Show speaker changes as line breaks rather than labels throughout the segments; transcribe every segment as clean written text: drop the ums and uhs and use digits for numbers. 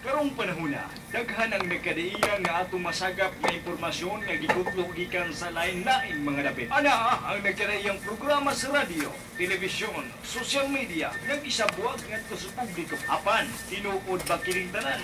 Karong panahona, daghan ang nagkadaiya nga atong masagap nga impormasyon nga gikutlo gikan sa lain-laing mga dapit. Ana ang nagkadaiyang programa sa radyo, telebisyon, social media nga gisabuag ngadto sa publiko. Apan tinuod ba kining tanan?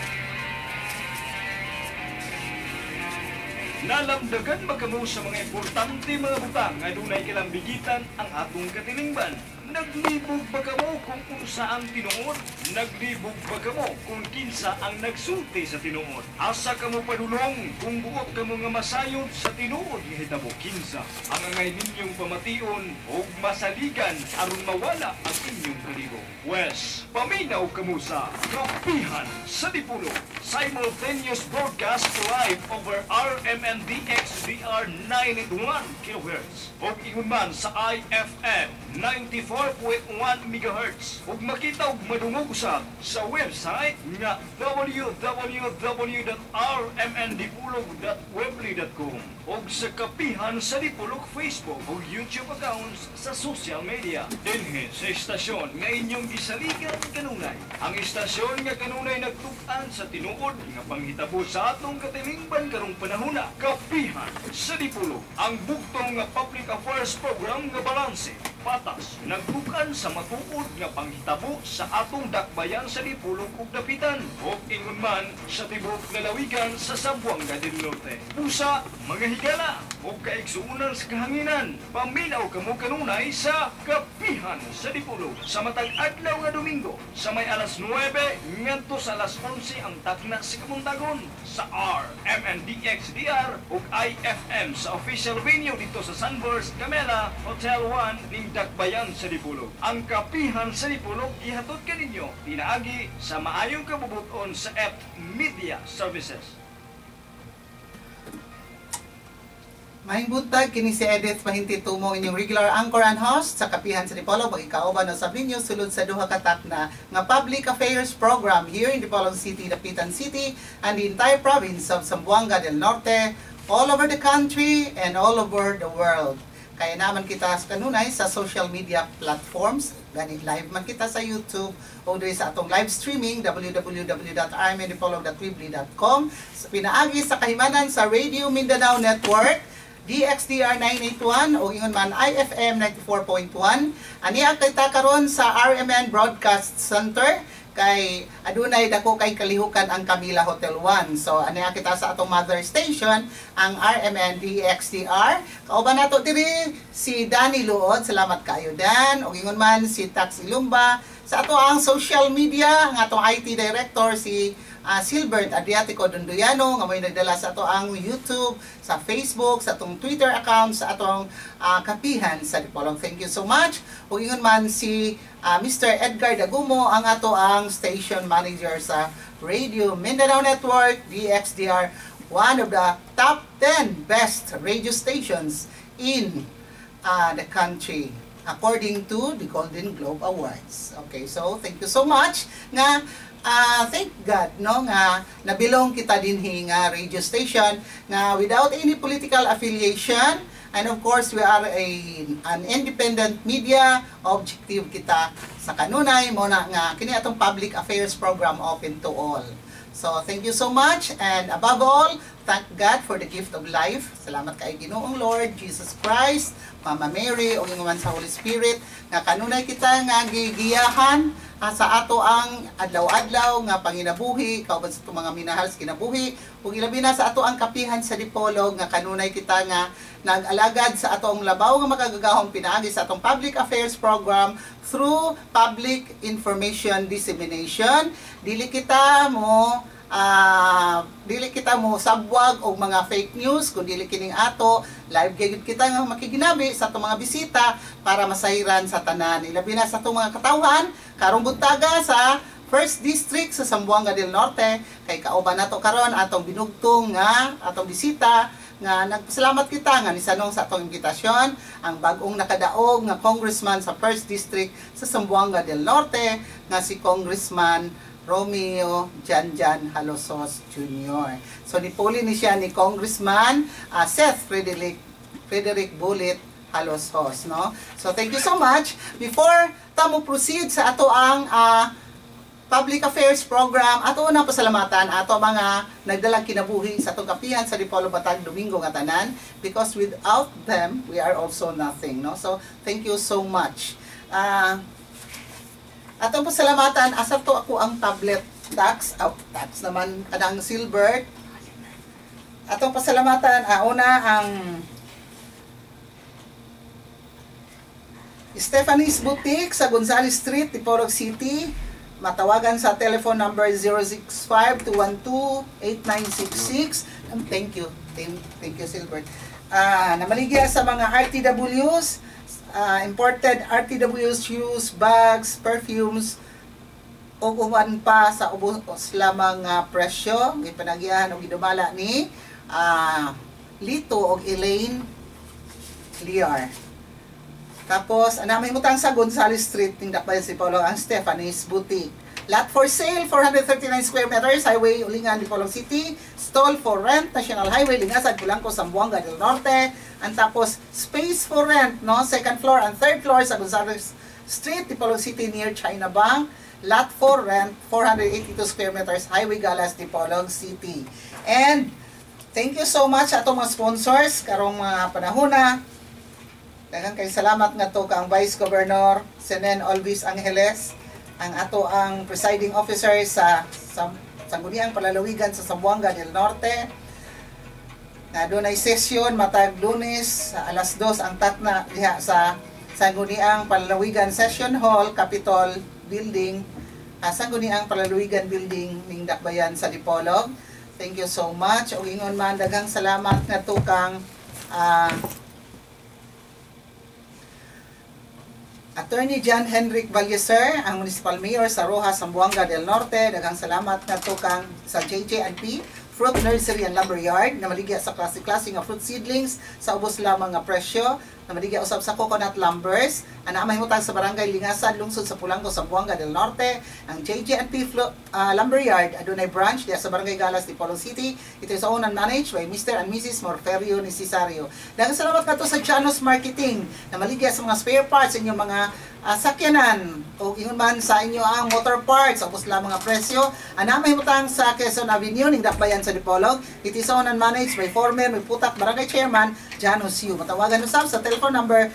Nalamdagan magkamo sa mga importante mga butang nga dunay kalambigitan ang atong katilingban. Naglibog ba kamo kung unsa ang tinuod? Naglibog ba kamo kung kinsa ang nagsulti sa tinuod? Asa kamo padulong kung buot kamo nga masayod sa tinuod nga hitabo? Kinsa ang angay ninyong pamation o masaligan aron mawala ang inyong kalibo? Wes, paminaw kamo sa Kapihan sa Dipolog. Simultaneous broadcast live over RMN DXDR 981 kHz o ingon man sa IFM 94.1 MHz ug makita ug madungog usab sa website nga www.rmndipolog.weebly.com ug sa Kapihan sa Dipolog Facebook ug YouTube accounts sa social media. Dinhi sa istasyon nga inyong gisaligan kanunay. Ang istasyon nga kanunay nagtug-an sa tinuod nga panghitabo sa atong katilingban karong panahona. Kapihan sa Dipolog, ang bugtong nga public affairs program nga balanse patas, nagbukan sa matuod nga panghitabo sa atong dakbayan sa Dipolog ug Dapitan o ingon man sa tibok nga lawigan sa Zamboanga del Norte. Pusa, mga higala o kaigsuunan sa kahanginan, paminaw kamo kanunay sa Kapihan sa Dipolog sa matag adlaw nga Domingo sa may alas 9 ngadto sa alas 11 ang takna sa kamuntagon sa RMN DXDR ug IFM sa official venue dito sa Sunburst Camela Hotel 1 ning Dakbayan sa Dipolog. Ang Kapihan sa Dipolog ihatod kaninyo pinaagi sa maayong kabubuton sa F Media Services.
Maayong buntag, kini si Edith Mahinti Tumo, inyong regular anchor and host sa Kapihan sa Dipolog. Mag-ikauban na sa ninyo sulod sa duha katakna nga public affairs program here in Dipolog City, Dapitan City, and the entire province of Zamboanga del Norte, all over the country and all over the world. Kaya naman kita kanunay sa social media platforms, ganit live man kita sa YouTube o doon sa atong live streaming www.rmndipolog.weebly.com, pinaagi sa kahimanan sa Radio Mindanao Network, DXDR 981 o ingon man IFM 94.1. Aniya kita karon sa RMN Broadcast Center kay adunay dako kay kalihukan ang Camila Hotel 1. So aniya kita sa atong mother station ang RMN DXDR. Kauban nato diri si Danny Luod, salamat kaayo Dan. O ingon man si Tax Ilumba sa ato ang social media, ang atong IT director si Silbert Adriatico Donduyano nga may nagdala sa ato ang YouTube, sa Facebook, sa atong Twitter account, sa atong Kapihan sa Dipolog. Thank you so much. Ug ingon man si Mr. Edgar Dagumo, ang ato ang station manager sa Radio Mindanao Network, DXDR, one of the top 10 best radio stations in the country according to the Golden Globe Awards. Okay, so thank you so much nga thank God no nga nabilong kita dinhi nga radio station nga without any political affiliation, and of course we are an independent media, objective kita sa kanunay mo na nga kini atong public affairs program open to all. So thank you so much, and above all, thank God for the gift of life. Salamat kay Ginoong Lord Jesus Christ, Mama Mary o ingon sa Holy Spirit nga kanunay kita nga gigiyahan sa ato ang adlaw-adlaw nga panginabuhi kauban sa itong mga minahal sa kinabuhi ug ilabi na sa ato ang Kapihan sa Dipolog nga kanunay kita nga nag-alagad sa ato ang labaw nga makagagahong pinaagi sa atong public affairs program through public information dissemination. Dili kita mo sabwag og mga fake news kung dili kining ato live gayud kita nga makiginabi sa atong mga bisita para masahiran sa tanan. Ilabi na sa atong mga katawhan karong buntaga sa 1st District sa Zamboanga del Norte kay kauban nato karon atong binugtong nga atong bisita nga nagpasalamat kita nga nisanong sa atong imbitasyon ang bag-ong nakadaog nga congressman sa 1st District sa Zamboanga del Norte nga si Congressman Romeo John-John Jalosjos Jr. So nipuli ni siya ni Congressman Seth Frederick Bullet Jalosjos, no? So thank you so much. Before ta mo proceed sa ato ang public affairs program. Ato unang pasalamatan ato mga nagdalang kinabuhi sa atong kapihan sa Dipolog Batag Domingo nga tanan, because without them we are also nothing, no? So thank you so much. Atong pasalamatan asar to ako ang tablet tax naman kanang silver. Atong pasalamatan una ang Stephanie's Boutique sa Gonzales Street, Dipolog City. Matawagan sa telephone number 065-212-8966. Thank you. Thank you, Silbert. Namaligya sa mga RTWs, imported RTWs, shoes, bags, perfumes, o uman pa sa ubos lamang presyo. Ipanagyahan o ginumala ni Lito o Elaine Liar. Tapos, may mutang sa Gonzales Street, ting Dakbayan si Paulo, ang Stephanie's Boutique. Lot for sale, 439 square meters, Highway Ulingan, Dipolog City. Stall for rent, National Highway, Lingasan, Pulanco, Zamboanga del Norte. And tapos, space for rent, no? Second floor and third floor sa Gonzales Street, Dipolog City, near China Bank. Lot for rent, 482 square meters, Highway Galas, Dipolog City. And, thank you so much sa atong mga sponsors, karong mga panahon na. Daghang kay salamat nga to kang Vice Governor Senen Olvis Angeles, ang ato ang presiding officer sa Sangguniang Palalawigan sa Zamboanga del Norte. Na dunay session matag Lunes sa alas 2 ang tatna diha sa Sangguniang Palalawigan Session Hall, Capitol Building, Sangguniang Palalawigan Building ning Dakbayan sa Dipolog. Thank you so much. O ingon man daghang salamat nga to kang Attorney John Henrik Valleser, ang Municipal Mayor sa Rojas, Zamboanga del Norte. Daghang salamat nga to kang sa JJ&P Fruit Nursery and Lumberyard na maligya sa klase-klase nga fruit seedlings sa ubos lamang nga presyo. Na maligya usab sa coconut lumbers. Ana mahimutang sa Barangay Lingasan, lungsod sa Pulanco, Zamboanga del Norte. Ang JJ&P Lumberyard adunay branch diya sa Barangay Galas, Dipolog City. Ito is owned and managed by Mr. and Mrs. Morferio Necesario. Daghang salamat nga to sa Janos Marketing na maligya sa mga spare parts sa inyong mga sakyanan o ingon man sa inyo ang motor parts sa ubos lamang nga presyo. Ana mahimutang sa Quezon Avenue ning Dakbayan sa Dipolog. It is owned and managed by former Putak Barangay Chairman Janos Yu. Matawagan usab sa telephone number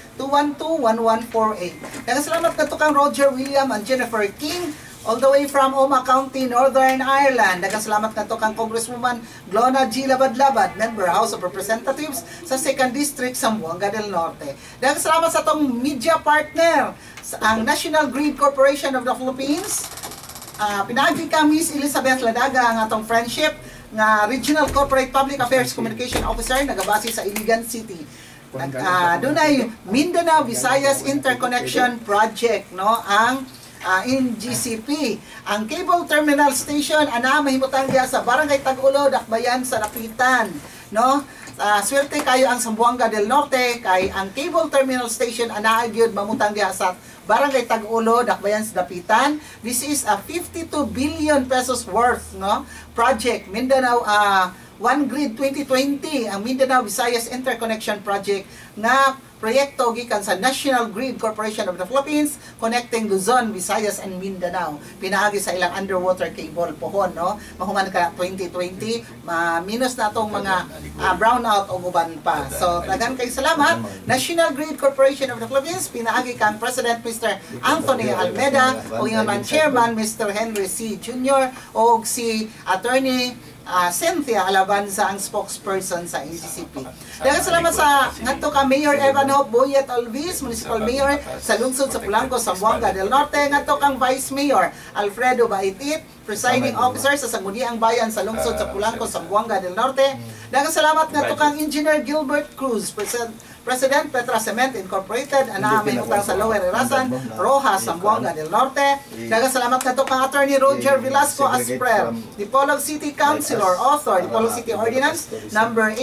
212-1148. Nagkasalamat ka to kang Roger William and Jennifer King all the way from Oma County, Northern Ireland. Nagkasalamat ka to kang Congresswoman Glona G. Labad-Labad, Member House of Representatives sa 2nd District, Zamboanga del Norte. Nagkasalamat sa tong media partner, ang National Grid Corporation of the Philippines. Pinagi ka Miss Elizabeth Ladaga ang atong friendship nga Regional Corporate Public Affairs Communication Officer nagabase sa Iligan City. Dunay Mindanao Visayas Interconnection Project, no, ang NGCP. Ang cable terminal station ana mahimutang diha sa Barangay Tag-Ulo, Dakbayan sa Dapitan, no. Swerte kayo ang Zamboanga del Norte kay ang cable terminal station ana gyud mamutang diha sa Barangay Tag-Ulo, Dakbayan sa Dapitan. This is a 52 billion pesos worth, no, project. Mindanao One Grid 2020, ang Mindanao Visayas Interconnection Project na proyekto gikan sa National Grid Corporation of the Philippines connecting Luzon, Visayas and Mindanao. Pinaagi sa ilang underwater cable pohon, no. Mahuman ka 2020, minus na tong mga brownout o uban pa. So daghang kay salamat National Grid Corporation of the Philippines, pinaagi kang President Mr. Anthony Almeida o yung Chairman Mr. Henry C. Jr. o si Attorney Cynthia Alabanza ang spokesperson sa NGCP. Daghang salamat sa ngadto ka Mayor Evan Hope Boyet Alvis, Municipal Mayor sa lungsod sa Pulanco, Zamboanga del Norte. Ngadto kang Vice Mayor Alfredo Baitit, Presiding Officer sa Sangguniang Bayan sa lungsod sa Pulanco, Zamboanga del Norte. Daghang salamat ngadto kang Engineer Gilbert Cruz, President Petra Cement Incorporated, may utang sa Lower Erasan, Rojas, Zamboanga del Norte. Daghang salamat ngadto kang Attorney Roger Velasco Asprer, Dipolog City Councilor, author, Dipolog City Ordinance number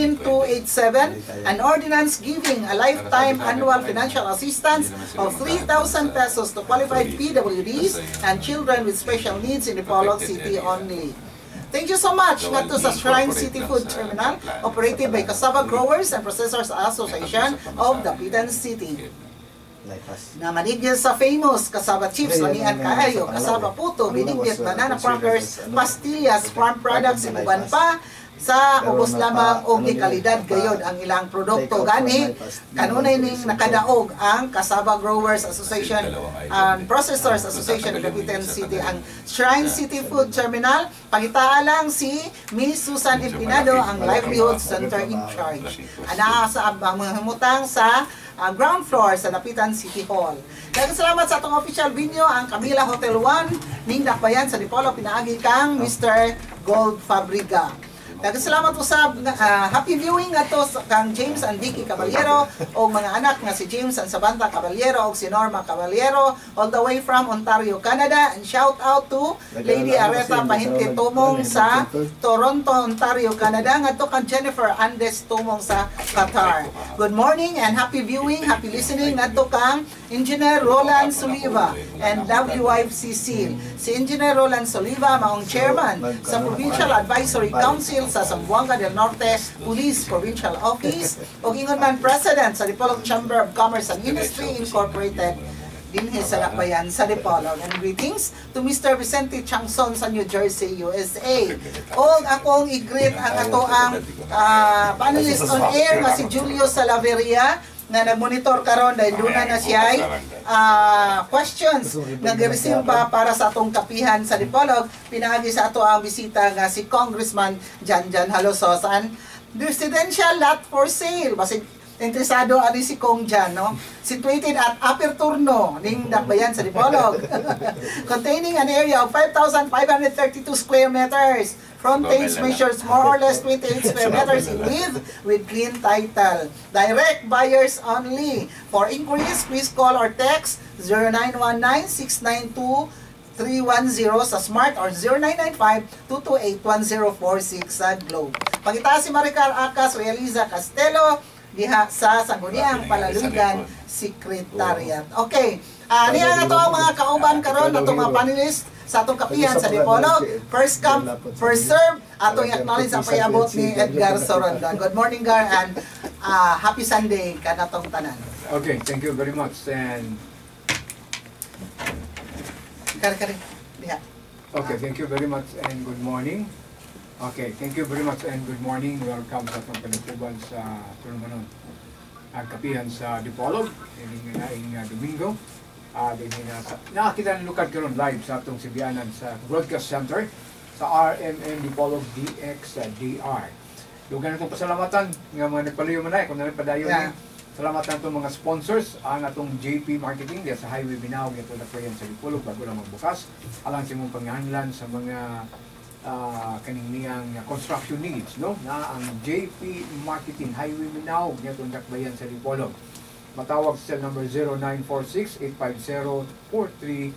18287, an ordinance giving a lifetime annual financial assistance of 3,000 pesos to qualified PWDs and children with special needs in Dipolog City only. Thank you so much ngadto sa Shrine City Food Terminal operated by Cassava Growers and Processors Association of Dapitan City. na manigyan sa famous kasaba chips, lamian kaayo, kasaba puto, binigyan banana crackers, pastillas, farm products, ibugan pa sa ubos lamang og gikalidad gayod ang ilang produkto. Gani kanunay ning nakadaog ang Kasaba Growers Association and Processors Association ng Dapitan City, ang Shrine City Food Terminal. Pangitaa lang si Miss Susan Empinado, ang Livelihood Center in charge. Ana sa mga himutang sa ground floor sa Dapitan City Hall. Daghang salamat sa atong official venue, ang Camila Hotel 1 ning Dakbayan sa Dipolog, pinaagi kang Mr. Gold Fabrica. Daghang salamat usab, happy viewing ato kang James and Vicky Caballero o mga anak nga si James and Sabanta Caballero o si Norma Caballero all the way from Ontario, Canada. And shout out to Lady Areta Pahinti Tumong sa Toronto, Ontario, Canada. Ngadto kang Jennifer Andes Tumong sa Qatar. Good morning and happy viewing, happy listening ngadto kang Engineer Roland Soliva and lovely wife Cecile. Si Engineer Roland Soliva maong chairman sa Provincial Advisory Council sa Zamboanga del Norte Police Provincial Office o ingon man President sa Dipolog Chamber of Commerce and Industry Incorporated dinhi sa Dakbayan sa Dipolog. And greetings to Mr. Vicente Changson sa New Jersey, USA. O akong i-greet ang ato ang panelist on air nga si Julio Salaveria nga nag-monitor karon dahil doon na siya ay questions nga gi-receive pa para sa atong kapihan sa Dipolog. Pinaagi sa ato ang bisita nga si Congressman John-John Jalosjos, and residential lot for sale. Basig interesado ani si Kong Jan, no? Situated at Upper Turno ning Dakbayan sa Dipolog. Containing an area of 5,532 square meters. Frontage measures more or less 28 square meters in width with clean title. Direct buyers only. For inquiries, please call or text 0919-692-310 sa Smart or 0995-228-1046 sa Globe. Pangita si Maricar Acas Realiza Castelo diha sa Sangguniang Palalugan Secretariat. Okay. Niya nga to ang mga kauban karon natong mga panelist sa atong kapihan sa Dipolog. First come, first serve. Atong i-acknowledge ang payabot ni Edgar Soronda. Good morning, Gar, and happy Sunday kanatong tanan.
Okay, thank you very much. And
Kari. Diha.
okay, thank you very much and good morning. Okay, thank you very much and good morning. Welcome sa atong panutuban sa Turmanon. Ang kapihan sa Dipolog, ining Domingo. Nakakita ng lukad karon live sa atong Sibianan sa Broadcast Center sa RMN Dipolog DXDR. Lugan natong pasalamatan nga mga nagpalayo man ay kung nagpadayon ni. Salamatan itong mga sponsors, ang atong JP Marketing diya sa Highway Binawag ito na prayan sa Dipolog bago lang magbukas. Alang sa mong panghanlan sa mga kaniniyang construction needs, no? Na ang JP Marketing Highway Binawag ito na prayan sa Dipolog. Matawag sa cell number 0946-850-4302.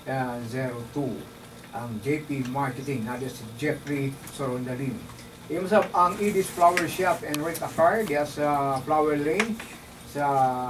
Ang JP Marketing, nada si Jeffrey Sorondalin. Imusap ang Edis Flower Shop and Rent a Car diya sa Flower Lane sa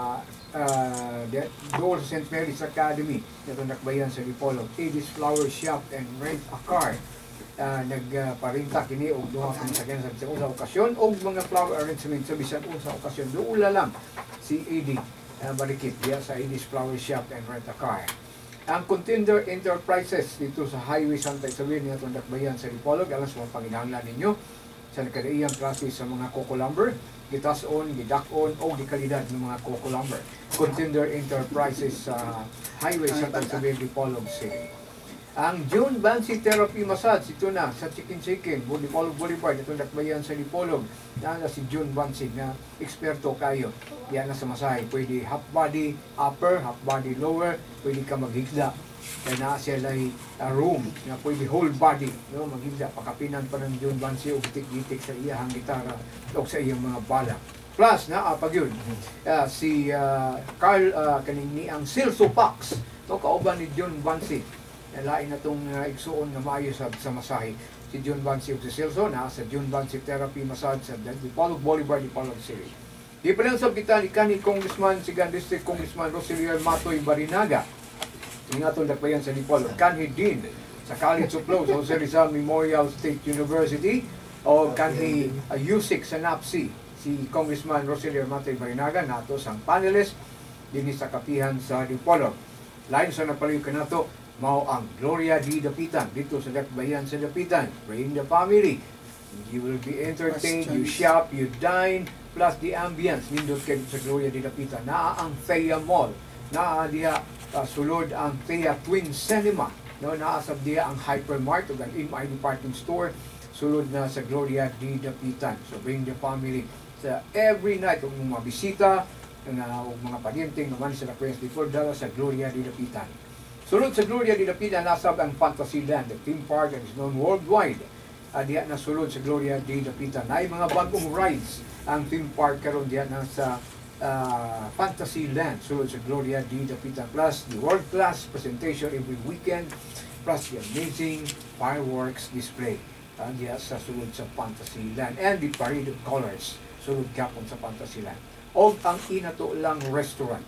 doon sa St. Mary's Academy. Ito nakbayan sa Dipolog. Edis Flower Shop and Rent a Car. Nagparinta kini og duha ka sakyan sa usa okasyon og mga flower arrangement sa bisan usa okasyon duula lang si ED Barikit diya sa Edis Flower Shop and Rent a Car. Ang Contender Enterprises dito sa Highway Santa Isabel niya itong dakbayan sa Dipolog. Alas mga panginahanglan ninyo sa nakadaiyang klase sa mga coco lumber, gitas-on, gidak-on o gikalidad ng mga coco lumber. Contender Enterprises sa Highway Santa Isabel, Dipolog City. Ang June Bansi Therapy Massage, ito na sa Chicken Dipolog Boulevard, itong dakbayan sa Dipolog. Na si June Bansi na eksperto kayo. Yan na sa masahe. Pwede half body upper, half body lower, pwede ka maghigda. Kaya na sila ay room na pwede whole body, no? Maghigda. Pakapinan pa ng June Bansi o gitik-gitik sa iyang gitara o sa iyang mga bala. Plus, pag yun, si Carl kanini ang Silso Pax, no? Kauban ni June Bansi. Lain na itong igsuon na maayo sa masahe. Si June Bansi o si Silso na sa June Bansi Therapy Massage sa Dipolog Boulevard, Dipolog City. Di pa lang sa kita ni Congressman, Sigan District Congressman Roselier Matoy Barinaga. Ingatong dakbayan sa Dipolog. Kanhi din sa College of Law, Jose Rizal Memorial State University o kanhi USIC sa NAPSI. Si Congressman Roselier Matoy Barinaga nato sang panelist din sa Kapihan sa Dipolog. Lain sa napalayo kanato, mao ang Gloria D. Dapitan dito sa Dakbayan sa Dapitan. Bring the family. You will be entertained, you shop, you dine, plus the ambience. Nindot kayo sa Gloria D. Dapitan. Naa ang Thea Mall. Naa diha sulod ang Thea Twin Cinema. No, naasab diha ang Hypermart o ang MI Department Store. Sulod na sa Gloria D. Dapitan. So bring the family sa every night kung mga bisita mga pariente naman sa Prince before dala sa Gloria D. Dapitan. Sulod sa Gloria D. Dapitan nasab ang Fantasyland, the theme park that is known worldwide. Diha na sulod sa Gloria D. Dapitan. Ay mga bagong rides ang theme park karon diha na sa Fantasyland sulod sa Gloria D. Dapitan, plus the world-class presentation every weekend, plus the amazing fireworks display diha sa sulod sa Fantasyland, and the parade of colors sulod kapon sa Fantasyland. O ang inato lang restaurant,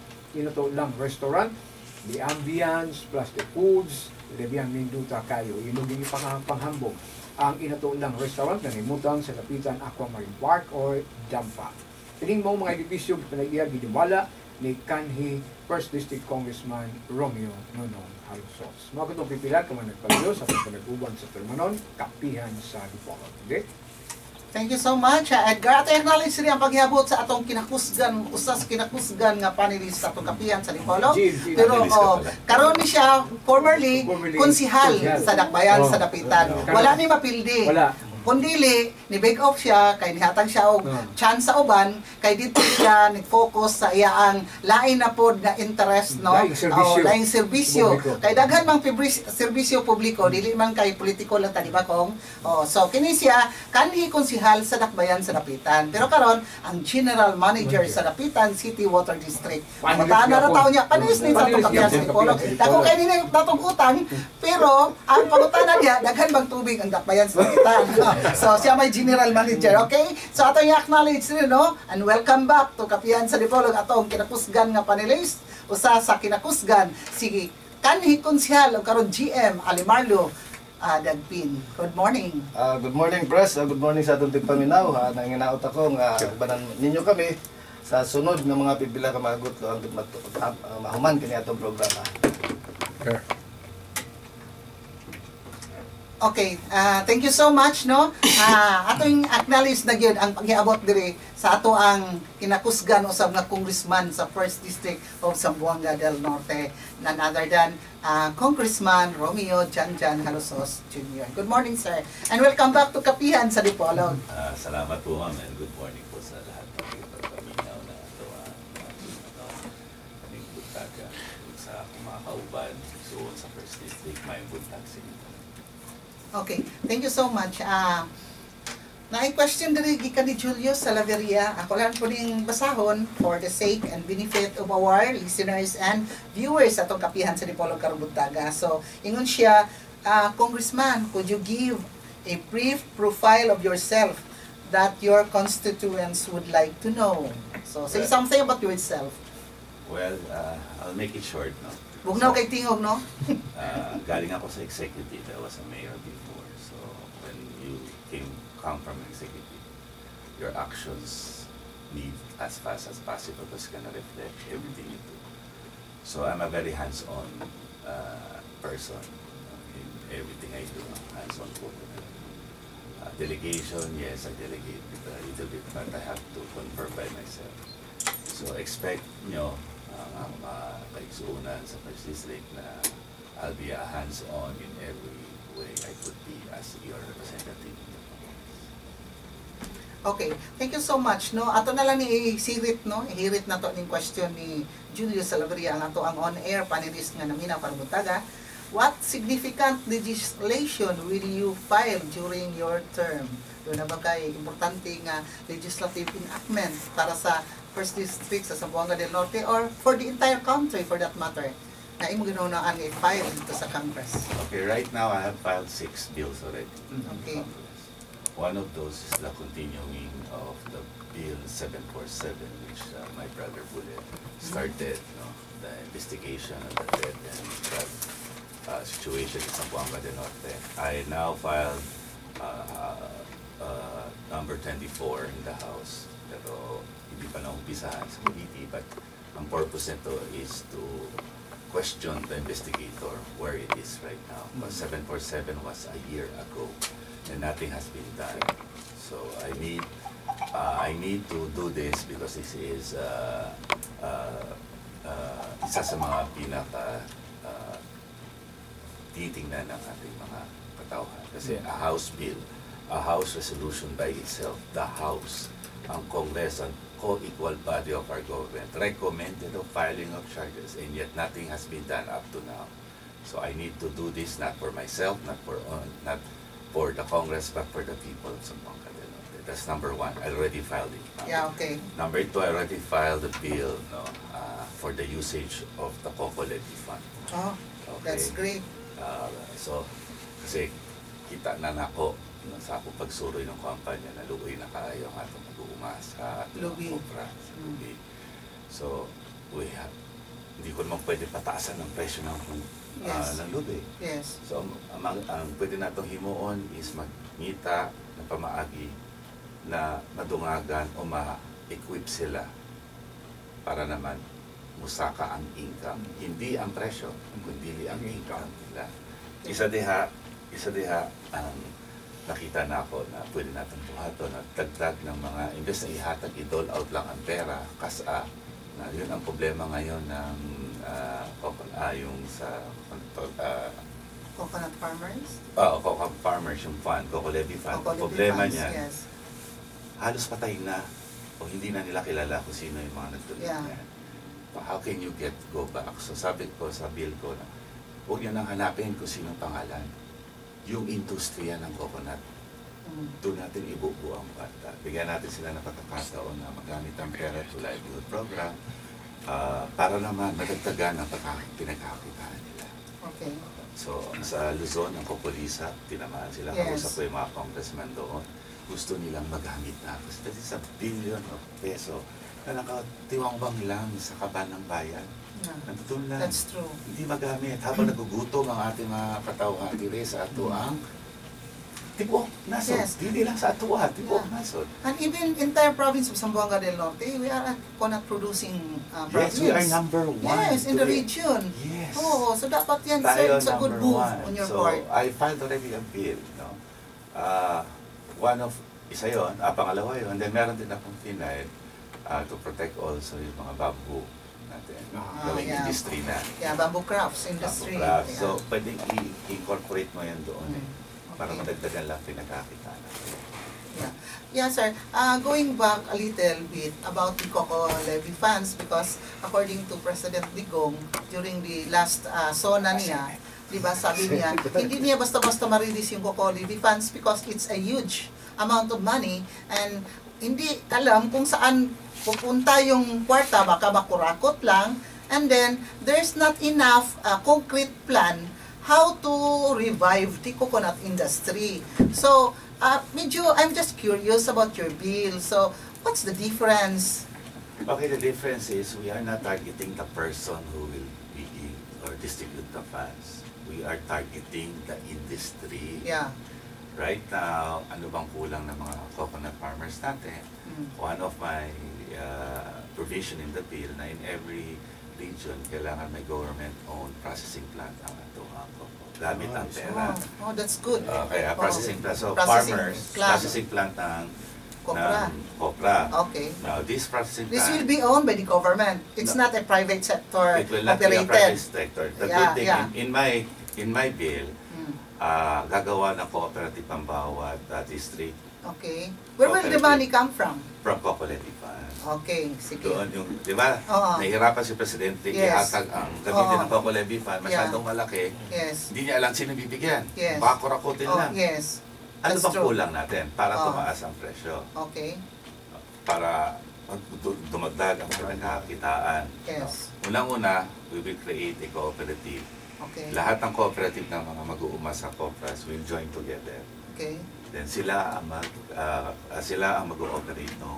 the ambience plus the foods, lebiyang minduta kayo, inuging panghambog ang inato lang restaurant na nimutang sa Dapitan Aquamarine Park or Dampa. Tining mo mga edifisyo pinag-iya gidimala ni kanhi First District Congressman Romeo Jalosjos. Mga katong pipila kung nagpalayo sa pagpalaguban sa Permanon, Kapihan sa Dipolog. Okay?
Thank you so much, Edgar. At acknowledge rin ang paghihapot sa atong kinakusgan, usas kinakusgan nga panelist sa atong Kapihan sa Dipolog. Pero karon ni siya formerly konsihal sa Dakbayan sa Dapitan. Wala ni mapildi. Kundili, ni-bake off siya, kay nihatag siya og chance sa uban, kay dito siya nag-focus sa iyaang lain na pod na interest, no? Laing serbisyo. Kay daghan mang serbisyo publiko, dili man kay politiko lang ta, di ba, Kong? So kini siya kanhi konsihal sa Dakbayan sa Dapitan. Pero karon ang General Manager sa Dapitan City Water District. Mataan na taon niya, panis ni sa Kapihan sa Dipolog. Dako kay nila natong utang, pero ang pangutanan niya daghan bang tubig ang Dakbayan sa Dapitan. So, siya may General Manager, okay? So, ato yung acknowledge rin, no? And welcome back to Kapihan sa Dipolog. Atong kinakusgan nga panelist. Usa sa kinakusgan, si kanhi konsyal o karon GM Alemarlou Dagpin. Good morning.
Good morning, Press. Good morning sa atong tigpaminaw. Nanginaot ako nga banan ninyo kami sa sunod ng mga pipila ka magot ang mahuman kini atong programa.
Sure.
Okay, thank you so much, no? Atong acknowledge na gyud ang paghiabot diri sa ato ang kinakusgan usab nga congressman sa 1st District of Zamboanga del Norte, none other than Congressman Romeo John-John Jalosjos Jr. Good morning, sir. And welcome back to Kapihan sa Dipolog.
Salamat po, ma'am, and good morning po sa lahat ng pagpaminaw na ito aming buntaga sa mga kauban suon sa 1st District, may buntag City.
Okay, thank you so much. Na-question diri gikan ni Julius sa Laveria. Ako lang po ning basahon for the sake and benefit of our listeners and viewers atong Kapihan sa Dipolog karong buntaga. So, ingon siya, Congressman, could you give a brief profile of yourself that your constituents would like to know? So, say something about yourself.
Well, I'll make it short, no?
Bugnaw kay tingog, no?
Galing ako sa executive. I was a mayor before. So, when you come from executive, your actions need as fast as possible because it's gonna reflect everything you do. So, I'm a very hands-on person in everything I do. Hands-on po. Delegation, yes, I delegate a little bit, but I have to confirm by myself. So, expect, ang kaigsuunan sa 1st District na I'll be a hands-on in every way I could be as your representative.
Okay, thank you so much. No, ato na lang ni isirit, no, ihirit na to ning question ni Julius Salaveria ang ato ang on-air panelist nga naminaw para buntaga. What significant legislation will you file during your term? Doon na ba kay importante nga legislative enactment para sa 1st District sa Zamboanga del Norte or for the entire country for that matter na imo ginunaan i-file dito sa Congress?
Okay, right now I have filed 6 bills already.
Okay.
One of those is the continuing of the Bill 747, which my brother Bullet started, the investigation of the death and drug situation in Zamboanga del Norte. I now filed number 24 in the House, pero hindi pa naumpisahan sa committee, but ang purpose nito is to question the investigator where it is right now. But 747 was a year ago and nothing has been done. So I need to do this because this is isa sa mga pinaka titingnan ng ating mga katauhan. Kasi a House bill, a House resolution by itself, the House, ang Congress, ang co-equal body of our government, recommended the filing of charges, and yet nothing has been done up to now. So I need to do this not for myself, not for the Congress, but for the people of Zamboanga del Norte. That's number one. I already filed it.
Yeah, okay.
Number two, I already filed the bill for the usage of the Coco Levy Fund.
Oh,
Okay.
that's great.
So, kasi kita na nako sa akong pagsuroy ng kampanya na luoy na kaayo ang atong mag-uumas sa atong
Lubi.
kopra, sa lubi. So, hindi ko naman pwede pataasan ng presyo ng lubi.
Yes.
So, ang pwede natong himuon is magngita ng pamaagi na madungagan o ma-equip sila para naman musaka ang income. Hindi ang presyo, kundi ang income nila. Isa diha ang nakita na ako na pwede natin buhaton at dagdag ng mga, imbes na ihatag, i-dole out lang ang pera, kasa, na yun ang problema ngayon ng yung sa
Coconut farmers?
Coconut farmers, yung fund, Coco Levy Fund.
Coco Levy
Problema
Funds,
niya,
yes.
halos patay na o hindi na nila kilala kung sino yung mga nagtuloy
Yeah.
niyan. How can you go back? So sabi ko sa bill ko na huwag nyo nang hanapin kung sinong pangalan. Yung industriya ng coconut, doon natin ibubuo ang bata. Bigyan natin sila ng pagkakataon na magamit ang pera to livelihood program para naman madagdagan ang pinagkakakitaan nila.
Okay.
So sa Luzon, ang Cocolisa, tinamaan sila.
Yes.
Kausap ko yung mga congressman doon. Gusto nilang magamit na. Kasi that is a billion of peso na nakatiwangwang lang sa kaban ng bayan.
Yeah.
Nandun lang.
That's true.
Hindi magamit. Habang nagugutom ang ating mga katauhan dire sa atuang, tibok, nasod.
Yes.
Hindi lang sa atuwa, tibok,
Yeah.
nasod.
And even entire province of Zamboanga del Norte, we are a coconut producing province.
Yes, we are number one.
Yes, in the
today.
region.
Yes.
Oo, so dapat yan,
Tayo
sir, it's a good
number
move
one.
on your
So,
part.
I filed already a bill. No? Isa yun, pangalawa yun, then meron din akong final to protect also yung mga bamboo natin. Gawing
yeah.
industry na.
Yeah, bamboo crafts industry.
Bamboo crafts.
Yeah.
So, pwedeng i-incorporate mo yan doon para
Okay.
madagdagan lang pinagkakitaan natin.
Yeah. Yeah, sir. Going back a little bit about the Coco Levy Funds, because according to President Digong, during the last SONA niya, di ba, sabi niya, hindi niya basta-basta ma-release yung Coco Levy Funds because it's a huge amount of money and hindi alam kung saan pupunta yung kwarta, baka makurakot lang, and then there's not enough concrete plan how to revive the coconut industry. So, I'm just curious about your bill. So, what's the difference?
Okay, the difference is we are not targeting the person who will be or distribute the funds. We are targeting the industry.
Yeah.
Right now, ano bang kulang ng mga coconut farmers natin? One of my provision in the bill na in every region, kailangan may government-owned processing plant ang ito ang coco. Gamit ang pera.
Oh, that's good.
Kaya processing plant. So
Processing
farmers,
plant.
processing plant ng
Copra.
copra.
Okay.
Now, this processing
This will
plant,
be owned by the government. It's
No.
not a private sector
it will not be a
operated.
private sector. The
Yeah,
good thing,
yeah.
in my bill, gagawa ng cooperative ang bawat district
Okay. Where will the money come from?
from Coco Levy Funds.
Okay, sige.
Doon yung, di ba,
Oo.
nahihirapan si Presidente,
Yes.
ihatag ang gamitin
Oo.
ng Coco Levy Fund, masyadong malaki,
Yes.
hindi niya alam sino bibigyan.
Yes.
Baka kurakutin
Oh,
lang.
yes.
Ano
That's
bang
true.
kulang natin para
Oo.
tumaas ang presyo?
Okay.
Para dumagdag ang pinagkakitaan.
Yes.
Unang-una, we will create a cooperative.
Okay.
Lahat ng cooperative ng mga mag-uuma sa cooperas will join together.
Okay.
Then sila ang mag-ooperate ng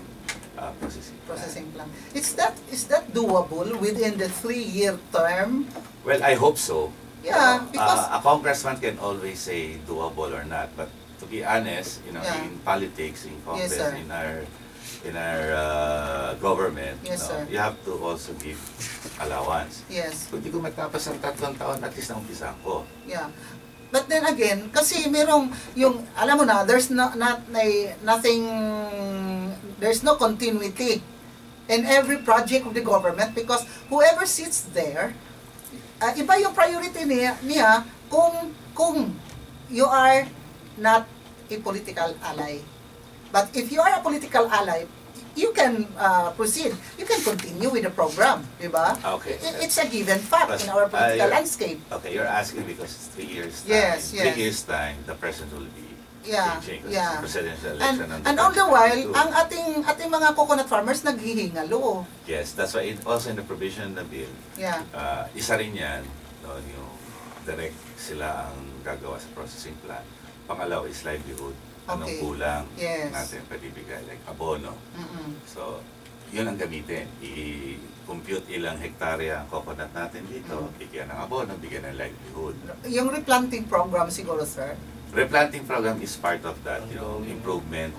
processing plant.
Is that doable within the 3-year term?
Well, I hope so.
Yeah, because
A congressman can always say doable or not, but to be honest,
Yeah.
in politics, in Congress,
Yes, sir.
in our government,
Yes, sir.
you have to also give allowance.
Yes.
Kung di ko matapos ang 3 taon, at least naumpisahan ko.
Yeah. But then again, kasi merong yung alam mo na there's nothing, there's no continuity in every project of the government because whoever sits there, iba yung priority niya kung you are not a political ally. But if you are a political ally, you can proceed. You can continue with the program, di ba?
Okay.
It's a given fact in our political landscape.
Okay, you're asking because it's 3 years time.
Yes, yes.
3 years time, the president will be changing.
Yeah.
Presidential election
And all the while,
2022.
ang ating mga coconut farmers naghihingalo.
Yes, that's why also in the provision of the bill,
Yeah.
isa rin yan, no, yung direct sila ang gagawa sa processing plant. Pangalawa is livelihood. Anong
Okay.
kulang
Yes.
natin pwede bigay, like abono.
Mm-mm.
So, yun ang gamitin. I-compute ilang hektarya ang coconut natin dito, bigyan ng abono, bigyan ng livelihood.
Yung replanting program siguro, sir.
Replanting program is part of that, improvement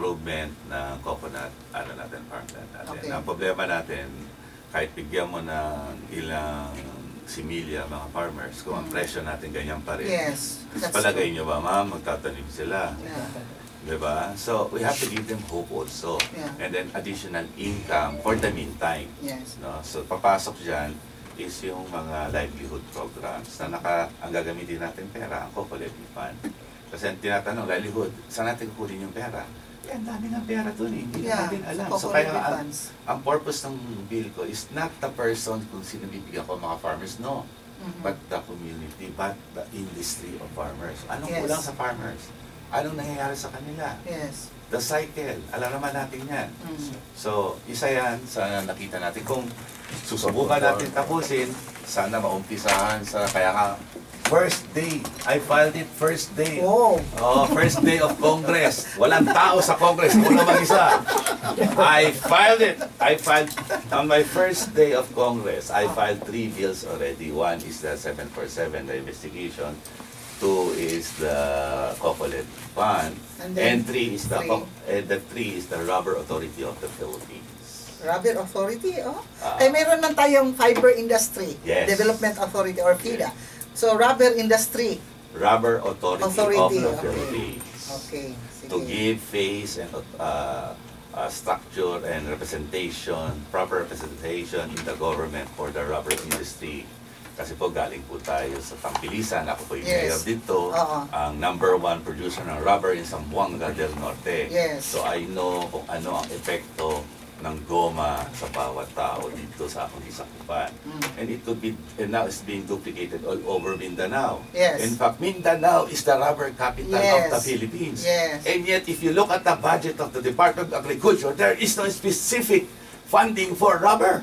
ng coconut, farmland natin.
Okay.
Ang problema natin, kahit bigyan mo ng ilang similya mga farmers, kung ang presyo natin ganyan pa rin.
Yes. That's
Palagay
true.
nyo ba, ma'am, magtatanim sila?
Yeah.
Diba? So, we have to give them hope also.
Yeah.
And then additional income for the meantime.
Yes.
No? So, papasok dyan is yung mga livelihood programs na ang gagamitin natin pera, ang Coco Levy Fund. Kasi ang tinatanong, livelihood, saan natin kukunin yung pera? Eh, ang dami ng pera dun eh. Hindi
Yeah.
natin alam.
Coco
So, kaya
Levy Funds.
ang purpose ng bill ko is not the person kung sino bibigyan ko mga farmers, no.
Mhm.
But the community, but the industry of farmers. Anong
Yes.
kulang sa farmers? Anong nangyayari sa kanila?
Yes.
The cycle, alam naman natin yan.
Mhm.
So, isa yan sa nakita natin. Kung susubukan natin tapusin, sana maumpisahan sa, kaya nga, first day, I filed it first day.
Oh.
Oh, first day of Congress. Walang tao sa Congress, wala mag-isa. I filed it. On my first day of Congress, I filed 3 bills already. One is the 747, the investigation. 2 is the Coco Levy Fund. And 3 is the Rubber Authority of the Philippines.
Rubber Authority, oh.
Ah.
Meron man tayong Fiber Industry
Yes.
Development Authority or FIDA. So, rubber industry.
Rubber Authority of the
Okay.
Philippines.
Okay. Sige.
To give face and structure and proper representation in the government for the rubber industry. Kasi po galing po tayo sa Tampilisan. Ako po yung
Yes.
mayor dito.
Oo.
Ang #1 producer ng rubber in Zamboanga del Norte.
Yes.
So I know kung ano ang epekto ng goma sa bawat tao dito sa akong isakupan. And it could be, and now it's being duplicated all over Mindanao.
Yes.
In fact, Mindanao is the rubber capital of the
Yes.
Philippines.
Yes.
And yet, if you look at the budget of the Department of Agriculture, there is no specific funding for rubber.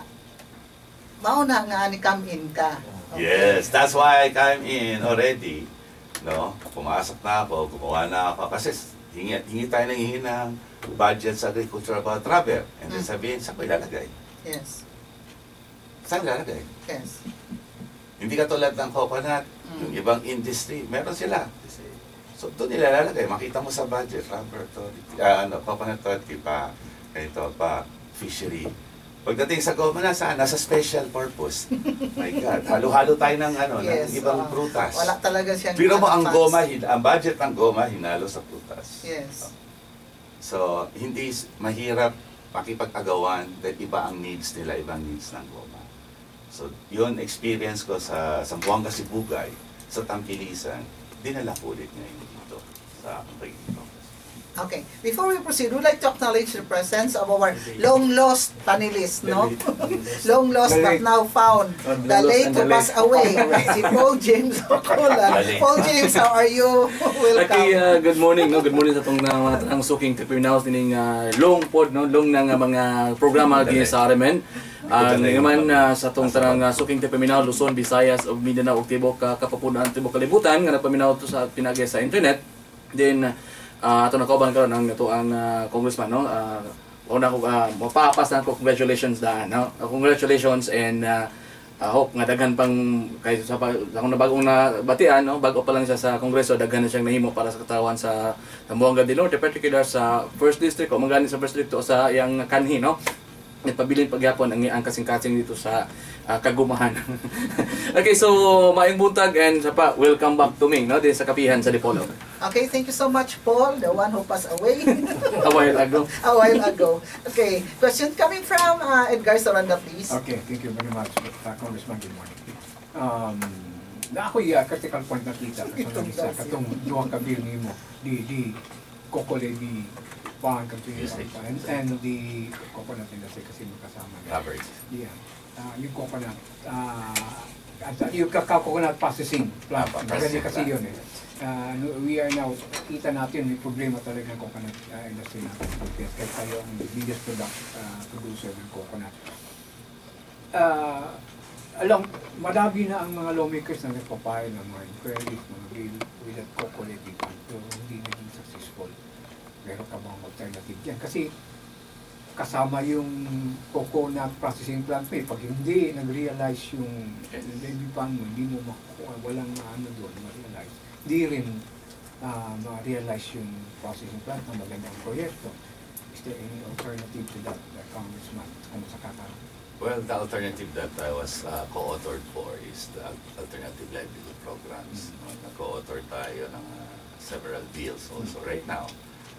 Mauna nga ni come in ka.
Yes, that's why I came in already. No? Pumasok na ako, gumawa na ako. Kasi hingi tayo ng budget sa agriculture about rubber. And then sabihin, saan ko ilalagay?
Yes.
Saan ilalagay?
Yes.
Hindi katulad ng coconut, yung ibang industry, meron sila. So doon nilalagay, makita mo sa budget, rubber authority, coconut authority pa, ganito pa, fishery. Pagdating sa goma nasa special purpose. My God, halo-halo tayo ng
Yes,
ng ibang prutas.
Wala talaga siyang
Pero mo ang
funds.
goma, ang budget ng goma hinalo sa prutas.
Yes.
So, hindi mahirap makipag-agawan dahil iba ang needs nila, ibang needs ng goma. So, yun experience ko sa Zamboanga Sibugay, sa Tampilisan, dinala ko ulit ngayon dito sa pagiging Congress.
Okay. Before we proceed, we'd like to acknowledge the presence of our long-lost panelist, no? Long-lost but now found. The late to pass away. Si Paul James Ocola. Paul James, how are you? Welcome.
Okay, good morning, no? Good morning sa itong mga tanang suking Kapihan dining long pod, no? Long ng mga programa din sa RMN. Ngayon sa itong tanang suking Kapihan, Luzon, Visayas, ug Mindanao, ug Tibok, Kapapunan, Tibok Kalibutan, nga nagpaminaw to sa pinagay sa internet. Then, ato na kauban karon ang ito ang congressman, no. Una ko mapapas na ko, congratulations da, no. Congratulations and hope nga daghan pang kay sa akong nabagong nabatian no, bago pa lang siya sa Kongreso, daghan na siyang nahimo para sa katawan sa Zamboanga del Norte, particular sa first district o magani sa first district o sa yang kanhi no. Nagpabilin pagyapon ang kasing-kasing dito sa kagumahan. Okay, so maayong buntag and sa pa, welcome back to me no, din sa Kapihan sa Dipolog.
Okay, thank you so much, Paul, the one who passed away
A while ago.
a while ago. Okay, question coming from Edgar Soranda, please.
Okay, thank you very much, Congressman. Good morning. Na ako critical point nakita sa katong duwang kabil nimo di Coco Levy Funds and the coconut industry kasi magkasama.
Coverage.
Yeah. Yung coconut yung coconut processing plant. Maganda kasi yun eh. We are now, kita natin may problema talaga ng coconut industry natin. Kaya tayo ang biggest producer ng coconut. Alam, madami na ang mga lawmakers na nagpapahal ng mga inquiries, mga bill with that Coco Levy Funds. So, hindi naging successful. Meron ka bang alternative yan? Kasi kasama yung coconut processing plant mo. Pag hindi nag-realize yung levy fund mo, hindi mo makukuha, walang ano doon, ma-realize. Hindi rin ma-realize yung processing plant na magandang proyekto. Is there any alternative to that, Congressman, kung sakakaroon?
Well, the alternative that I was co-authored for is the alternative livelihood programs. Nag-co-author tayo ng several bills also right now.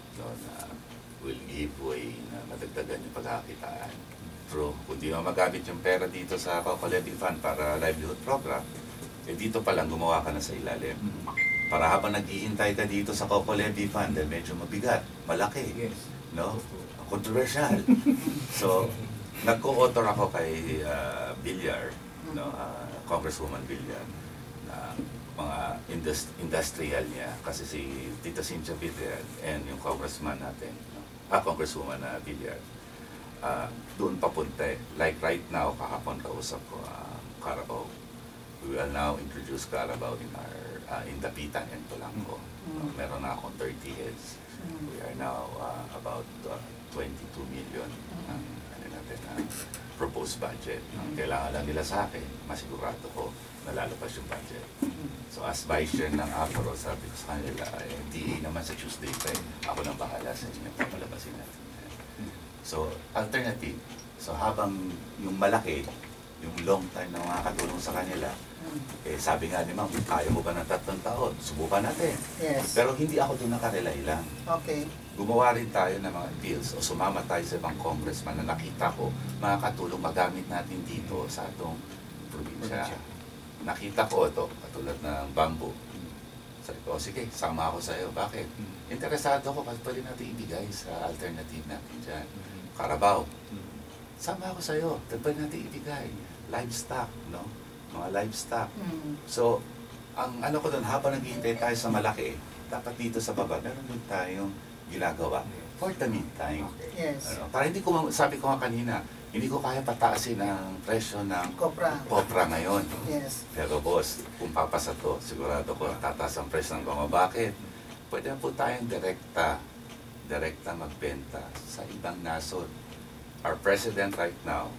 Will give way na madagdagan yung pagkakitaan. True, kung di mo magamit yung pera dito sa Coco Levy Fund para livelihood program, eh dito pa lang gumawa ka na sa ilalim. Para habang nag-iintay ka dito sa Coco Levy Fund, dahil medyo mabigat, malaki, no? Controversial. So, nag-co-author ako kay Villar, no? Congresswoman Villar, na mga industrial niya, kasi si Tita Cynthia Villar and yung congressman natin, Congresswoman Villar, doon papunta. Like right now, kahapon kausap ko Carabao. We will now introduce Carabao in our in Dapitan and Polanco. Meron na akong 30 heads. We are now about 22 million ang proposed budget. Kailangan lang nila sa akin, masigurado ko nalalabas yung budget. So as Vice Chair ng APRO, sabi ko sa kanila, DA naman sa Tuesday pa ako nang bahala sa inyo, papalabasin natin. So alternative, so habang yung malaki, yung long time na makakatulong sa kanila, sabi nga ni Ma'am, kaya mo ba ng 3 taon? Subukan natin.
Yes.
Pero hindi ako doon nakarelay lang.
Okay.
Gumawa rin tayo ng mga bills o sumama tayo sa ibang congressman na nakita ko makakatulong magamit natin dito sa atong probinsya. Nakita ko ito, katulad ng bamboo. Sabi ko, sige, sama ako sa iyo. Bakit? Interesado ako kasi pwede natin ibigay sa alternative natin dyan. Carabao. Sama ako sa iyo. Pwede natin ibigay. Livestock, no? Mga livestock. So, ang ano ko doon, habang naghihintay tayo sa malaki, dapat dito sa baba, meron din tayong ginagawa for the meantime.
Yes.
Para hindi ko, sabi ko nga kanina, hindi ko kaya pataasin ang presyo ng kopra ngayon.
Yes.
Pero boss, kung papasa to, sigurado ko tataas ang presyo ng goma. Bakit? Pwede na po tayong direkta magbenta sa ibang nasod. Our president right now,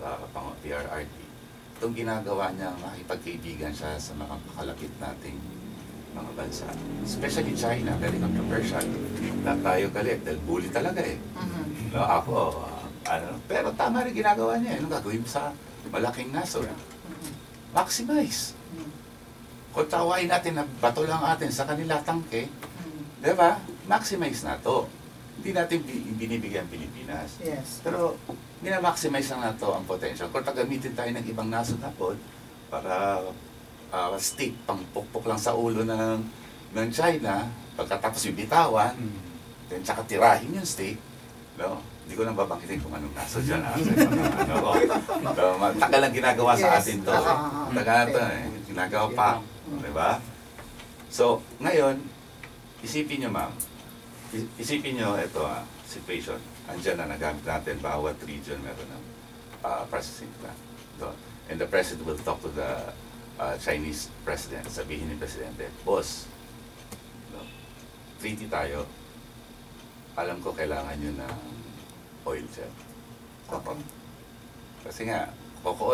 PRRD, itong ginagawa niya, makipagkaibigan siya sa mga kalapit nating mga bansa. Especially China, very controversial. Lahat tayo galit, dahil bully talaga eh. No, ako, pero tama rin ginagawa niya. Anong gagawin mo sa malaking nasod? Maximize. Kung tawain natin na bato lang atin sa kanila tangke, diba? Maximize na to. Hindi natin binibigyan Pilipinas.
Yes.
Pero minamaximize lang na to ang potential. Kung gamitin tayo ng ibang nasod na po para stick, pangpukpok lang sa ulo ng China, pagkatapos yung bitawan, then tsaka tirahin yung stick, no? Hindi ko nang babangkitin kung anong nasod dyan. Tagal lang ginagawa sa atin to. Tagal to ginagawa pa. Diba? So, ngayon, isipin nyo ma'am, isipin nyo ito situation. Andyan na nagamit natin, bawat region meron ng processing plant. And the president will talk to the Chinese president. Sabihin ni presidente, boss, treaty tayo. Alam ko kailangan nyo ng oil dyan. Okay. Kasi nga, coco oil,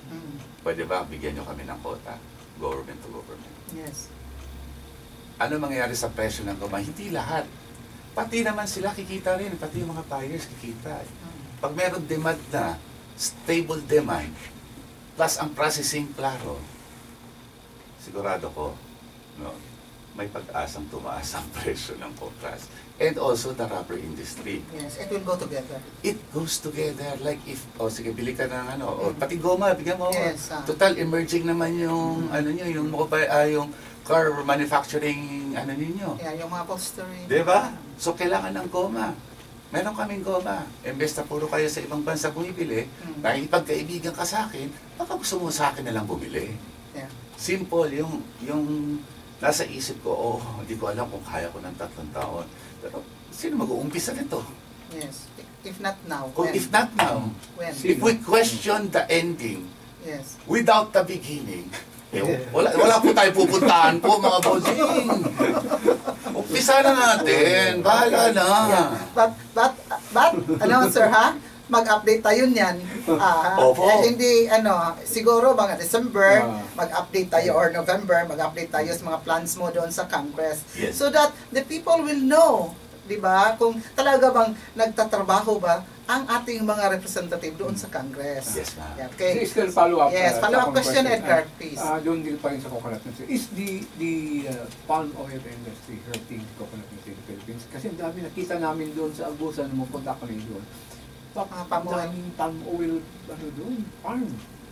Pwede ba bigyan nyo kami ng quota? Government to government.
Yes.
Ano mangyayari sa presyo ng goma? Hindi lahat. Pati naman sila kikita rin, pati yung mga buyers kikita. Pag meron demand na, stable demand, plus ang processing klaro, sigurado ko, no, may pag-asang tumaas ang presyo ng copras. And also the rubber industry.
Yes, it will go together.
It goes together. Like if, sige, bili ka ng o pati goma, bigyan mo.
Yes,
Total, emerging naman yung, yung car manufacturing, ninyo.
Yeah, yung mga upholstery.
Diba? So, kailangan ng goma. Meron kaming goma. Imbes na puro kayo sa ibang bansa bumibili, nakikipagkaibigan ka sa akin, baka gusto mo sa akin na lang bumili.
Yeah.
Simple, yung nasa isip ko, hindi ko alam kung kaya ko ng 3 taon. Pero, sino mag-uumpisa nito?
Yes. If not now,
If not now,
when?
if we question the ending,
Yes.
without the beginning, wala po tayo pupuntahan po, mga bossing. Umpisa na natin. Bahala na.
Yeah. But, sir, ha? Mag-update tayo niyan. Hindi, siguro mga December, mag-update tayo, or November, mag-update tayo sa mga plans mo doon sa Congress.
Yes.
So that the people will know, di ba, kung talaga bang nagtatrabaho ba ang ating mga representative doon sa Congress.
Yes, ma'am.
Yeah, okay.
Still follow up.
Yes, follow-up question, Edgar, please.
Doon din pa rin sa coconut industry. Is the palm oil industry hurting coconut industry in the Philippines? Kasi ang dami nakita namin doon sa Agusan, pumunta kami doon.
Palm oil.
Palm oil, doon, farm.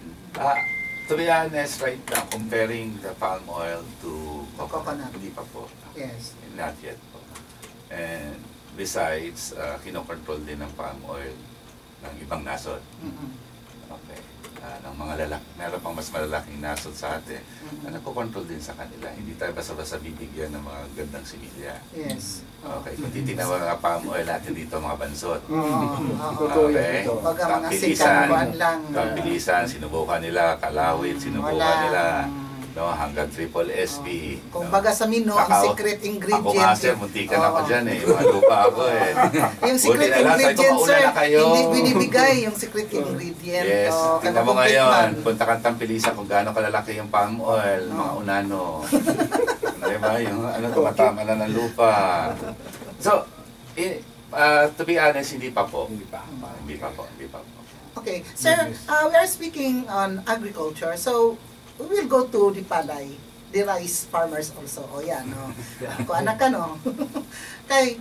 To be honest, right now, comparing the palm oil to
Coconut.
hindi pa po.
Yes.
Not yet po. And besides, kinokontrol din ng palm oil ng ibang nasod. Okay. Ng mga lalaki, meron pang mas malalaking nasod sa atin na nagkocontrol din sa kanila. Hindi tayo basta-basta bibigyan ng mga gandang similya.
Yes.
Okay, kung titignan mo mga palm oil natin dito, mga bansot.
Okay.
Baga mga sikan lang.
Kambilisan, sinubukan nila, kalawit, sinubukan nila. No, hanggang triple SB.
Kung baga sa Mino, ang secret ingredient.
Ako nga sir, muntikan ako dyan eh. Mga lupa ako eh.
Yung secret ingredient, sir, hindi binibigay yung secret ingredient.
Yes, tingnan mo ngayon, punta kang Tampilisan kung gaano kalalaki yung palm oil, mga unano. Diba? Yung tumatama na ng lupa. So, to be honest, hindi pa po. Hindi pa po.
Okay, sir, we are speaking on agriculture. So, we will go to the palay, the rice farmers also. O yan, no? Kung anak ka, no? Kay,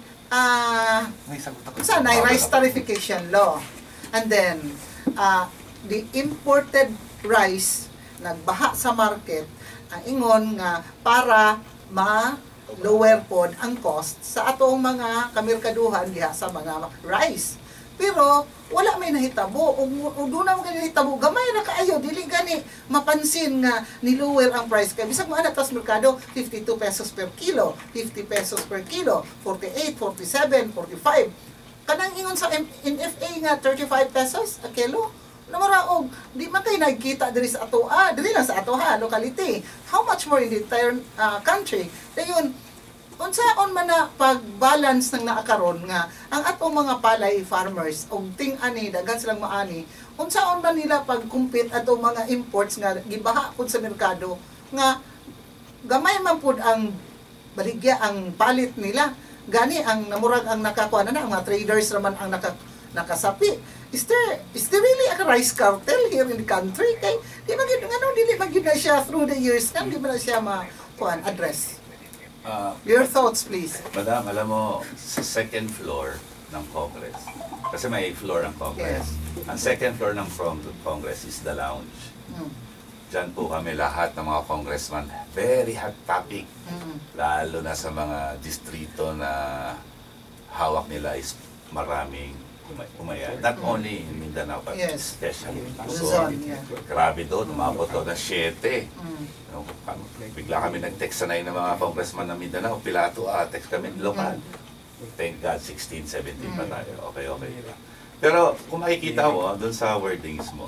sana, rice tarrification law. And then, the imported rice, nagbaha sa market, ang ingon nga, para ma-lower pod ang cost sa atong mga kamerkaduhan diha sa mga rice. Pero, wala may nahitabo. O doon naman kayo nahitabo, gamay na kaayo, dili gani mapansin nga nilower ang price. Kaya bisag mo anak tas merkado, 52 pesos per kilo, 50 pesos per kilo, 48, 47, 45. Kanang ingon sa NFA nga, 35 pesos a kilo. Namaraog, di man kayo nagkita diri sa ato, diri lang sa ato locality. How much more in the entire country? Dayon, unsaon man na pag-balance ng naakaron nga ang atong mga palay farmers og ting-ani daghan silang maani, unsaon man nila pag-compete atong mga imports nga gibaha pud sa merkado nga gamay man pud ang baligya ang palit nila, gani ang namurag ang nakakuha na ang mga traders raman ang nakasapi. Is there really a rice cartel here in the country? Kay di man gyud dili man gyud na siya through the years nang di man na siya address. Your thoughts, please.
Madam, alam mo, sa second floor ng Congress, kasi may floor ng Congress, ang second floor ng Congress is the lounge. Diyan po kami lahat ng mga congressman, very hot topic, lalo na sa mga distrito na hawak nila is maraming umayan. Not only in Mindanao, but especially in Luzon. Grabe doon, umabot doon ng 7. Bigla kami nag-text sanay ng mga congressman ng Mindanao, Pilato, text kami lokal. Thank God, 16, 17 pa tayo. Okay. Pero kung makikita mo, doon sa wordings mo,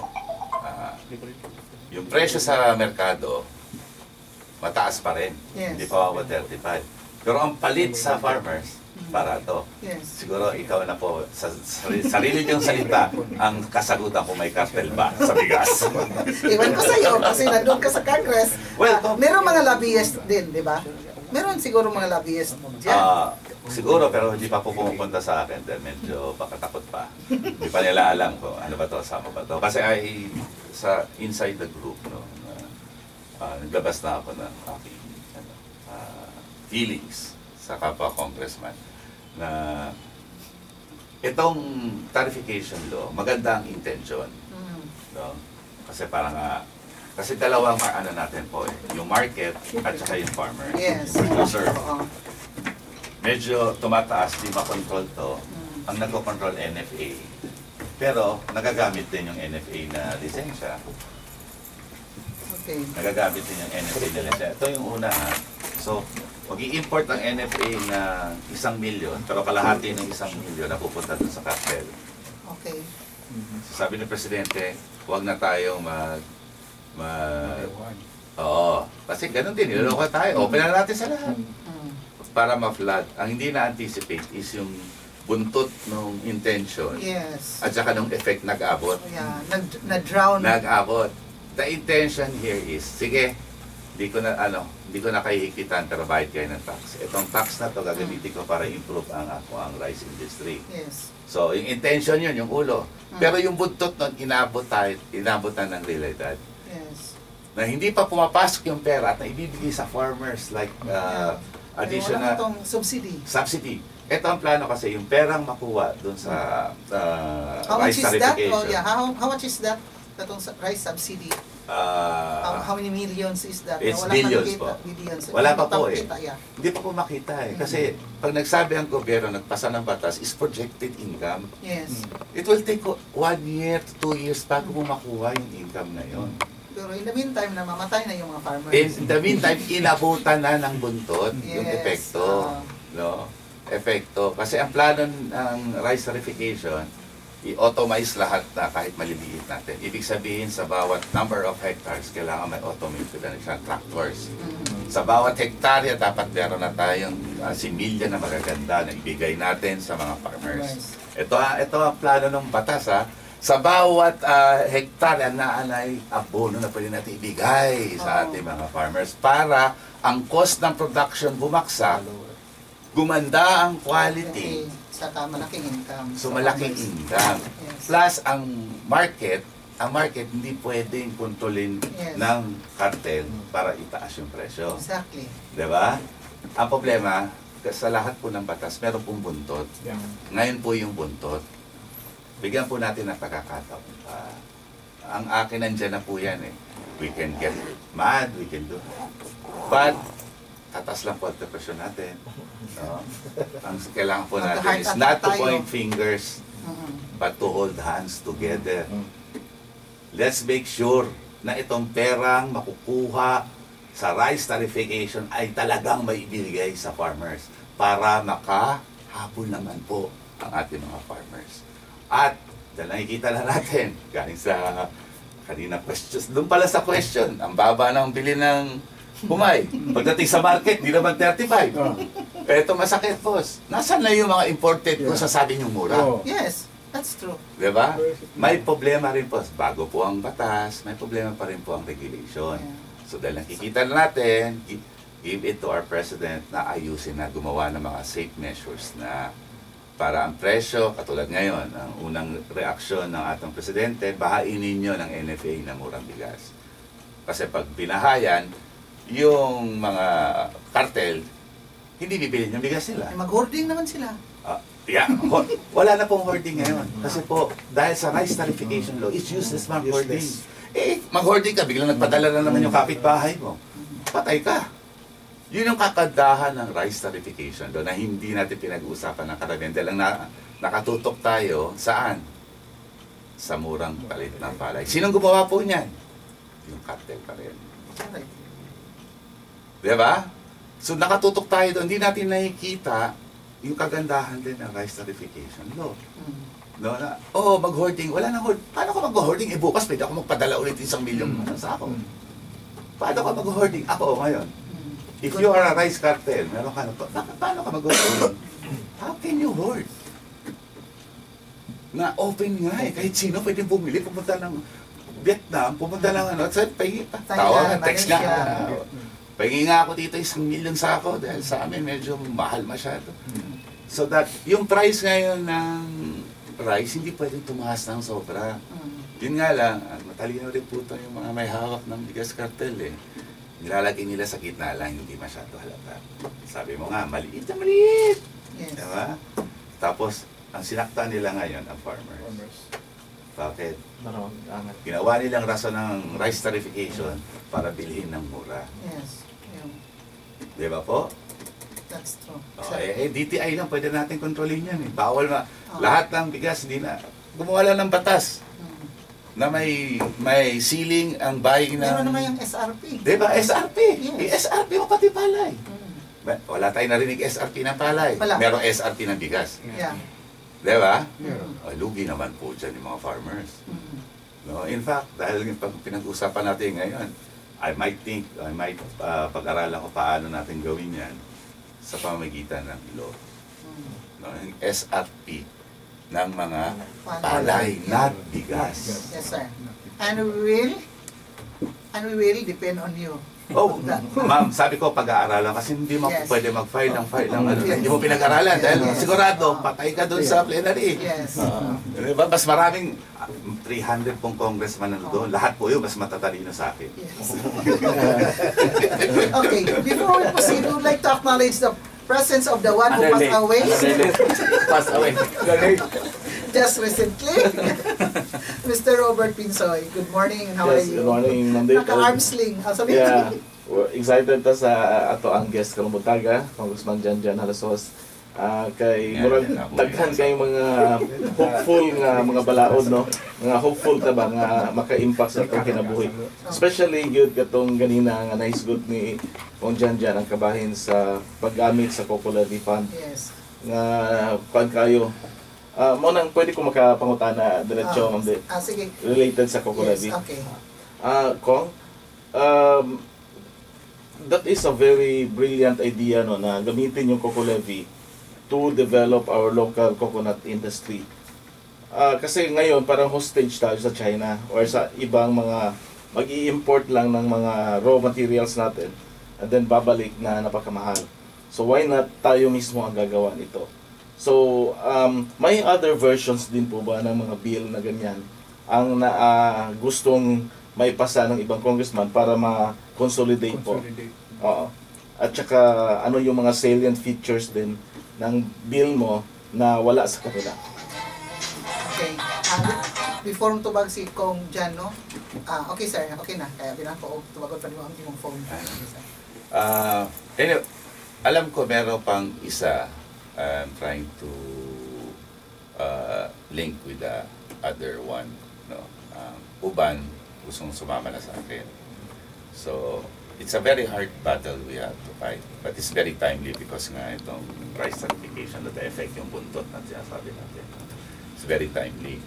yung presyo sa merkado, mataas pa rin. Hindi pa 35. Pero ang palit sa farmers, barato.
Yes.
Siguro ikaw na po, sa sarili niyong salita, ang kasagutan kung may cartel ba sa bigas.
Iwan ko sa iyo kasi nandun ka sa Congress.
Well,
Meron mga lobbyist din, di ba? Meron siguro mga lobbyist dyan.
Siguro, pero hindi pa po pumupunta sa akin dahil medyo baka takot pa. Hindi pa nila alam kung ano ba to, sama ba to. Kasi sa inside the group, no, naglabas na ako ng aking feelings sa kapwa congressman na itong Tarrification Law, maganda ang intention. No? Kasi parang kasi dalawang ano natin po yung market at saka yung farmer,
Yes.
yung producer.
Oo.
Medyo tumataas, di makontrol to. Ang nagko-control NFA. Pero nagagamit din yung NFA na lisensya.
Okay.
Nagagamit din yung NFA na lisensya. Ito yung una ha. So, mag-i-import ang NFA na 1 million, pero kalahati ng 1 million na pupunta dun sa cartel.
Okay.
Sabi ng Presidente, huwag na tayong Oo. Kasi ganun din, niloloko tayo. Open na natin sa lahat. Para ma-flood. Ang hindi na-anticipate is yung buntot ng intention.
Yes.
At saka nung effect nag-abot.
Yeah, na-drown.
Nag-abot. The intention here is, sige, hindi ko na kayo hikitan pero bayad kayo ng tax. Itong tax na to gagamitin ko para improve ang rice industry.
Yes.
So, yung intention yun, yung ulo. Pero yung buntot nun, inabotan ng realidad.
Yes.
Na hindi pa pumapasok yung pera at na ibibigay sa farmers like additional
Wala itong subsidy.
Ito ang plano kasi, yung perang makuha dun sa
How much
rice
is that?
tarrification.
Oh, yeah. How much is that? Itong rice subsidy. How many millions is that?
It's
Wala
billions
pa
po.
Billions.
Wala pa po eh.
Kita, yeah.
Hindi pa po makita eh. Kasi pag nagsabi ang gobyerno, nagpasa ng batas, is projected income.
Yes.
It will take 1 year to 2 years bago mo makuha yung income na yon.
Pero in the meantime, namamatay na yung mga farmers.
In the meantime, inabutan na ng buntot yung
Yes,
epekto. No? Epekto. Kasi ang plano ng rice tarrification, i-automize lahat na kahit maliliit natin. Ibig sabihin, sa bawat number of hectares, kailangan may automated na siyang tractors. Sa bawat hektarya, dapat meron na tayong similya na magaganda na ibigay natin sa mga farmers. Ito ang plano ng batas ha. Sa bawat hektarya na anay abono na pwede natin ibigay sa ating mga farmers para ang cost ng production bumaksak, gumanda ang quality.
Saka malaking income.
So malaking income.
Yes.
Plus ang market hindi pwedeng kontrolin ng cartel para itaas yung presyo.
Exactly.
'Di ba? Ang problema, sa lahat po ng batas, meron pong buntot. Ngayon po yung buntot. Bigyan po natin ng pagkakataon. Ang akin nandyan na po yan eh. We can get mad, we can do. But, tatas lang po ang depression natin. No? Ang kailangan po natin is not to point fingers, but to hold hands together. Let's make sure na itong perang makukuha sa rice tarrification ay talagang maibigay sa farmers para makahabol naman po ang ating mga farmers. At dahil nakikita na natin, galing sa kanina questions, doon pala sa question, ang baba ng bili ng humay. Pagdating sa market, di naman 35. Ito masakit, boss. Nasaan na yung mga imported kung sasabi niyong mura?
Yes, that's true.
Diba? May problema rin po. Bago po ang batas, may problema pa rin po ang regulation. So dahil nakikita na natin, give it to our President na ayusin na gumawa ng mga safe measures na para ang presyo, katulad ngayon, ang unang reaksyon ng atong Presidente, bahain ninyo ng NFA na murang bigas. Kasi pag binahayan, yung mga cartel, hindi bibili ng bigas nila.
Mag-hoarding naman sila.
Wala na pong hoarding ngayon. Kasi po, dahil sa rice tarrification law, it's useless mag-hoarding. Mag-hoarding ka, biglang nagpadala na naman yung kapitbahay mo. Patay ka. Yun yung kakandahan ng rice tarrification law na hindi natin pinag-uusapan ng karamihan. Dahil nakatutok tayo, saan? Sa murang palit ng palay. Sinong gumawa po niyan? Yung cartel pa rin. Diba? So nakatutok tayo doon, hindi natin nakikita yung kagandahan din ng rice tarrification law. No, mag-hoarding. Wala nang hoarding. Paano ka mag-hoarding? Bukas pwede ako magpadala ulit 1 milyon sa ako. Paano ka mag-hoarding? Ako ngayon. If you are a rice cartel, meron ka na, paano ka mag-hoarding? How can you hoard? Na open nga eh. Kahit sino pwede bumili, pumunta ng Vietnam, pumunta ng ano, at pahingi pa. Tawagan, text nga. Pahingi nga ako dito 1 million sako dahil sa amin medyo mahal masyado. So that, yung price ngayon ng rice, hindi pwedeng tumaas ng sobra. Yun nga lang, matalino rin po yung mga may hawak ng bigas cartel eh. Nilalagay nila sa gitna lang, hindi masyado halata. Sabi mo nga, maliit na maliit.
Yes.
Diba? Tapos, ang sinaktan nila ngayon, ang farmers. Bakit? Ginawa nilang rason ng rice tarrification para bilhin ng mura.
Yes.
Di ba po?
That's true.
DTI lang, pwede natin kontrolin yan eh. Bawal na. Lahat ng bigas, hindi na. Gumawa lang ng batas na may ceiling ang buying ng...
Meron naman yung SRP.
Di ba? SRP.
Yes.
SRP mo pati palay. Wala tayong narinig SRP ng palay.
Wala.
Merong SRP ng bigas.
Yeah.
Di ba? Lugi naman po dyan yung mga farmers. No? In fact, dahil yung pinag-usapan natin ngayon, I might pag-aralan ko paano natin gawin yan sa pamamagitan ng law. No? Yung SRP ng mga palay, not bigas.
Yes, sir. And we will depend on you.
Oh, ma'am, sabi ko pag-aaralan kasi hindi mo pwede mag-file ng ano, hindi mo pinag-aralan dahil sigurado patay ka doon sa plenary.
Yes.
Diba? Mas maraming 300 pong congressman na doon. Lahat po yun, mas matatalino sa akin.
Yes. Okay, before we proceed, we would like to acknowledge the presence of the one who passed away.
Passed away.
Just recently. Mr. Robert Pinsoy, good morning and how are you?
Good morning, Ma'am Dave.
Naka-arm sling.
Yeah, we're excited ta sa ato ang guest karong buntaga, Congressman John-John Jalosjos. Kay murag daghan kay mga hopeful nga mga balaod, no, mga hopeful ta ba nga maka-impact sa atong kinabuhi, especially gyud katong ganina nga nice good ni Kong John-John ang kabahin sa paggamit sa Coco Levy Funds.
Yes.
Nga kuan kayo mo nang pwede ko makapangutana diretso, Ma'am Dave,
sige.
related sa Coco Levy.
Yes, okay.
Kong, that is a very brilliant idea, no, na gamitin yung Coco Levy to develop our local coconut industry. Kasi ngayon parang hostage tayo sa China or sa ibang mga mag-i-import lang ng mga raw materials natin and then babalik na napakamahal. So why not tayo mismo ang gagawa nito? So may other versions din po ba ng mga bill na ganyan ang gustong may pasa ng ibang congressman para ma-consolidate po? Oo. At saka ano yung mga salient features din ng bill mo na wala sa kanila?
Okay. Before mo tubag si Kong Jan, no? Okay, sir. Okay na. Kaya bilang ko, tubagon pa rin mo ang imong phone.
Anyway, alam ko meron pang isa. I'm trying to link with the other one. No? Uban, gustong sumama na sa akin. So, it's a very hard battle we have to fight. But it's very timely because nga itong price tarrification na effect yung buntot na sinasabi natin. It's very timely.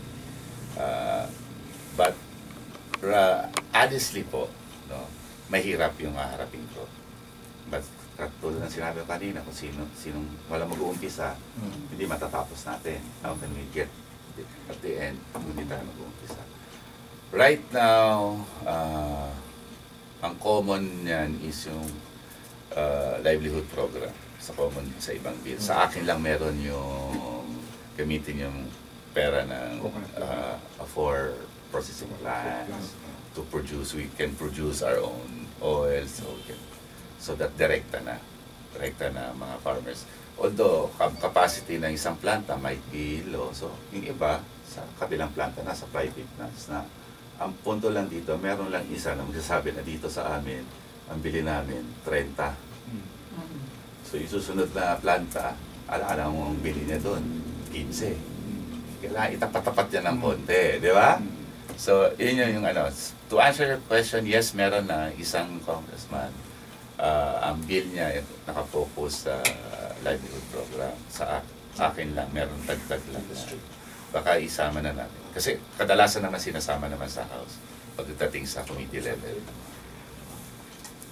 But honestly po, no, mahirap yung haharapin ko. But tulad ng sinabi ko kanina, kung sinong wala mag-uumpisa, hindi matatapos natin. How can we get at the end, hindi tayo mag-uumpisa. Right now, ang common niyan is yung livelihood program sa ibang bill. Sa akin lang meron yung gamitin yung pera ng for processing plants to produce. We can produce our own oil, so that direkta na mga farmers. Although capacity ng isang planta might be low, so yung iba sa kabilang planta na sa private na. Ang punto lang dito, meron lang isa na magsasabi na dito sa amin, ang bili namin, 30. So yung susunod na planta, alam mo ang bili niya doon, 15. Kailangan itapat-tapat yan ng konti, di ba? So yun yung ano. To answer your question, yes, meron na isang congressman. Ang bill niya nakafocus sa livelihood program. Sa akin lang, meron dagdag lang. Baka isama na natin. Kasi kadalasan naman sinasama naman sa House pagdating sa committee level.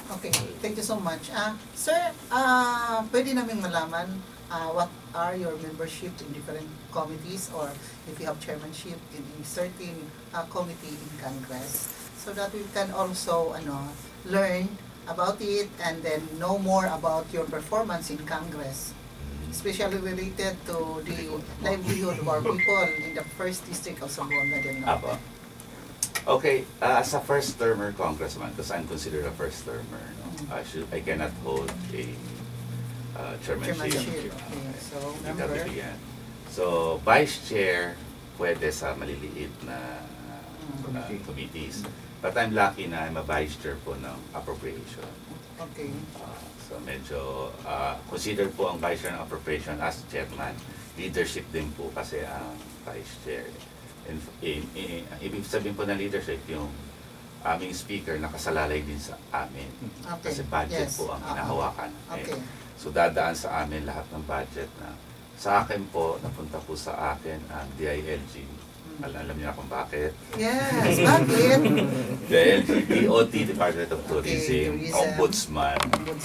Okay, thank you so much. Sir, pwede naming malaman what are your membership in different committees or if you have chairmanship in a certain committee in Congress so that we can also learn about it and then know more about your performance in Congress, especially related to the livelihood of our people in the 1st District of Zamboanga del Norte.
Okay, as a first-termer congressman, because I'm considered a first-termer, I cannot hold a chairmanship.
Okay, so member.
So, vice chair, pwede sa maliliit na committees. But I'm lucky na I'm a vice chair po ng appropriation.
Okay.
So, medyo consider po ang vice chair ng appropriation as chairman. Leadership din po kasi ang vice chair. Ibig sabihin po ng leadership, yung aming speaker nakasalalay din sa amin.
Okay.
Kasi budget
Yes.
po ang hinahawakan.
Okay.
So dadaan sa amin lahat ng budget na sa akin po, napunta po sa akin ang DILG. Alam niyo na kung bakit.
Yes, bakit?
DILG, DOT, Department of Tourism,
Tourism.
Ombudsman,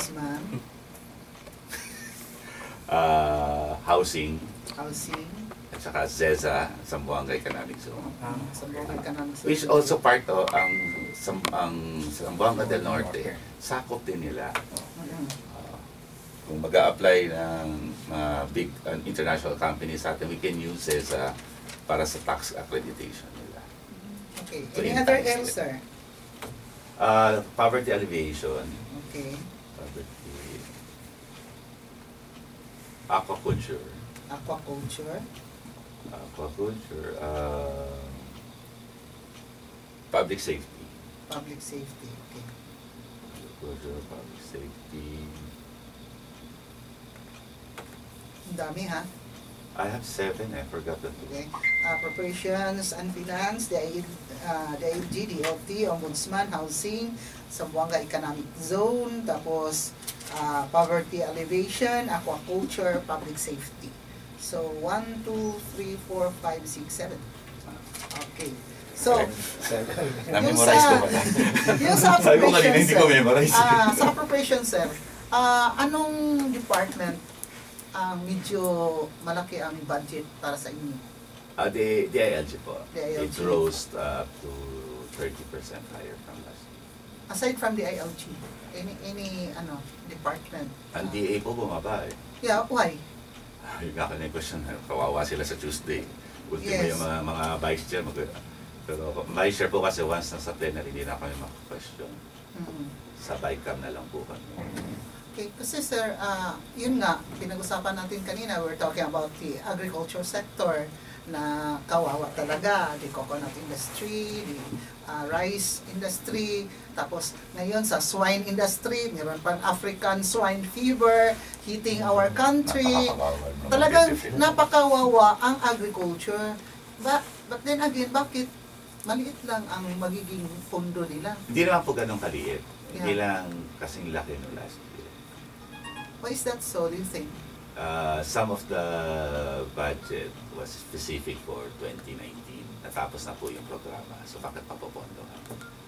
Housing, at saka ZEZA, Zamboanga Economic Zone. Which also part of ang Zamboanga del Norte, sakop din nila. Kung mag-a-apply ng big international companies sa atin, we can use ZEZA para sa tax accreditation nila.
Okay.
So,
Any other else, sir?
Poverty alleviation.
Okay.
Poverty. Aquaculture.
Aquaculture.
Aquaculture. Public safety.
Public safety. Okay.
Aquaculture, public safety.
Ang dami, ha?
I have 7. I forgot the 2.
Okay. Appropriations and Finance, the AIG, DLT, Ombudsman, Housing, Zamboanga Economic Zone, tapos Poverty Alleviation, Aquaculture, Public Safety. So, 1, 2, 3, 4, 5, 6, 7. Okay. So,
Na-memorize ko ba?
yung sa
Sabi ko kanina,
appropriations,
hindi ko
sir,
memorize.
sa appropriations, sir, anong department medyo malaki ang budget para sa inyo?
The DILG po.
DILG.
It rose up to 30% higher from last year.
Aside from the ILG, any department?
Ang DA po bumaba eh.
Yeah, why?
Yung nga yung question, kawawa sila sa Tuesday. Ultimo
Yes.
yung mga vice chair. Pero vice chair po kasi once nasa plenary, hindi na kami maka-question. Sa BICAM na lang po kami.
Okay, kasi sir, yun nga, pinag-usapan natin kanina, we're talking about the agriculture sector na kawawa talaga, the coconut industry, the rice industry, tapos ngayon sa swine industry, meron pang African swine fever hitting our country. Talagang napakawawa ang agriculture. But then again, bakit maliit lang ang magiging pondo nila?
Hindi naman po ganun kaliit. Hindi
Yeah.
lang kasing laki no last year.
Why is that so, do you think?
Some of the budget was specific for 2019. Natapos na po yung programa. So, bakit papopondohan?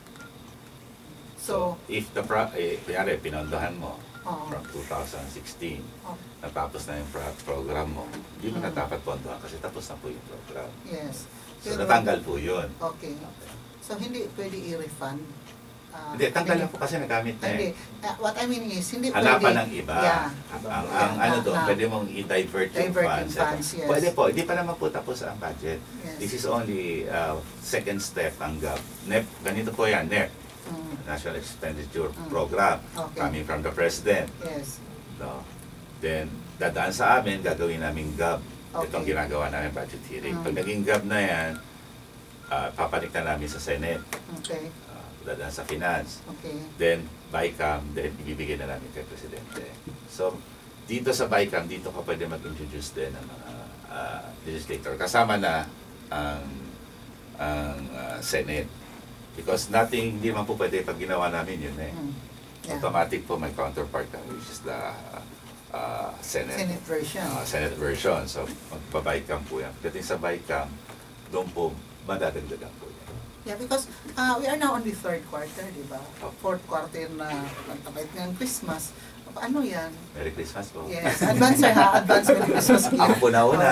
So, if the kaya pinondohan mo from 2016, natapos na yung program mo, hindi mo na dapat pondohan kasi tapos na po yung program.
Yes.
So, natanggal po yun.
Okay. So, hindi pwede i-refund?
Hindi, tanggal lang po kasi nagamit na
Hindi.
eh.
What I mean is, hindi
Hanapan
pwede.
ng iba.
Yeah.
Ang ano doon, pwede mong i-divert yung
Divert yung
funds.
funds, yes.
Pwede po, hindi pa naman po tapos ang budget.
Yes.
This is only second step ang GAP. NEP, ganito po yan, NEP. National Expenditure Program.
Okay.
Coming from the President.
Yes.
No? Then, dadaan sa amin, gagawin namin GAP.
Okay.
Itong ginagawa namin budget hearing. Pag naging GAP na yan, papanik na namin sa Senate.
Okay.
Dadaan sa Finance.
Okay.
Then, BICAM, then ibibigay na namin kay Presidente. So, dito sa BICAM, dito ka pwede mag-introduce din ng mga legislator. Kasama na ang Senate. Because hindi man po pwede pag ginawa namin yun eh.
Yeah.
Automatic po may counterpart kami, which is the Senate.
Senate version.
Senate version. So, magpa-BICAM po yan. Pagdating sa BICAM, doon po madadagdagan po yan.
Yeah, because we are now on the third quarter, di ba? Fourth quarter na nagtabait ng Christmas. Ano yan?
Merry Christmas po.
Yes, advance sir ha, advance Merry Christmas gift.
Ako po nauna.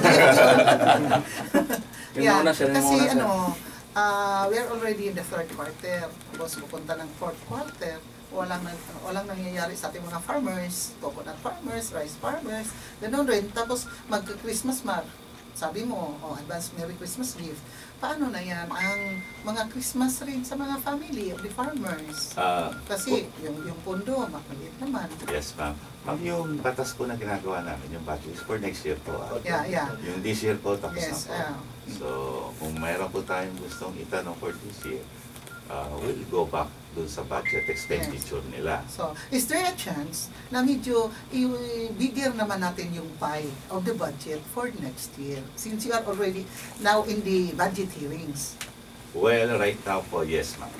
Yeah,
Muna siya,
kasi
muna siya.
we are already in the third quarter. Tapos pupunta ng fourth quarter. Walang nangyayari sa ating mga farmers, coconut farmers, rice farmers, ganoon rin. Tapos mag-Christmas sabi mo, advance Merry Christmas gift. Paano na yan ang mga Christmas rin sa mga family of the farmers? Kasi yung pundo, maliit naman.
Yes, ma'am. Ma'am, yung batas po na ginagawa namin, yung budget is for next year po.
Yeah.
Yung this year po, tapos
Yes,
na po. So, kung mayroon po tayong gustong itanong for this year, we'll go back dun sa budget expenditure nila.
So, is there a chance na medyo bigger naman natin yung pie of the budget for next year? Since you are already now in the budget hearings.
Well, right now po, yes, ma'am.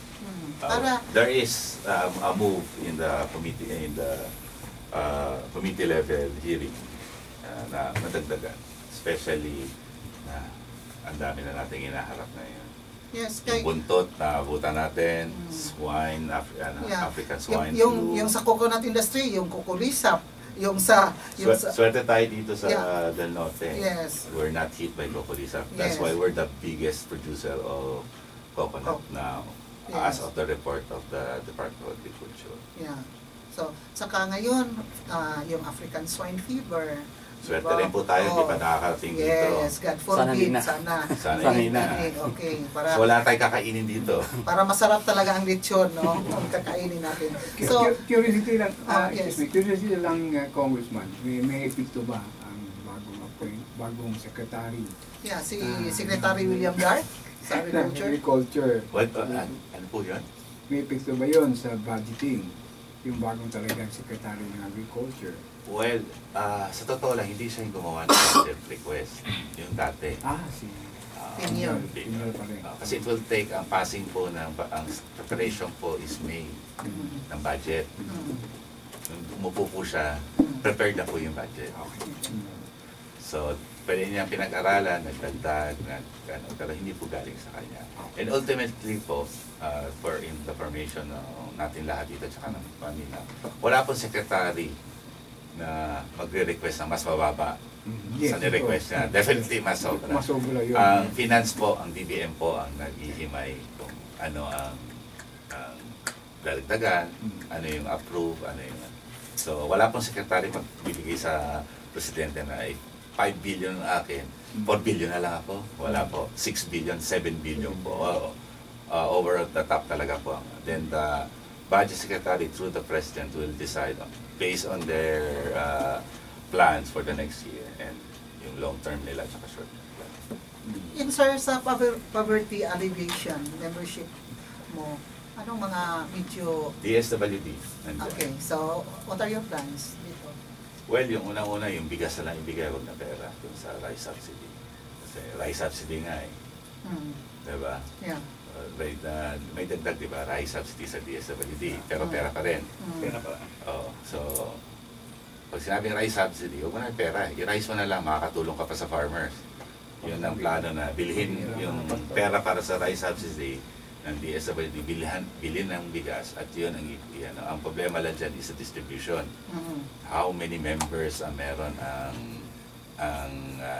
There is a move in the committee level hearing na madagdagan, especially na ang dami na nating inaharap ngayon.
Yes,
Yung buntot na abutan natin, swine, African swine flu.
Yung sa coconut industry, yung kukulisap,
Swerte tayo dito sa Del Norte.
Yes.
We're not hit by Cocolisap. That's
Yes.
why we're the biggest producer of coconut now, as
Yes.
of the report of the Department of Agriculture.
Yeah. So, saka ngayon, yung African Swine Fever.
Swerte rin po tayo, hindi pa nakakarating dito.
Yes, God forbid,
Sana
Sana
hindi na.
Okay, para
So, wala tayong kakainin dito.
para masarap talaga ang lechon, no? Ang kakainin natin. So,
Curiosity lang,
yes.
curiosity lang, Congressman, may epekto ba ang bagong secretary
yeah, si Secretary William Dark sa
ng
Agriculture.
agriculture?
What, ano po yun?
May epekto ba yun sa budgeting? Yung bagong talagang secretary ng agriculture?
Well, sa totoo lang, hindi siya yung gumawa ng budget request. Yung dati.
Senior.
Senior pa rin.
Kasi it will take, ang passing po, ang preparation po is May ng budget. Nung umupo po siya, prepared na po yung budget. So, pwede niyang pinag-aralan, nagdagdag, pero hindi po galing sa kanya. And ultimately po, for information natin lahat dito, tsaka ng Manila, wala pong secretary na magre-request ng mas mababa sa ni-request niya. Definitely mas sobra.
Mas sobra yun.
Ang finance po, ang DBM po, ang nag-ihimay kung ano ang dagdagan, ano yung approve, ano yung... So, wala pong secretary magbibigay sa presidente na 5 billion ang akin, 4 billion na lang ako. Wala po. 6 billion, 7 billion po. Over the top talaga po. Then the budget secretary through the president will decide based on their plans for the next year and yung long-term nila at short-term plan.
In sir, sa poverty alleviation membership mo, anong mga medyo...
DSWD.
Okay, so what are your plans dito?
Well, yung unang-una, yung bigas na lang ibigay ko na pera dun sa rice subsidy. Kasi rice subsidy nga eh. Diba?
Yeah.
May dagdag, di ba? Rice subsidy sa DSWD, pero pera pa rin.
Pera pa.
So, pag sinabing rice subsidy, huwag mo na yung pera. I-rice mo na lang, makakatulong ka pa sa farmers. Yun ang plano na bilhin yung pera para sa rice subsidy ng DSWD, bilhin ng bigas, at yun ang problema lang dyan is the distribution. How many members ang meron ang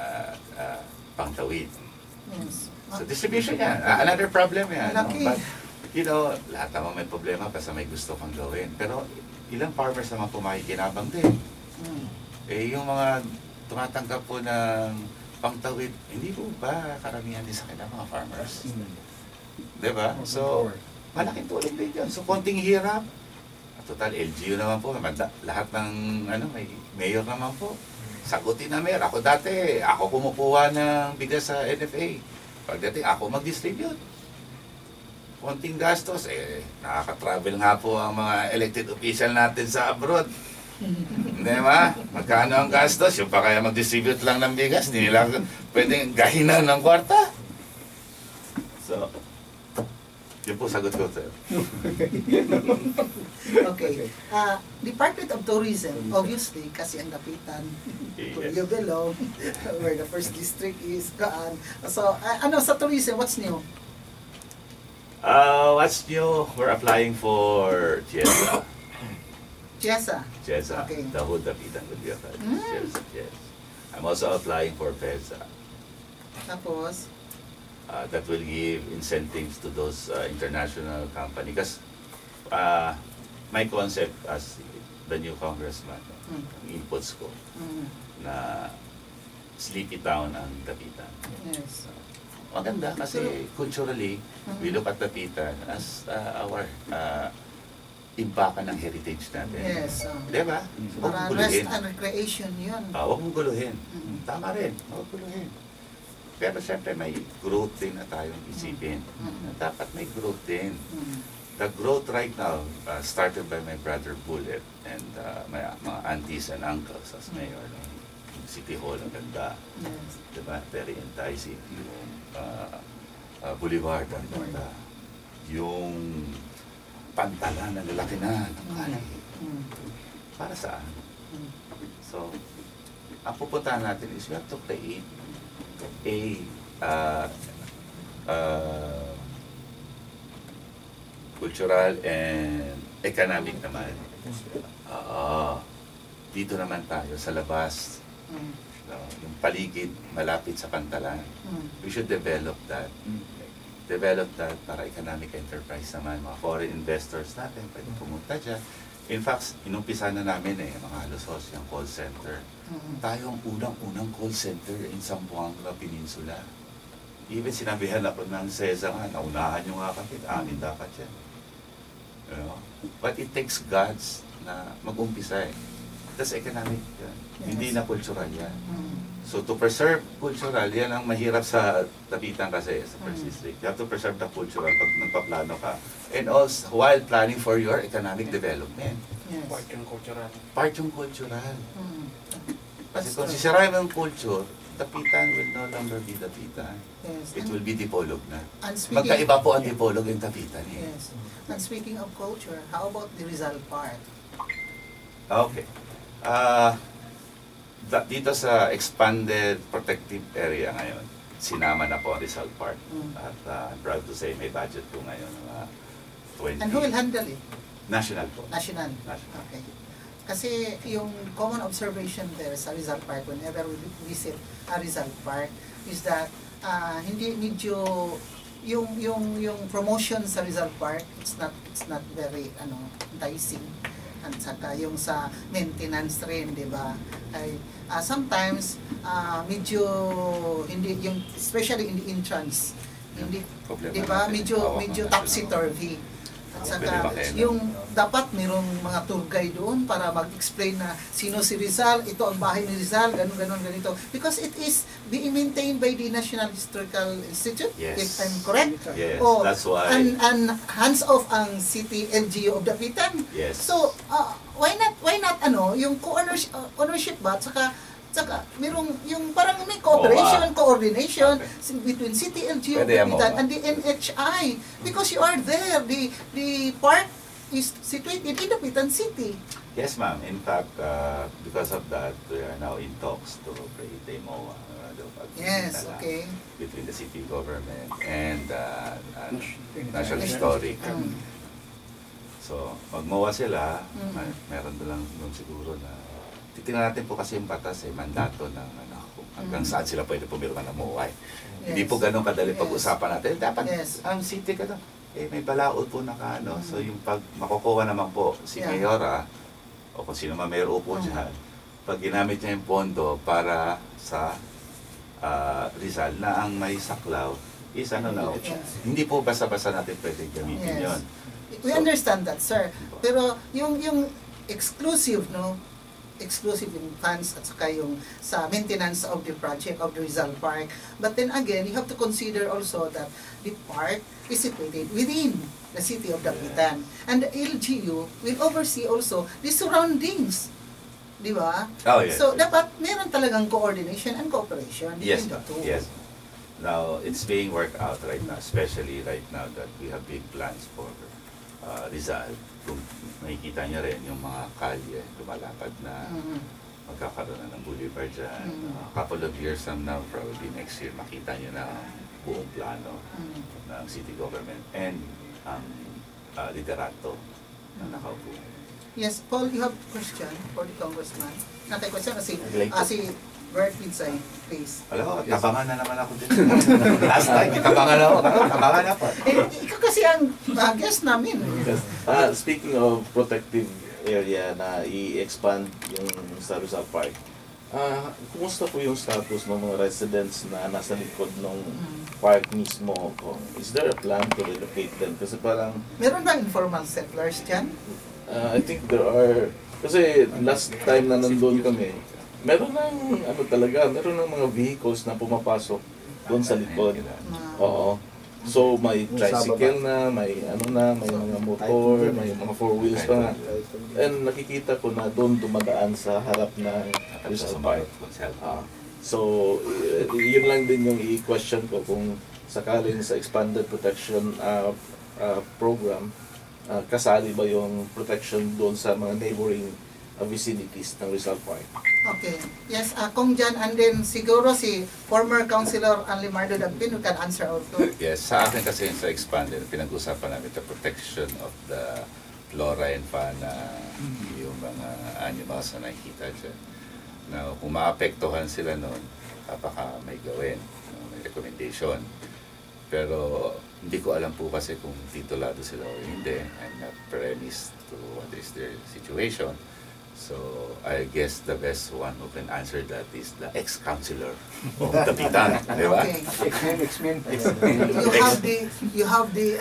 pangtawid?
Yes.
So distribution yan. Another problem yan.
Laki.
But, lahat naman may problema basta may gusto kang gawin. Pero ilang farmers naman po makikinabang din. Yung mga tumatanggap po ng pangtawid, hindi po ba karamihan din sa kanila mga farmers? Diba? So, malaking tulong din yun. So, konting hirap. Total, LGU naman po. Lahat ng may mayor naman po. Sagutin na mayor. Ako dati, ako kumukuha ng bigas sa NFA. Pagdating, ako mag-distribute. Konting gastos, nakaka-travel nga po ang mga elected official natin sa abroad. Hindi ba? Magkano ang gastos? Yung pa kaya mag-distribute lang ng bigas, hindi nila pwedeng gahinan ng kwarta. So, yun po sagot ko, sir.
Okay. Department of Tourism, obviously, kasi ang Dapitan, where you belong, where the first district is, So, sa tourism, what's new?
What's new? We're applying for Chiesa.
Chiesa.
Chiesa.
Okay.
The whole Dapitan will be applied. Chiesa, yes. I'm also applying for PESA.
Tapos,
That will give incentives to those international companies. Because my concept as the new congressman, ang inputs ko, na sleepy town ang Dapitan.
yes.
Maganda kasi culturally, we look at Dapitan as our imbakan ng heritage natin.
Yes.
Diba? Huwag
Para
mong
rest
guluhin.
and recreation yun.
Huwag mong guluhin. Tama rin, huwag guluhin. Pero siyempre may growth din na tayong isipin. Dapat may growth din. The growth right now started by my brother Bullet and my mga aunties and uncles as mayor ng City Hall. Ang ganda.
Yes.
Diba? Very enticing. Yung boulevard, ang ganda. Yung pantalan na lalaki na. Para saan? So, ang pupuntahan natin is we have to create cultural and economic naman. Dito naman tayo sa labas. Yung paligid malapit sa pantalan. We should develop that. Develop that para economic enterprise naman. Mga foreign investors natin pwede pumunta dyan. In fact, inumpisa na namin mga Jalosjos, yung call center. Tayo ang unang call center in Zamboanga Peninsula. Even sinabihan ako ng SESA nga, naunahan nyo nga kami, amin dapat yan. You know? But it takes guts na mag-umpisa That's economic yan.
Yes.
Hindi na cultural yan. So to preserve cultural, yan ang mahirap sa Dapitan kasi sa first district. You have to preserve the cultural pag nagpaplano ka. And also, while planning for your economic development.
Yes.
Part yung cultural.
Part yung cultural. Kasi kung sisirahin mo yung culture, Dapitan will no longer be Dapitan.
Yes.
It will be Dipolog na.
And speaking,
Magkaiba po ang Dipolog yung Dapitan.
yes. And speaking of culture, how about the Rizal Park?
Okay. Dito sa expanded protective area ngayon, sinama na po ang Rizal Park. At I'm proud to say may budget po ngayon ng 20.
And who will handle it?
National po.
National.
National.
Okay. Kasi yung common observation there sa Rizal Park, whenever we visit a Rizal Park, is that hindi medyo yung promotion sa Rizal Park, it's not very enticing. At saka yung sa maintenance rin, di ba? Ay sometimes medyo hindi yung especially in the entrance, hindi, di ba? Medyo topsy-turvy. At saka yung dapat mayroong mga tour guide doon para mag-explain na sino si Rizal, ito ang bahay ni Rizal, ganito. Because it is being maintained by the National Historical Institute,
Yes.
if I'm correct.
Yes,
Oh,
that's why.
And hands off ang City LGU of Dapitan.
Yes.
So, why not yung ownership ba, saka merong yung parang may cooperation, coordination between City LGU of
Pwede
Dapitan
yan,
and the NHI, because you are there, the park is situated in Dapitan City.
Yes, ma'am. In fact, because of that, we are now in talks to create a MOA.
Yes, okay.
Between the city government and National Historic. So, mag-MOA sila, meron lang nun siguro na titingnan natin po kasi yung batas mandato ng hanggang saan sila pwede pumirma ng MOA. Hindi po ganun kadali pag-usapan natin. Dapat ang city may balaod po na So yung pag makukuha naman po si Mayora o kung sino man mayroon po dyan, pag ginamit niya yung pondo para sa Rizal na ang may saklaw is hindi po basta-basta natin pwede gamitin yon.
We understand that, sir. Pero yung exclusive yung funds at saka yung sa maintenance of the project of the Rizal Park. But then again, you have to consider also that the park is situated within the city of Dapitan. And the LGU will oversee also the surroundings. Di ba?
Oh, yes.
So, dapat meron talagang coordination and cooperation
Yes,
between the two.
yes. Now, it's being worked out right now, especially right now that we have big plans for Rizal. Kung makikita niyo rin yung mga kalye, lumalapad na magkakaroon na ng boulevard dyan. Couple of years from now, probably next year, makita nyo na ang buong plano ng city government and ang liderato na nakaupo.
Yes, Paul, you have a question for the congressman. Natay question si Bert Midsay, please.
Alam mo, tabangan na naman ako din. Last time, tabangan ako. Tabangan ako.
Ikaw kasi ang guest namin.
Speaking of protective area na i-expand yung sa Rizal Park, kumusta po yung status ng mga residents na nasa likod ng park mismo? Is there a plan to relocate them? Kasi parang...
Meron bang informal settlers dyan?
I think there are... Kasi last time na nandun kami, meron ng meron ng mga vehicles na pumapasok doon sa likod. Oo. So may tricycle na, may may mga motor, may mga four wheels pa nga. And nakikita ko na doon dumadaan sa harap ng Rizal Park. So yun lang din yung i-question ko kung sakaling sa expanded protection program, kasali ba yung protection doon sa mga neighboring vicinities ng Rizal Park.
Okay. Yes, Kong Jan, and then siguro si former Councilor Alemarlou B Dagpin who can answer also.
Yes, sa akin kasi sa expanded, pinag-usapan namin the protection of the flora and fauna, yung mga animals na nakikita dyan. Na kung maapektuhan sila noon, baka may gawin, may recommendation. Pero hindi ko alam po kasi kung titulado sila o hindi. I'm not premised to what is their situation. So, I guess the best one who can answer that is the ex-councilor of Dapitan, di ba?
X-Men.
You have the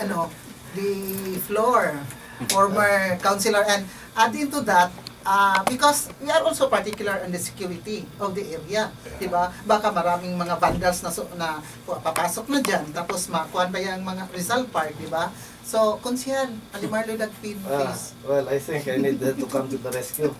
floor, former councilor, and adding to that, because we are also particular on the security of the area, di ba? Baka maraming mga vandals na papasok na dyan, tapos makuhan pa yung mga Rizal Park, di ba? So, Konsyal, Alemarlou B Dagpin, please.
Well, I think I need to come to the rescue.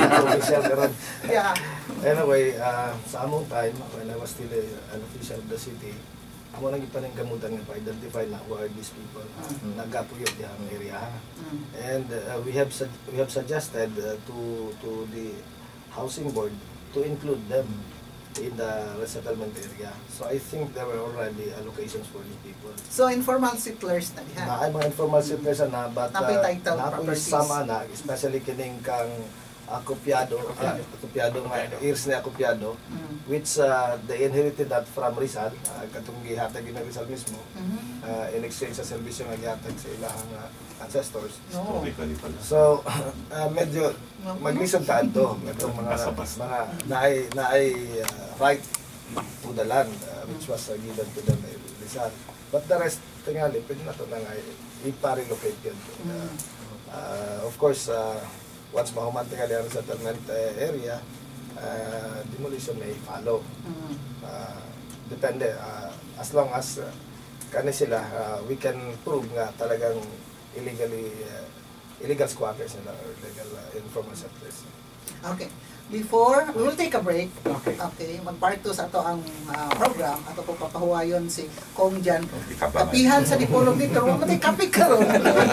Yeah.
Anyway, sa among time, when I was still an official of the city, amo nang ipaninggamutan nga pa-identify na who are these people nagapuyod di ang area. And we have suggested to the housing board to include them in the resettlement area. So I think there were already allocations for these people.
So informal settlers na diha.
Na ay mga informal settlers na but napoy sama na, especially kining kang akopyado nga ears na akopyado, which they inherited that from Rizal, katong gihatag ni Rizal mismo, in exchange sa serbisyo nga gihatag sa ilang ancestors.
No.
So medyo maglisod kaadto itong mga naay right to the land, which was given to them by Rizal. But the rest tingali pwede na to nga ipa-relocate yun. Of course, once mahuman tingali ang settlement area, demolition may follow. Depende, as long as kani sila, we can prove nga talagang illegal squatters nila or illegal informal settlers.
Okay. Before, we will take a break. Okay. Mag-part 2 sa ato ang program. Ato po papahuwayon si Kong Jan. Kapihan sa Dipolog dito. Matay kapit ka ron.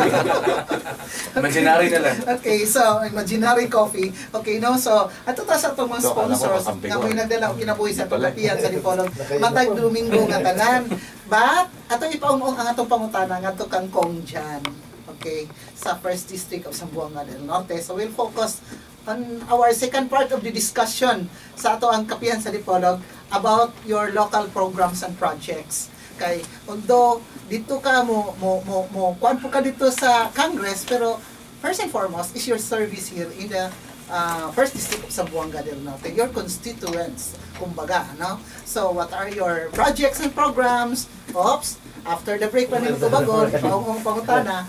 Imaginary na lang.
Okay, so imaginary coffee. Okay, no? So, ato ta sa itong mga sponsors na may nagdala o kinabuhi sa Kapihan sa Dipolog. Matay Domingo nga tanan. But, ato ipaungong ang atong pangutana nga ato kang Kong Jan. Okay, sa First District of Zamboanga del Norte. So, we'll focus on our second part of the discussion sa ato ang Kapihan sa Dipolog about your local programs and projects. Kay although dito ka kuan po ka dito sa Congress, pero first and foremost is your service here in the First District of Zamboanga del Norte, your constituents, kumbaga, no? So what are your projects and programs? Oops, after the break pa nito bago, pangutana.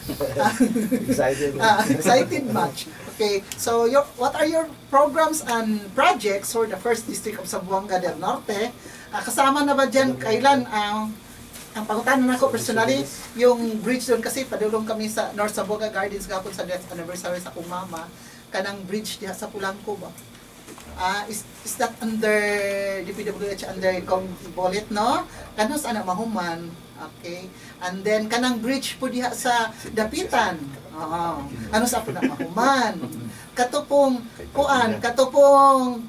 Excited much. Okay, so what are your programs and projects for the First District of Zamboanga del Norte? Kasama na ba dyan kailan ang pangutanan nako personally, yung bridge doon kasi padulong kami sa North Zamboanga Gardens gapon sa death anniversary sa akong mama, kanang bridge diha sa Pulangko ba? Is that under DPWH under Cong Bolet, no? Kano sa anak mahuman. Okay. And then kanang bridge po diha sa Dapitan. Ano sa anak mahuman. Katupong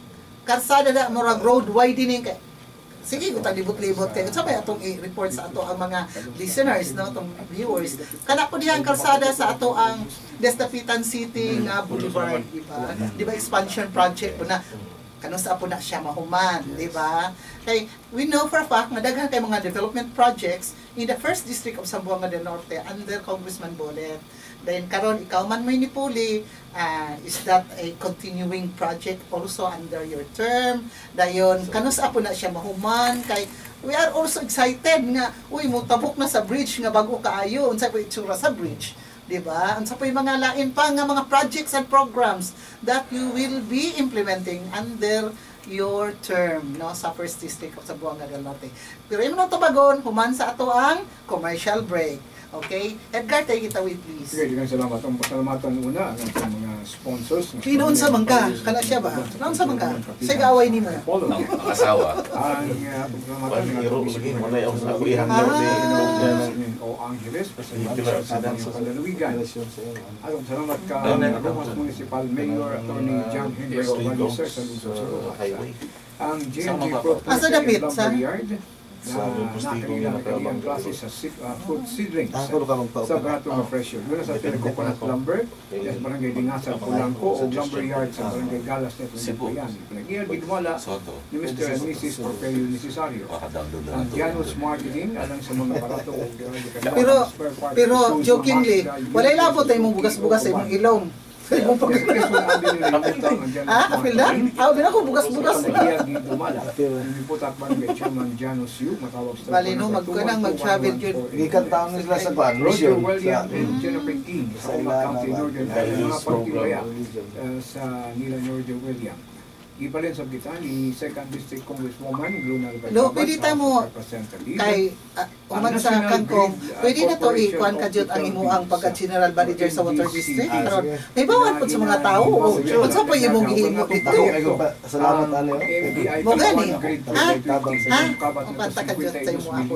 karsada na murag road widening kay sige ko libot-libot kay unsa may atong i-report sa ato ang mga listeners no atong viewers kana po dihang kalsada sa ato ang Dapitan City nga boulevard di ba expansion project po na kano sa po na siya mahuman di ba kay we know for a fact na daghan kay mga development projects in the first district of Zamboanga del Norte under Congressman Bolet. Then karon ikaw man may nipuli, is that a continuing project also under your term? Dayon kanus apo na siya mahuman kay we are also excited nga uy mo tabok na sa bridge nga bago kaayo unsa po itsura sa bridge, di ba? Unsa po yung mga lain pa nga mga projects and programs that you will be implementing under your term no sa first district of Zamboanga del Norte. Pero imo na tabagon human sa ato ang commercial break. Okay? Edgar, take it away, please.
Sige, dengan salamat. Ang pasalamatan una ang ating mga sponsors.
Kinoon sa mangka? Kana siya ba? Kinoon sa mangka? Sige, away ni mo.
Ang asawa.
Ang pasalamatan ng ating
Wala yung sa kulihan
o Angeles, pasalamatan sa ating Pandaluigan. Ang salamat ka Romas Municipal Mayor Attorney John Henry Organizer sa Luzon, ang GM
Asa dapit sa
na kanila ang klase sa fruit seedlings sa Barato ng Presyo. Mula sa Coconut Lumber, sa Barangay Dingasan, Pulangco, o Lumber Yard sa Barangay Galas na Pinayan. Pinag-iyan, gidwala ni Mr. and Mrs. Porfelio Necesario. Ang Janus Marketing, alang sa mga barato.
pero jokingly, walay labot ay mong bugas-bugas sa imong ilong. Apil na? Apil na ko bugas-bugas. Bali no, magkunang mag-travel yun.
Gikan taon nila sa ban, mission.
Sa nila Northern William. Ibalin sa kita ni Second District Congresswoman Luna Alberto.
Lo, pwede tamo kay uman sa kangkong, pwede na to ikuan kadyot ang imuang pagka-general manager sa Water District. Karon, may bawat po sa mga tao. Unsa pa imong gihimo dito?
Salamat ano.
Mo gani. Ha? Panta kadyot sa imo ako.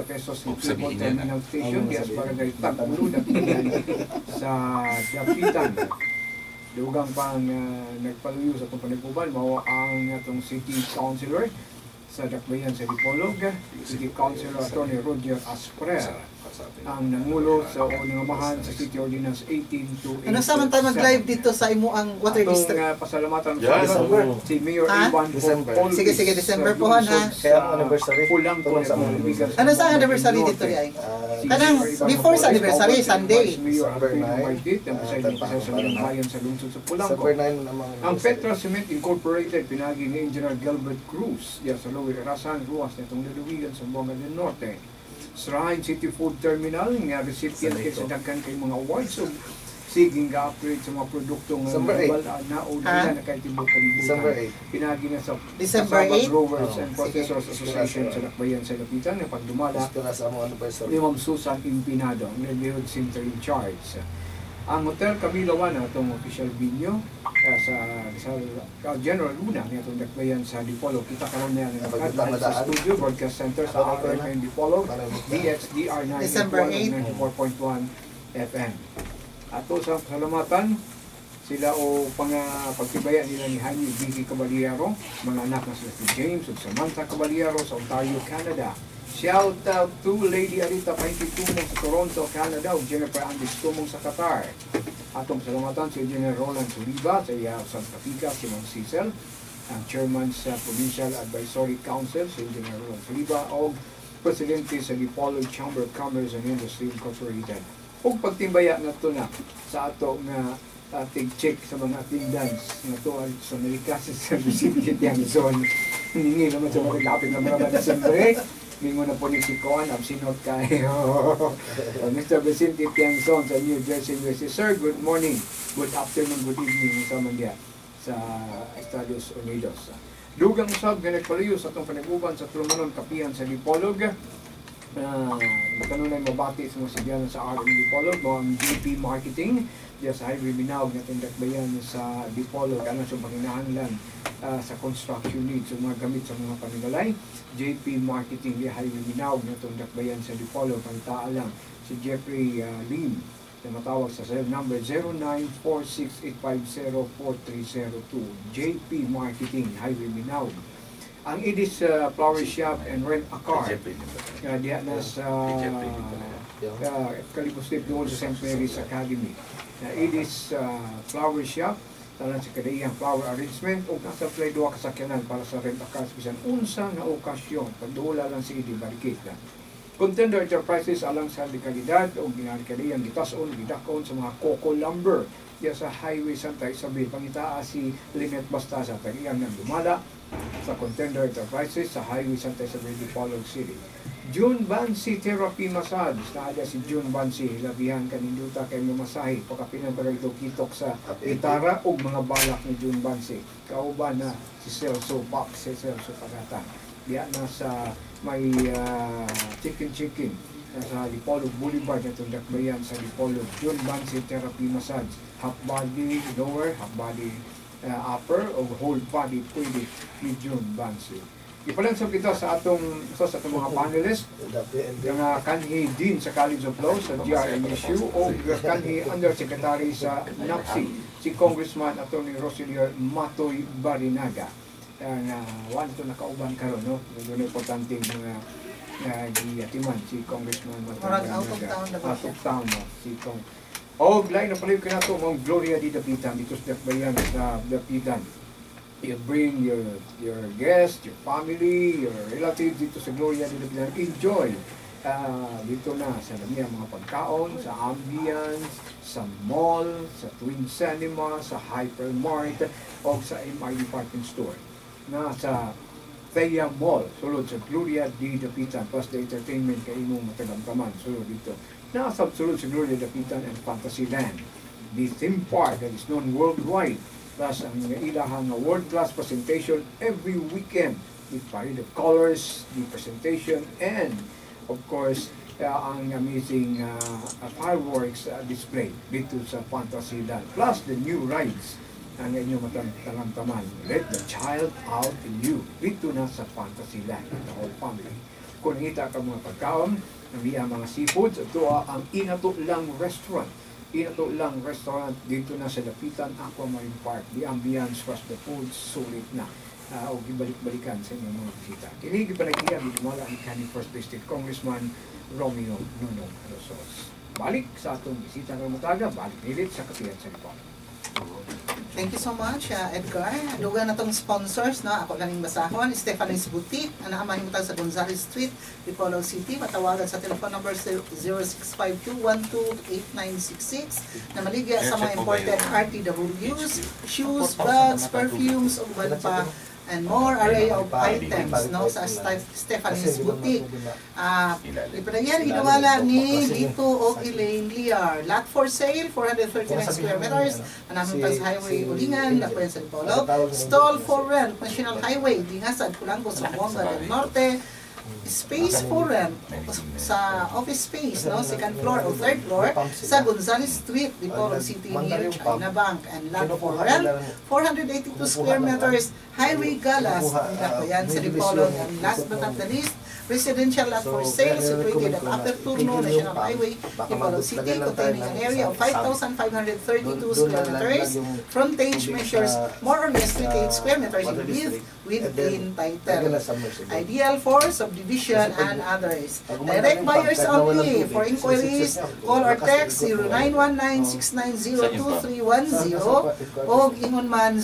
Sa Dapitan. Dugang pang nagpaluyo sa itong paniguban, mao ang itong City Councilor sa Dakbayan sa Dipolog, City Councilor Attorney Roger Asprer, ang nangulo sa unangamahan sa City Ordinance 18 to 8. Ano sa man tayo mag-live dito sa imo ang Water District?
Atong pasalamatan si Mayor Ivan
Sige, December po ha.
Kaya ang anniversary.
Pulang ko sa
ano sa anniversary dito ay? Kanang before sa anniversary, Sunday.
Ang Petra Cement Incorporated, pinagi ni Engineer Gilbert Cruz, sa Lower Rasan, Ruas, nitong Luluwigan sa Zamboanga del Norte. Shrine City Food Terminal, nga recipient kay sa daghan kay mga awards o siging ga-upgrade sa mga produktong na o nila na kahit tibok kalibutan. Pinagi na sa
December 8?
Growers and Processors Association sa Dakbayan sa Dapitan na pagdumala ni Ma'am Susan Impinado, ang neighborhood center in charge. Ang Hotel Camilo 1 na itong official video sa General Luna na itong Dakbayan sa Dipolog. Kita karoon na yan sa studio, broadcast center sa RMN Dipolog, DXDR 94.1 FM. Ato sa salamatan, sila o pagtibayan nila ni Jaime Vicky Caballero, mga anak na sila si James at Samantha Caballero sa Ontario, Canada. Shout out to Lady Arita Paintitumong sa Toronto, Canada, o Jennifer Andis Tumong sa Qatar. Atong salamatan si General Roland Suliba sa Santa Pica, si Mang Cecil, ang chairman sa Provincial Advisory Council, si General Roland Suliba, o presidente sa Dipolog Chamber of Commerce and Industry Incorporated. O pagtimbaya na ito na sa ato nga tig-check sa mga attendance na ito sa Amerika sa Vicente Tiangzon. Hindi naman sa mga lapit na mga Desembre. Mingo na po ni si Koan, absinot kayo. Mr. Vicente Tiangzon sa New Jersey, USA. Sir, good morning, good afternoon, good evening sa Mandia sa Estados Unidos. Dugang usab nga nagpaluyo sa itong paniguban sa RMN Kapihan sa Dipolog. Kanunay mabati sa mga sigyanan sa RMN Dipolog, ang GP Marketing diya sa Highway Binawag na tindakbayan sa Dipolog, ano sa panginahanglan sa construction needs, so mga gamit sa mga panigalay. JP Marketing diya Highway Binawag na tindakbayan sa Dipolog, ang taalang si Jeffrey Lim na matawag sa cell number 0946-850-4302. JP Marketing, Highway Minaw. Ang Edis Flower Shop and Rent a Car. Diya na sa Kalibustip doon sa St. Mary's Academy. Edis Flower Shop, talan sa kadayang flower arrangement o nasa play doa kasakyanan para sa rent a car bisan unsa nga okasyon pagdula lang si Edi Barikit na. Contender Enterprises alang sa kalidad o ginarikadiyang gitason, gidakon sa mga Coco lumber diya sa Highway Santa Isabel. Pangitaa si Linet Bastasa, tagiyang ng dumala sa Contender Enterprises sa Highway Santa Isabel, Dipolog City. June Bansi Therapy Massage, naada si June Bansi, labihan kaninduta kay mamasahe, pagkapinan para ito kitok sa gitara o mga balak ni June Bansi. Kauban na si Celso Pop, si Celso Pagatan. Diya na sa may chicken sa Dipolog Boulevard na itong dakbayan sa Dipolog. June Bansi Therapy Massage, half body lower, half body upper o whole body pwede ni June Bansi. Ipalansap kita sa atong mga panelists nga kanhi din sa College of Law sa GRMSU o kanhi Undersecretary sa NAPSI si Congressman Atty. Roselier Matoy Barinaga. One ito nakauban karon, no? Yung importante mga giyatiman si Congressman Matoy Barinaga. Out of town, no? Si Kong. O lain na pala yung kinato mong Gloria di Dapitan dito sa Dakbayan sa Dapitan. You bring your guests, your family, your relatives dito sa Gloria di Dapitan. Enjoy dito na sa mga pagkaon, sa ambience, sa mall, sa Twin Cinema, sa Hypermart o sa MI Department Store. Na sa Thea Mall, sulod sa Gloria di Dapitan, plus the entertainment kay imong matagamtaman, sulod dito. Nasa sulod sa Gloria Dapitan and Fantasyland, the theme park that is known worldwide. Plus ang ilahang world-class presentation every weekend. The parade of colors, the presentation, and of course, ang amazing fireworks display dito sa Fantasyland. Plus the new rides ang inyong matalamtaman. Let the child out in you. Dito na sa Fantasyland, the whole family. Kung nakita ka mga pagkaon, mga seafoods, ito ang Inato Lang Restaurant. Inato Lang Restaurant dito na sa Dapitan Aquamarine Park. The ambience plus the food sulit na o gibalik-balikan sa inyong mga bisita. Kinigi pa nagiya gimala ni County First District Congressman Romeo Jalosjos. Balik sa atong bisita ng mataga, balik nilit sa Kapihan sa Dipolog.
Thank you so much, Edgar. Dugan na itong sponsors, no? Ako lang yung basahon. Stephanie's Boutique, na naamahin mo tayo sa Gonzales Street, Dipolog City. Matawagan sa telephone number 0652-128966 na maligya sa mga imported RTWs, shoes, bags, perfumes, o iba pa, and more array of items, no, sa Stephanie's Boutique. Ipadagyan, ginawala ni Lito o Elaine Liar. Lot for sale, 439 square meters. Anamang tayo sa highway Ulingan, Lapuan sa Dipolog. Stall for rent, National Highway, Dingasad, Pulango, Zamboanga del Norte. Space for rent sa office space, no, second floor o third floor sa Gonzales Street, Dipolog City near China Bank. And land for rent, 482 square meters, Highway Galas, yan sa Dipolog. And last but not the least, residential lot for sale situated at Upper Turno, National Highway, Dipolog City, containing an area of 5,532 square meters. Frontage measures more or less 38 square meters in width within title. Ideal for subdivision and others. Direct buyers only. For inquiries, call or text 0919-690-2310 o ingon man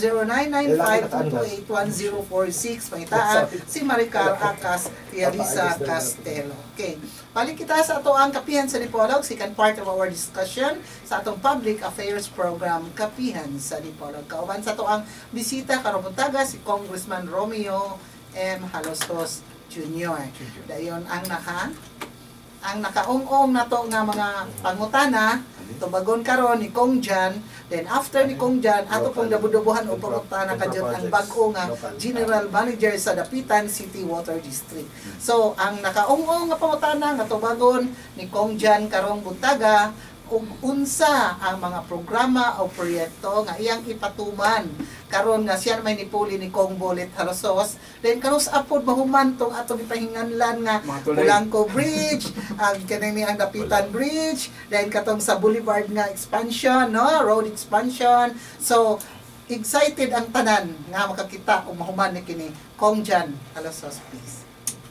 0995-228-1046. Pangitaan si Maricar Acas Tiarisa Castelo. Okay. Balik kita sa ato ang Kapihan sa Dipolog, second part of our discussion sa atong public affairs program Kapihan sa Dipolog. Kauban sa ato ang bisita karong buntaga si Congressman Romeo M. Jalosjos Jr. Dayon ang nakaungong na to nga mga pangutana tubagon karon ni Kong Jan, then after ni Kong Jan ato pong dabudubuhan o pangutana kadyon ang bag-o nga General Manager sa Dapitan City Water District. So ang nakaungong nga pangutana nga tubagon ni Kong Jan karong buntaga ug unsa ang mga programa o proyekto nga iyang ipatuman karon nga siya may nipuli ni Cong Bolet Jalosjos, then karon sa apod mahuman tong atong ipahinganlan nga
Mga tulay.
Pulangco Bridge, ang kanini ang Dapitan Bridge, then katong sa Boulevard nga expansion, no, road expansion. So excited ang tanan nga makakita og mahuman ni kini Cong John Jalosjos, please.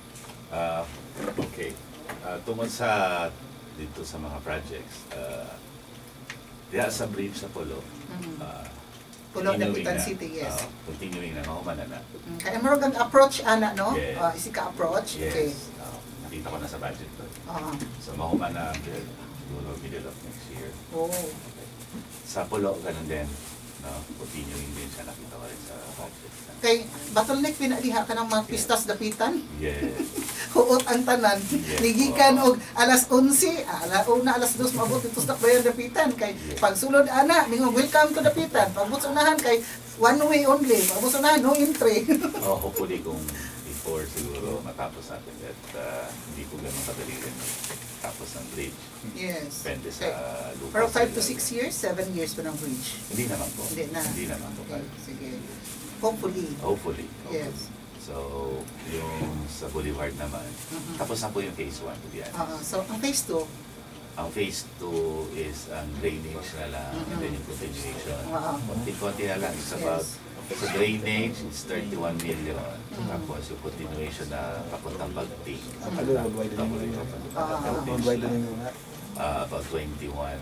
Okay. Tungkol sa dito sa mga projects, diya sa bridge sa Pulo,
Pulo
continuing
Dapitan
na,
City, yes.
continuing na mahuman na.
Kaya meron kang approach ana, no?
Yes.
Isi ka approach.
Yes.
Okay.
Nakita ko na sa budget ko.
Ah.
So mahuman na siguro middle of next year.
Oh.
Sa Pulo, ganun din. No? Continuing din siya, nakita ko rin sa budget.
Kay bottleneck pinadiha ka ng mga pistas dapitan.
Yes.
Huot ang tanan.
Yes.
Nigikan og alas 11, alas 2 mabot ito sa bayan dapitan kay
Yes.
pagsulod ana ningon welcome to dapitan. Pagbot sa unahan kay one way only. Pagbot sa unahan no entry.
Hopefully kung before siguro matapos natin at hindi ko ganun kadali rin tapos ng bridge.
Yes.
Depende sa
Okay.
lupa.
Pero 5 to
sa
6 years, 7 years pa ng bridge.
Hindi naman po.
Hindi na.
Hindi naman po.
Okay, sige. Hopefully.
Hopefully.
Yes.
So, yung sa Boulevard naman, tapos na po yung phase 1 to be honest.
So ang phase 2,
Ang phase 2 is ang drainage na lang, and then yung continuation.
Wow.
Konti-konti na lang. It's about, sa drainage, it's 31 million. Tapos yung continuation na papuntang Bagting.
Ano yung mag-widening yun? Mag-widening yun nga.
About 21.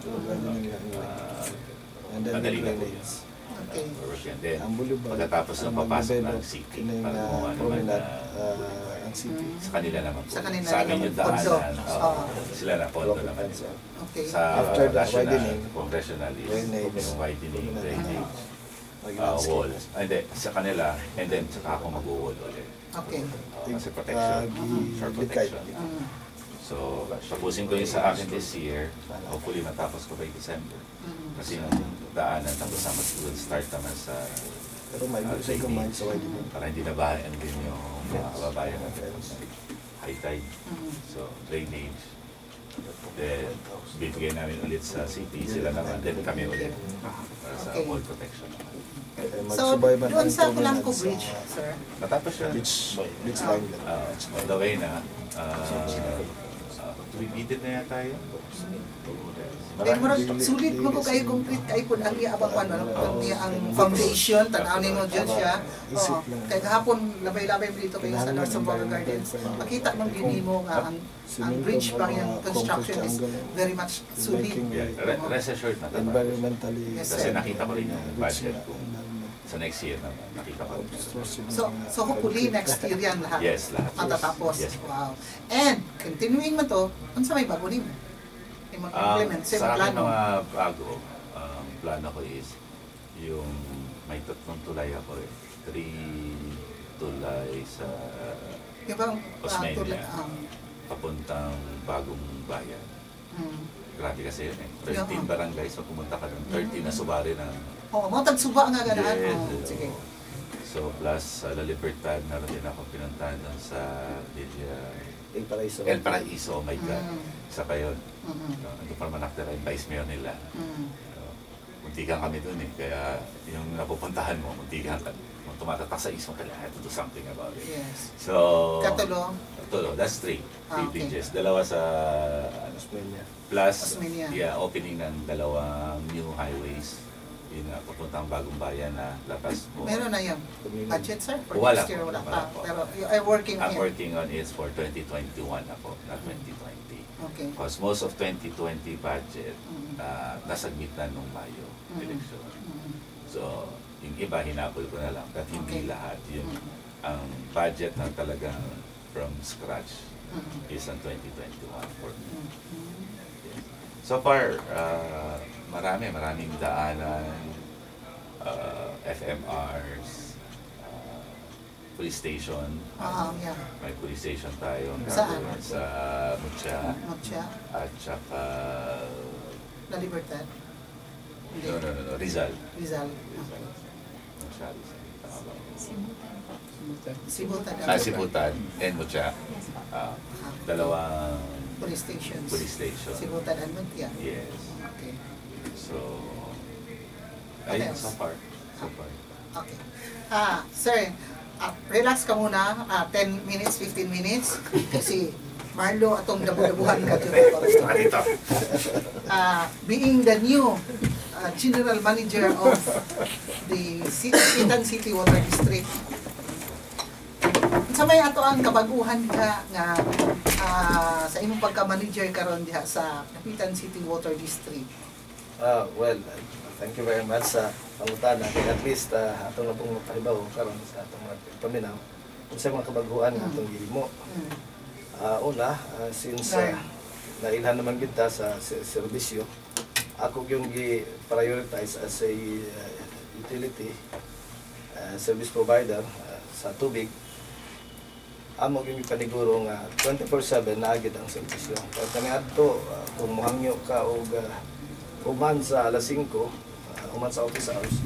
And then
Madali na po
drainage.
yun.
okay.
And then,
Ang boulevard,
pagkatapos ng
ang
papasok ng
mag-develop,
city,
yun
para
yung
gumawa naman
promenade,
na
ang city.
sa kanila naman po.
Sa kanila
Sa amin
naman,
yung
pondo.
daanan. Sila na pondo
Rocket
naman.
fence,
Okay.
Sa
After the
national,
widening,
congressional is
drainage,
yung widening, drainage,
Mag-landscape.
wall. Hindi, sa kanila, and then saka ako mag-wall ulit.
Okay.
Kasi protection, for
Likay.
protection. So, tapusin ko yung sa akin this year. Hopefully matapos ko by December. Kasi yung daanan, tapos na mag-start naman sa
Pero may gusto ko mind sa widening.
para hindi nabahan din yung mga kababayan natin. High tide. So, drainage. Then, bibigyan namin ulit sa city. Sila naman. Then kami ulit. Para sa
Okay.
wall protection naman.
So, doon sa Pulangco Bridge, sir.
Matapos siya.
Beach line.
On the way na. Tumibitin na yata yun.
Kaya murag sulit mo ko kayo complete kayo po ang iaabang ano, ang foundation, tanaw nimo dyan siya. Oh, kaya kahapon labay-labay mo dito kayo sa North Sambora Gardens. Makita man din mo nga ang bridge pa yung construction is very much sulit.
Yeah, rest assured na tapos.
Environmentally.
Yes,
Kasi
sir.
nakita ko rin yung budget ko. Sa next year naman, nakita ko rin.
So hopefully next year yan lahat.
Yes, lahat.
Matatapos.
Yes.
Wow. And continuing mo to, unsa may bago nimo? Yung mag-implement sa
Sa akin
plano.
mga bago, plano ko is yung may 3 tulay ako eh. 3 tulay sa
Yung bang
Osmeña, papuntang Bagong Bayan. Grabe kasi yun eh. 13 barangays, pag pumunta ka ng 13 na subari ng
Oh, mo tagsuba nga ganaan.
Yes,
Oh, sige.
So plus sa La Libertad, meron din ako pinuntahan doon sa
El Paraiso.
El Paraiso, oh my God. Isa pa yun. Ando pa naman nakatira yung vice mayor nila. Muntikan kami doon eh. Kaya yung napupuntahan mo, muntikan ka. Kung tumatatak sa ismo, kailangan to do something about it.
Yes.
So,
Katulo.
Katulo, that's 3. 3
Okay.
bridges. Dalawa sa
Osmeña.
plus
Osmeña.
yeah, opening ng 2 new highways. Yun nga, papuntang Bagong Bayan na labas mo.
Meron na yung budget, sir? For
Wala
next year,
po,
wala
wala
pa.
po.
Pero you are working
I'm
on it.
working on it for 2021 ako, not 2020.
Okay.
Because most of 2020 budget, nasa gitna nung Mayo election. So, yung iba, hinapol ko na lang. At hindi
Okay.
lahat. Yung, ang budget na talagang from scratch is ang 2021 for me. So far, maraming daanan, FMRs, police station.
Yeah.
May police station tayo.
Saan?
Sa Mucha.
Mucha,
At saka...
La Libertad. Hindi.
No. Rizal.
Rizal.
Mucha, Rizal. Tama ba?
Sibutan.
Sibutan and Mucha. Dalawang
police stations.
police station.
Sibutan and Muntia.
Yes.
Okay.
So,
What
ayun,
else?
so far. So far.
Okay. Sir, relax ka muna. 10 minutes, 15 minutes. Kasi Marlo, atong dabu-dabuhan ka dito. Being the new general manager of the Dapitan City Water District, sa may ato ang kabaguhan ka nga sa imong pagka-manager karon diha sa Dapitan City Water District.
Well, thank you very much sa pangutana. At least atong na pong pahibaw karon sa atong mga paminaw kung sa mga kabaguhan nga atong gihimo. Una, since nailhan naman kita sa serbisyo, ako yung gi-prioritize as a utility service provider sa tubig. Amo yung ipaniguro nga 24/7 naagid ang serbisyo. Pag kami adto, kung muhangyo ka og uman sa alas 5, uman sa office hours,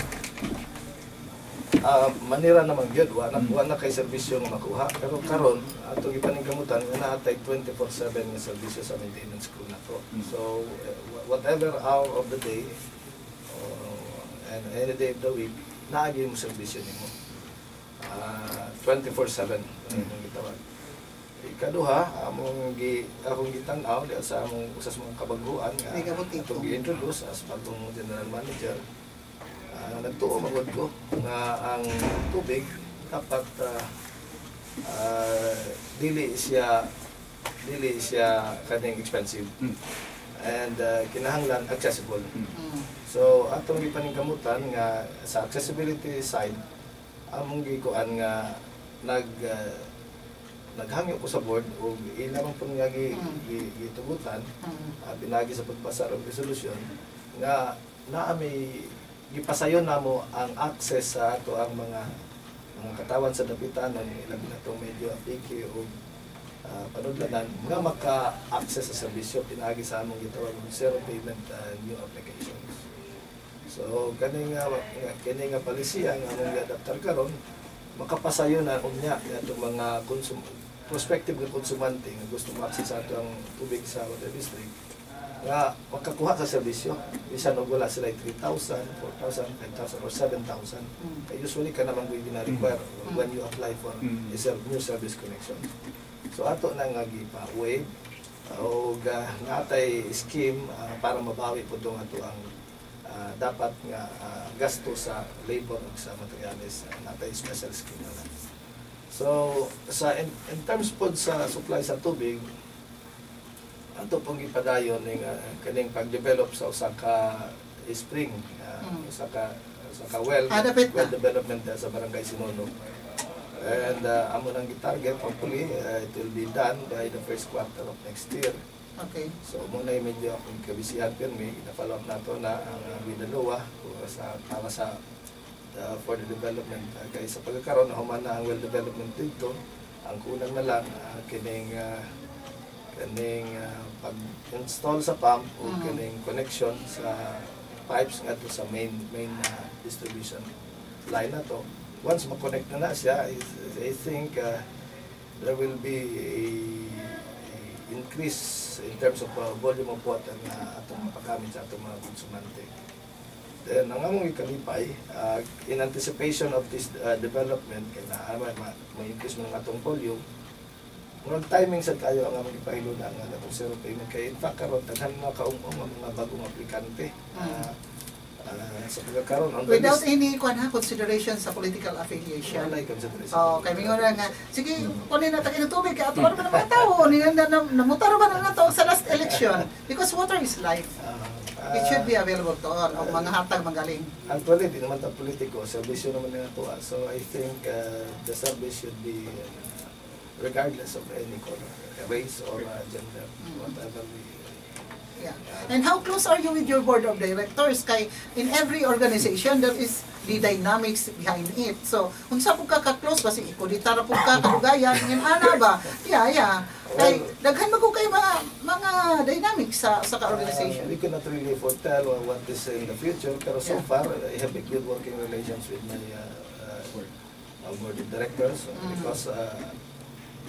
manira naman gyud wala kay serbisyo nga makuha. Pero karon atong ipaningkamutan nga naatay 24/7 nga serbisyo sa maintenance crew nato. So whatever hour of the day and any day of the week, naagi mo serbisyo nimo. 24/7 ang gitawag. Ikaduha, akong gitan-aw sa among usas mga kabaguan nga atong gi-introduce as bagong general manager. Nagtuo magod ko nga ang tubig dapat dili siya kaning expensive and kinahanglan accessible. So atong gipaningkamutan nga sa accessibility side, among gikuan nga naghangyo ko sa board o ilamang po nga gitugutan, binagi sa pagbasa og resolution nga may gipasayon namo ang access sa ato ang mga katawan sa dapitanan, ilang na itong medyo apiki o panudlanan nga maka-access sa serbisyo. Pinagi sa among gitawag zero payment new applications. So kani nga palisiya nga among gi-adaptar karon, makapasayon na unya itong mga prospective nga konsumante nga gusto ma-access sa ato ang tubig sa water district nga makakuha sa serbisyo. Bisan og wala sila 3,000, 4,000, 5,000 or 7,000. Kaya usually ka naman pwede na require when you apply for a new service connection. So ato na nga gipa-waive o natay scheme para mabawi po itong ato ang dapat nga gasto sa labor ug sa materials, natay special scheme na lang. So in terms po sa supply sa tubig, ato pong ipadayon ng kaning pag-develop sa usa ka spring, usa ka well development sa barangay Sinono. And amo nang gi-target, hopefully it will be done by the first quarter of next year.
Okay.
So muna medyo akong kabisihan pirmi, ina-follow up nato na ang Bidaloa para sa for the development. Kaya sa pagkakaroon na human na ang well development dito, ang kulang na lang kining pag-install sa pump o kining connection sa pipes nga to sa main distribution line na to. Once ma-connect na siya, I think there will be a increase in terms of volume of water na atong mapagamit sa atong mga konsumante. Then, ang among ikalipay, in anticipation of this development, kaya ma-increase mo ng atong volume, murag timing sa tayo ang among ipahilo na ang atong zero payment. Kaya in fact, karon daghan mga kaumong mga bagong aplikante sa pagkakaroon.
Without any consideration sa political affiliation.
Wala consideration.
Kaya mingon nga, sige, kunin na tayo ng tubig, kaya ato ba naman mga tao, namutaro ba na nato sa last election? Because water is life. It should be available to all, o mga hatag magaling.
Actually, di naman ito politiko, serbisyo naman na ito. So I think the service should be regardless of any color, race or gender, whatever
Yeah. And how close are you with your board of directors? Kay in every organization there is the dynamics behind it. So, unsa po ka ka-close ba si ikoditara po ka kadugayan ngin ana ba? Yeah. Kay daghan magko kay mga dynamics sa ka-organization.
We cannot really foretell what is in the future, pero so far I have a good working relations with my board of directors because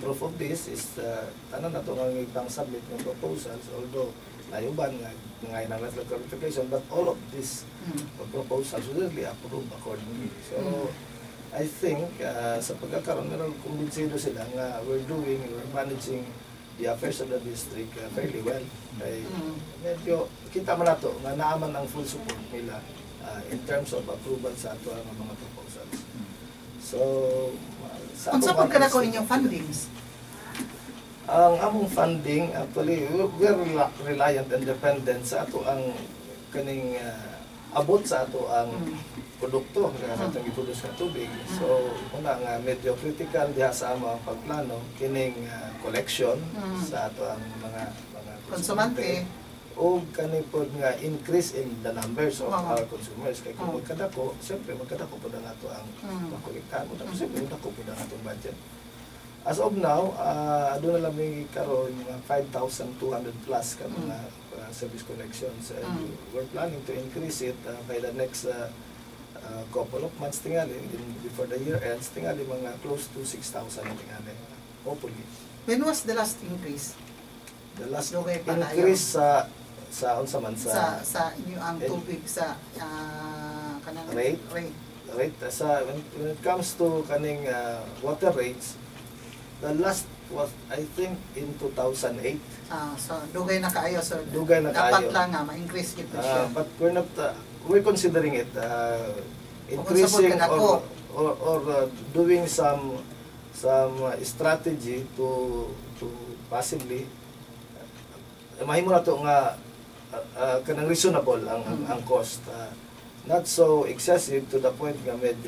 proof of this is tanan nato nga ibang submit ng proposals, although layuban nga ngayon ang national clarification, but all of these proposals will be approved accordingly. So I think sa pagkakaroon meron kumbinsido sila nga we're managing the affairs of the district fairly well. Kay medyo kita man nato nga naaman ang full support nila in terms of approval sa ato ang mga proposals. So
Unsa pud kada ko inyong fundings?
Ang among funding actually we're reliant and dependent sa ato ang kaning abot sa ato ang produkto nga atong iproduce nga tubig. So una nga medyo critical diha sa among pagplano kining collection sa ato ang mga konsumante o kani pod nga increase in the numbers of our consumers. Kay kung magkadako, siyempre magkadako po na nato ang makolektahan mo. Tapos siyempre magkadako po na natong budget. As of now, doon na lang may karoon mga 5,200 plus ka mga service connections. We're planning to increase it by the next couple of months tingali, before the year ends, tingali mga close to 6,000 tingali. Hopefully.
When was the last increase?
The last increase sa unsa man
sa inyo ang tubig sa kanang
rate sa when it comes to kaning water rates, the last was I think in 2008.
So dugay na kaayo, so
dugay na
dapat
kaayo.
lang nga ma-increase gid siya.
But we're considering it increasing or doing some strategy to possibly mahimo na to nga kanang reasonable ang cost, not so excessive to the point nga medyo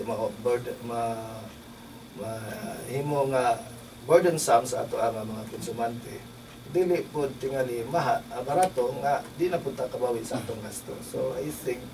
mahimo nga burdensome sa ato ang mga konsumante. Dili po tingali barato nga di na punta kabawi sa atong gasto. So I think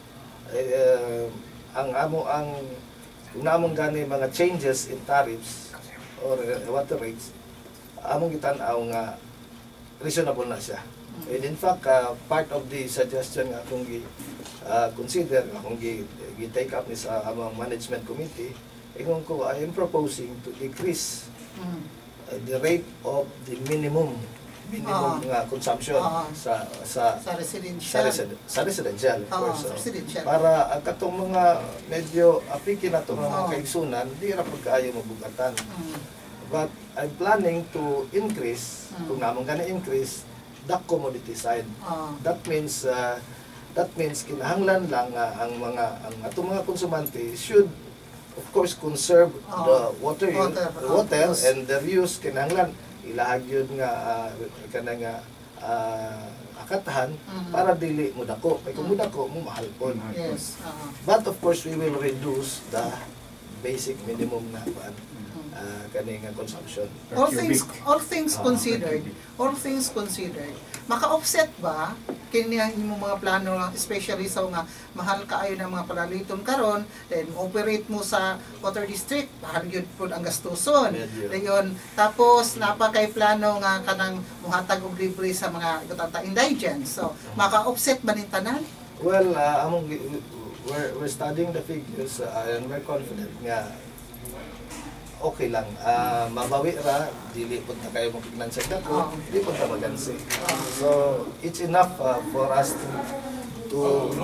kung namong gani mga changes in tariffs or water rates, among gitan-aw nga reasonable na siya. And in fact, part of the suggestion nga akong consider, akong gi-take up ni sa among management committee, ingon ko, I am proposing to decrease the rate of the minimum nga consumption sa residential. Para ang katong mga medyo apikin na itong mga kaigsunan, di ra pud kaayo mabugatan. But I'm planning to increase, kung namang gana increase, the commodity side. That means kinahanglan lang ang atong mga konsumante should of course conserve the water and their use. Kinahanglan ilahag yun nga kanang akatahan para dili mo dako. Kay kung mo dako mo mahal pon. But of course we will reduce the basic minimum na kaning consumption.
All things considered, maka-offset ba kini imong mga plano, especially sa nga mahal kaayo ng mga palaliton karon, then operate mo sa water district, mahal gyud pud ang gastuson. Dayon tapos napakay plano nga kanang muhatag og libre sa mga gutata indigents. So maka-offset ba ning tanan?
Well, we're studying the figures and we're confident nga okay lang. Mabawi ra, dili po na kayo makiknan sa dako, dili po na magansi. So, it's enough for us to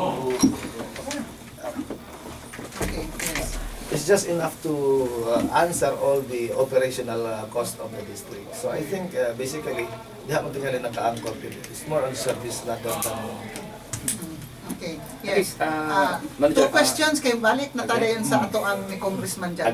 it's just enough to answer all the operational cost of the district. So, I think basically, diha mo tingali naka-anchor. It's more on service rather than
Okay. Yes. Two questions kay balik na tadayon sa ato ang ni Congressman Jan.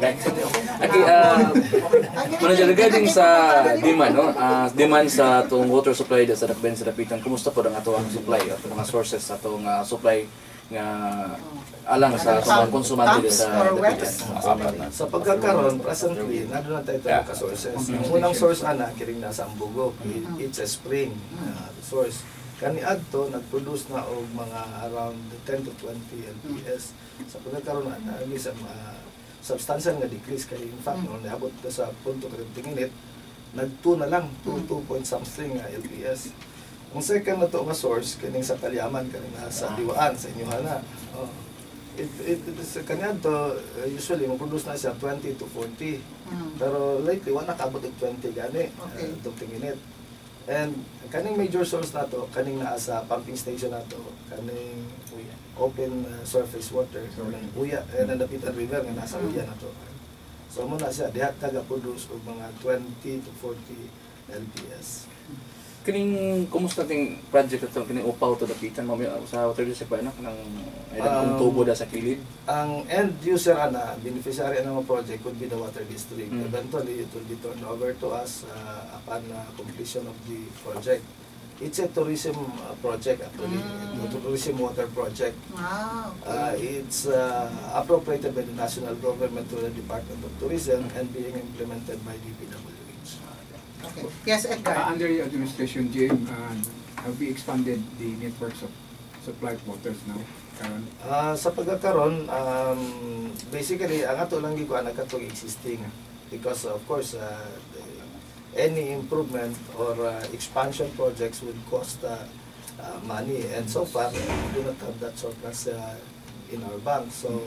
Manager, regarding sa demand, no? Demand sa atong water supply sa Dapitan sa Dapitan, kumusta po ang ato ang supply at mga sources sa atong supply nga alang sa mga konsumante sa Dapitan?
Sa pagkakaroon, presently, nandun na tayo ka sources. Ang unang source kiring nasa Ambugo. It's a spring source. Kani adto nag-produce na og mga around 10 to 20 LPS. Sa pagkakaroon na isang substantial nga decrease kay in fact nung naabot sa punto kada tingin nag-2 na lang 2 point something LPS. Ang second na to nga source kaning sa Kalyaman kaning sa Diwaan sa inyo na. it is kanyanto usually mo-produce na siya 20 to 40. Pero lately wala nakabot og 20 gani.
Okay.
Itong tinginit. And kaning major source nato kaning naa sa pumping station nato kaning open surface water kaning uya and Dapitan River nga nasa uya nato. So mo na siya diha taga-produce og mga 20 to 40 LPS.
Kining kumusta ting project ito kining upaw to Dapitan mamaya sa water district pa na kanang kung tubo da sa kilid.
Ang end user ana beneficiary ana mo project could be the water district. Eventually it will be turned over to us upon completion of the project. It's a tourism project actually, tourism water project. It's appropriated by the national government to the Department of Tourism and being implemented by DPWH.
Okay. Yes, Edgar.
Under your administration, GM, have we expanded the networks of supply waters now?
Sa pagkakaroon, basically, ang ato lang gikuan ang katong existing. Because of course, any improvement or expansion projects would cost money. And so far, we do not have that surplus in our bank. So,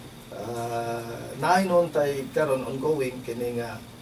nahinon tayo karon ongoing kining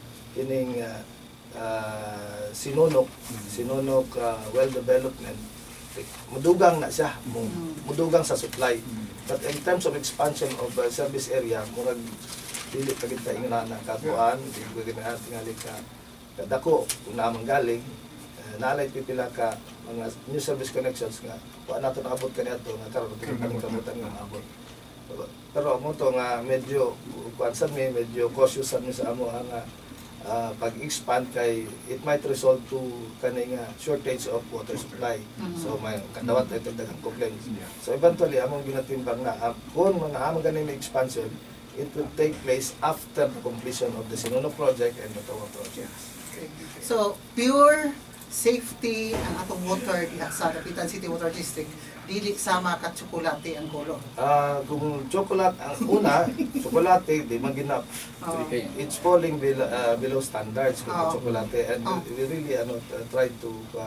sinunok well development, mudugang na siya, mudugang sa supply. But in terms of expansion of service area, murag dili pa kita ingana na katuan, dili pa kita tingali ka kadako kung naman galing, nalay pipila ka mga new service connections nga wa nato naabot kaniadto nga karon kami kamutan nga maabot. Pero mo to nga medyo kuansan medyo cautious mi sa amo nga pag-expand kay it might result to kaning shortage of water supply. So may kadawat ito daghang complaints. So eventually among ginatimbang na kung mga among ganing expansion, it will take place after the completion of the Sinuno project and the Tawa project.
Okay. So pure safety ang atong water diha sa Dapitan City Water District, dili sama ka tsokolate ang kolor.
Kung chocolate ang una, tsokolate di maginap. It's falling below standards kung tsokolate, and we really try to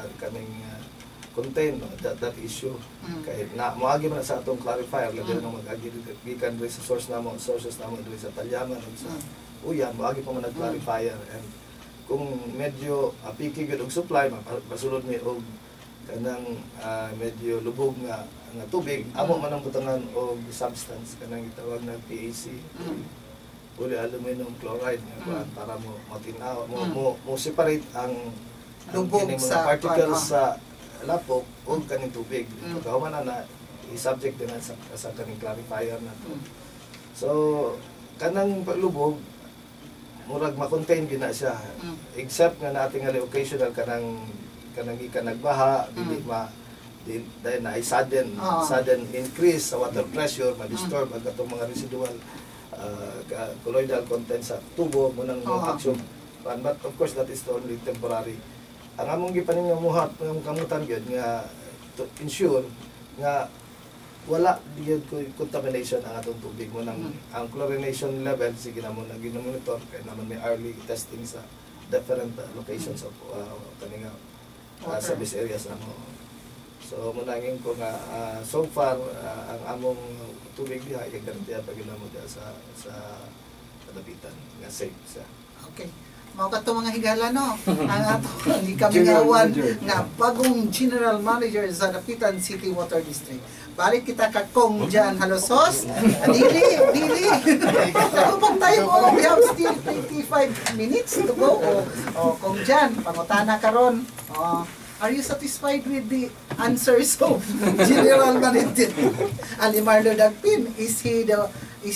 contain that issue. Kay na moagi man sa atong clarifier labi na mag-agi gikan diri sa sources namo diri sa Talyaman ug sa Uyan, moagi pa man nag-clarifier. And kung medyo picky gud og supply, masulod mi og kanang medyo lubog nga tubig, amo man ang butangan og substance kanang gitawag na PAC, polyaluminium chloride nga para mo matinaw mo separate ang
lubog sa
particles sa lapok o kaning tubig. Pagkahuman na i-subject din sa kaning clarifier na to. So kanang paglubog murag ma-contain gina siya, except nga nating occasional kanang nagbaha, dili dahil na ay sudden increase sa water pressure, ma-disturb ang katong mga residual colloidal content sa tubo mo nang action. But of course that is only temporary. Ang among gipaningamuhat ng kamutan gyud nga to ensure nga wala diyan contamination ang atong tubig mo nang ang chlorination level sige na mo nag-monitor kay naman may early testing sa different locations of kaninga service areas na mo. So munangin ko nga so far ang among tubig diha ay garantiya pag mo diha sa Dapitan nga safe siya.
Okay. Mao kadto mga higala no. Ang ato hindi kami ngawan nga bagong General Manager sa Dapitan City Water District. Balik kita ka Cong Jalosjos. Dili. Kapag tayo we have still 25 minutes to go. Cong Jan, pangutana karon. Are you satisfied with the answers of General Manager Alemarlou B Dagpin? Is he the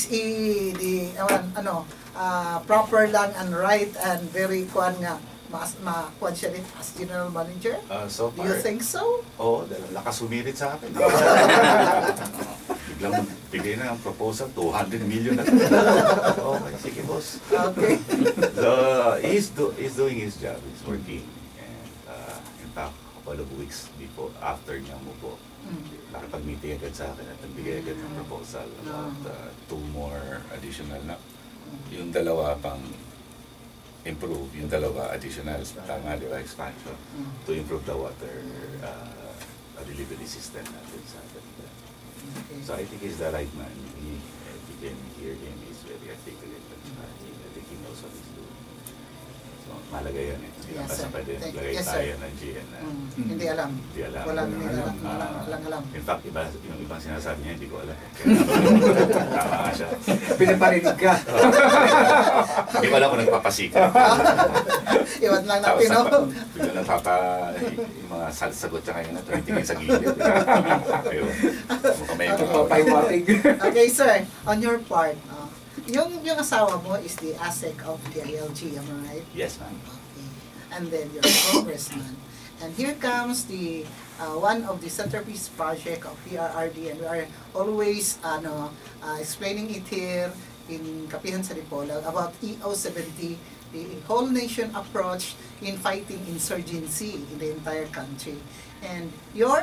proper lang and right and very kuan nga kuan siya din as General Manager?
So far,
do you think so?
Oo, lakas humirit sa akin. Biglang bigay na ang proposal, 200 million na. Okay, sige boss.
Okay.
So, he's doing his job, he's working. And in fact, a couple of weeks before, after niya mo po, nakapag-meeting agad sa akin at nagbigay agad ng proposal about 2 more additional na. Yung dalawa pang improve, yung dalawa additional, tama di ba, expansion to improve the water delivery system natin sa atin.
Okay.
So I think he's the right man. He, you can hear him, he's very articulate. I think he knows what he's doing. So malaga yan eh. Hindi
Yes,
basta
sir.
pwede
Thank-
lagay
yes, sir.
tayo ng GM na
Hindi alam.
hindi alam.
Walang alam.
In fact, yung ibang sinasabi niya, hindi ko alam. Tama nga siya.
Pinaparinig ka.
Hindi ko alam kung nagpapasika.
Iwan lang natin, no?
Bigla yung mga sagot siya ngayon na tumitingin sa gilid. Ayun. Mukhang may
Papaywatig.
Okay, sir. On your part, yung asawa mo is the ASEC of the ILG, am I right?
Yes, ma'am.
Okay. And then you're a congressman. And here comes the one of the centerpiece project of PRRD, and we are always explaining it here in Kapihan sa Dipolog about EO70, the whole nation approach in fighting insurgency in the entire country. And your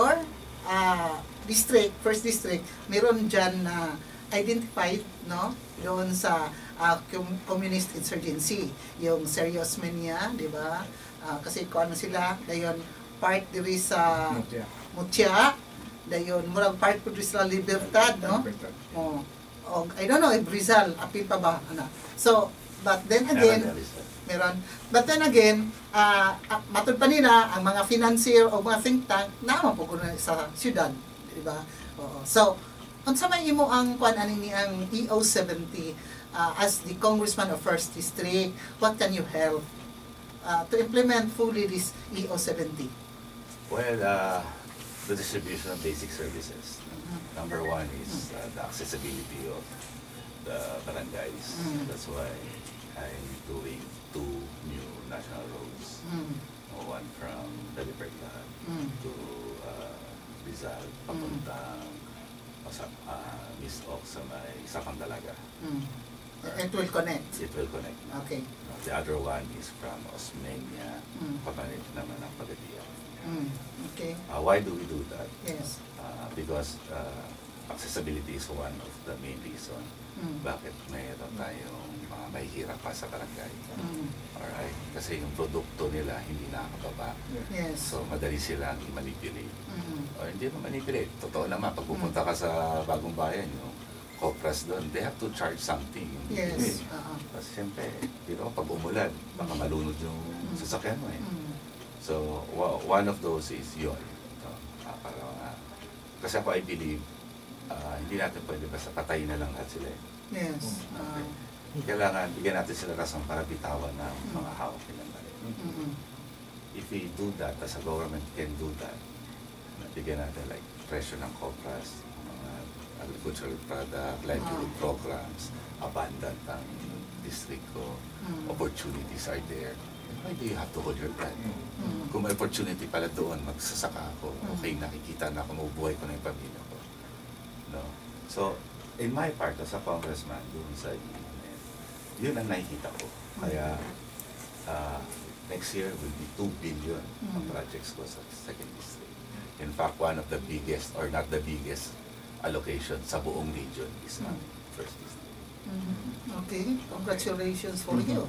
district, first district, meron dyan na identified, no, doon sa communist insurgency, yung serious mania, di ba? Kasi kung ano sila, dayon part diri sa Mutya, dayon murag part po diri sa Libertad, no? I don't know if Rizal, apil pa ba? Ano? So, but then again, meron. But then again, matod pa nila, ang mga financier o mga think tank, naman po kuno sa syudad, di ba? So, unsa may imo ang kuan ani ang EO70 as the congressman of First District, what can you help to implement fully this EO70?
Well, the distribution of basic services. Number one is the accessibility of the barangays. That's why I'm doing 2 new national roads. One from Dapitan to Rizal, papuntang Miss Oak sa may Sakang Dalaga.
It will connect.
It will connect.
Okay.
The other one is from Osmeña, papalit naman ang Pagadian.
Okay.
Why do we do that?
Yes.
Because accessibility is one of the main reason bakit mayroon tayong mga mahihirap pa sa barangay. Alright? Kasi yung produkto nila hindi nakakababa.
Yes.
So madali silang i-manipulate. O hindi mo manipulate. Totoo naman, pag pupunta ka sa Bagong Bayan, yung Copras doon, they have to charge something.
Yes.
Kasi siyempre, pag umulan, baka malunod yung sasakyan mo eh. So, one of those is yun. Kasi ako, I believe, hindi natin pwede basta patayin na lang lahat sila.
Yes.
Kailangan, bigyan natin sila rason para bitawan ng mga hawak nilang mali. If we do that, as a government can do that, bigyan natin like presyo ng Copras, mga agricultural product, livelihood programs, abundant ang district ko, opportunities are there. Why do you have to hold your breath? Kung may opportunity pala doon, magsasaka ako, okay, nakikita na ako, mabubuhay ko na yung pamilya ko. No? So, in my part, as a congressman, doon sa yun ang nakikita ko. Kaya, next year will be 2 billion ang projects ko sa second district. In fact, one of the biggest, or not the biggest, allocation sa buong region is ang first district.
Okay, congratulations for you.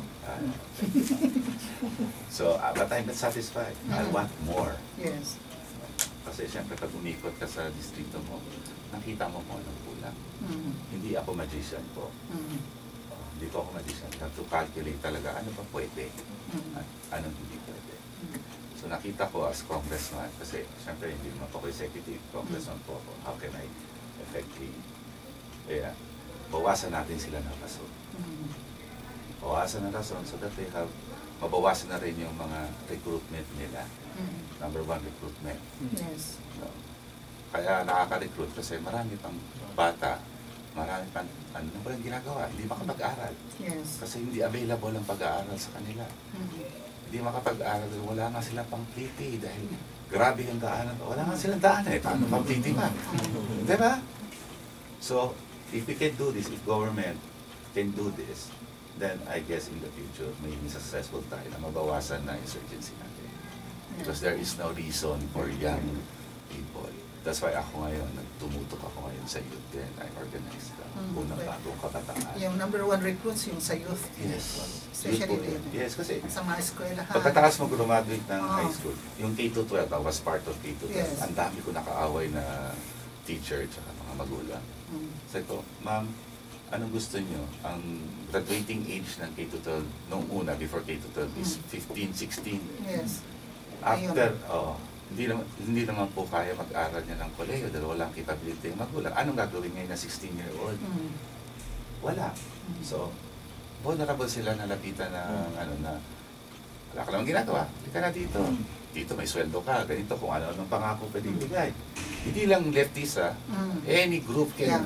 So, but I'm not satisfied. I want more.
Yes.
Kasi siyempre pag umikot ka sa distrito mo, nakita mo kung anong kulang. Hindi ako magician po. Hindi po ako magician. You have to calculate talaga ano pa pwede at anong hindi pwede. So nakita ko as congressman, kasi siyempre hindi naman po ako executive, congressman po ako. How can I effectively bawasan natin sila ng rason. Bawasan ng rason so that they have, mabawasan na rin yung mga recruitment nila. Number 1, recruitment.
Yes.
No? Kaya nakaka-recruit kasi marami pang bata, marami pang, ano ba yung ginagawa? Hindi makapag-aral.
Yes.
Kasi hindi available ang pag-aaral sa kanila. Hindi makapag-aral, wala nga silang pang-pliti dahil grabe yung daanan. Wala nga silang daanan eh, paano pang-pliti man? Diba? So, if we can do this, if government can do this, then I guess in the future, magiging successful tayo na mabawasan na insurgency natin. Because there is no reason for young people. That's why ako ngayon, tumutok ako ngayon sa youth and I organized the unang bagong kabataan.
Yung number 1 recruits yung sa youth.
Yes.
Especially din.
Yes, kasi
sa mga eskwelahan.
pagkatapos mo graduate ng high school, yung K-12, I was part of K-12.
Yes.
Ang dami ko nakaaway na teacher at mga magulang. Sabi ko, ma'am, anong gusto nyo? Ang graduating age ng K-12 noong una, before K-12, is 15, 16.
Yes.
After, hindi naman po kaya mag-aral niya ng koleyo dahil walang capability ng magulang. Anong gagawin ngayon na 16-year-old? Wala. So, vulnerable sila na lapitan ng wala ka naman ginagawa. Hindi ka na dito. Dito may sweldo ka, ganito kung ano-anong pangako pwede ibigay. Hindi lang lefties any group can,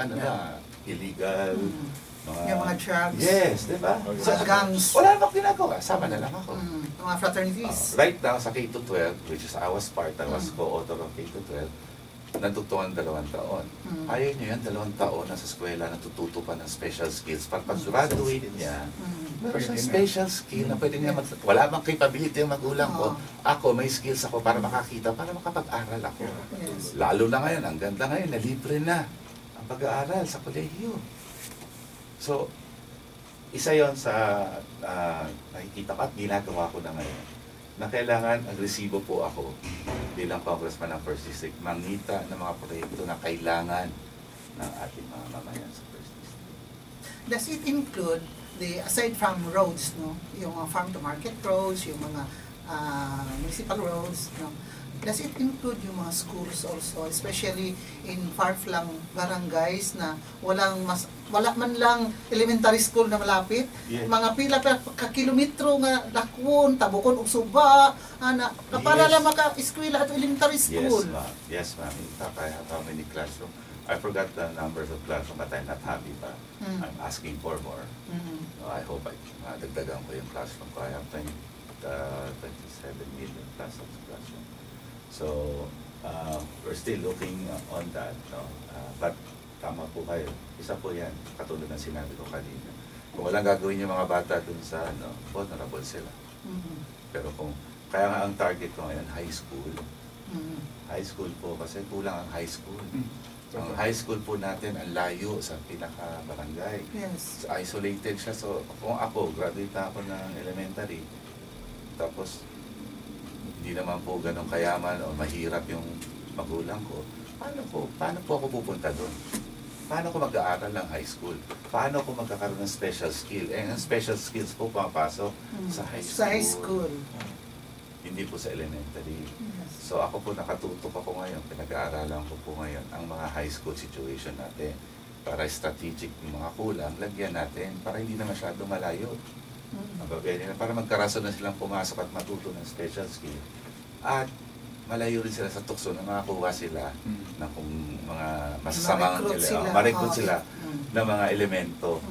illegal,
Yung mga drugs.
Yes, di ba?
Mga gangs.
Wala namang ginagawa, sama na lang ako.
Mga fraternities.
Right now, sa K-12, which is I was part, I was co-author of K-12, natutunan 2 taon. Ayaw niyo yan, 2 taon na sa eskwela, natututo pa ng special skills. Pag graduate niya, meron siyang special skill na pwede niya wala bang capability yung magulang ko. Ako, may skills ako para makakita, para makapag-aral ako. Lalo na ngayon, ang ganda ngayon, na libre na ang pag-aaral sa kolehiyo. So, isa yon sa nakikita ko at ginagawa ko na ngayon, na kailangan agresibo po ako bilang congressman ng First District, mangita ng mga proyekto na kailangan ng ating mga mamayan sa First District.
Does it include, aside from roads, no, yung farm to market roads, yung mga municipal roads, no, does it include yung mga schools also, especially in far-flung barangays na wala man lang elementary school na malapit?
Yes.
Mga pila ka kilometro nga dakwon, tabukon ug suba, para lang maka-eskwela at elementary school.
Yes, ma'am. In fact, I have how many classroom? I forgot the numbers of classroom, but I'm not happy pa. I'm asking for more. I hope dagdagan ko yung classroom ko. I have 27 million plus of classroom. So, we're still looking on that, no? But tama po kayo. Isa po yan, katulad ng sinabi ko kanina. Kung walang gagawin yung mga bata dun sa, vulnerable sila. Pero kaya nga ang target ko ngayon, high school. High school po, kasi kulang ang high school. Ang high school po natin, ang layo sa pinaka-barangay.
Yes.
So, isolated siya. So, kung ako, graduate na ako ng elementary, tapos, hindi naman po ganun kayaman o mahirap yung magulang ko, paano po ako pupunta doon? Paano ko mag-aaral ng high school? Paano ko magkakaroon ng special skill? Ang special skills po pumapasok sa high school.
Sa high school.
Hindi po sa elementary.
Yes.
So ako po nakatutok ako ngayon, pinag-aaralan ko po ngayon ang mga high school situation natin. Para strategic yung mga kulang, lagyan natin para hindi na masyado malayo. Para magkarason na silang pumasok at matuto ng special skill. At malayo rin sila sa tukso na makakuha sila ng kung mga masasamang ma-recruit sila ng mga elemento.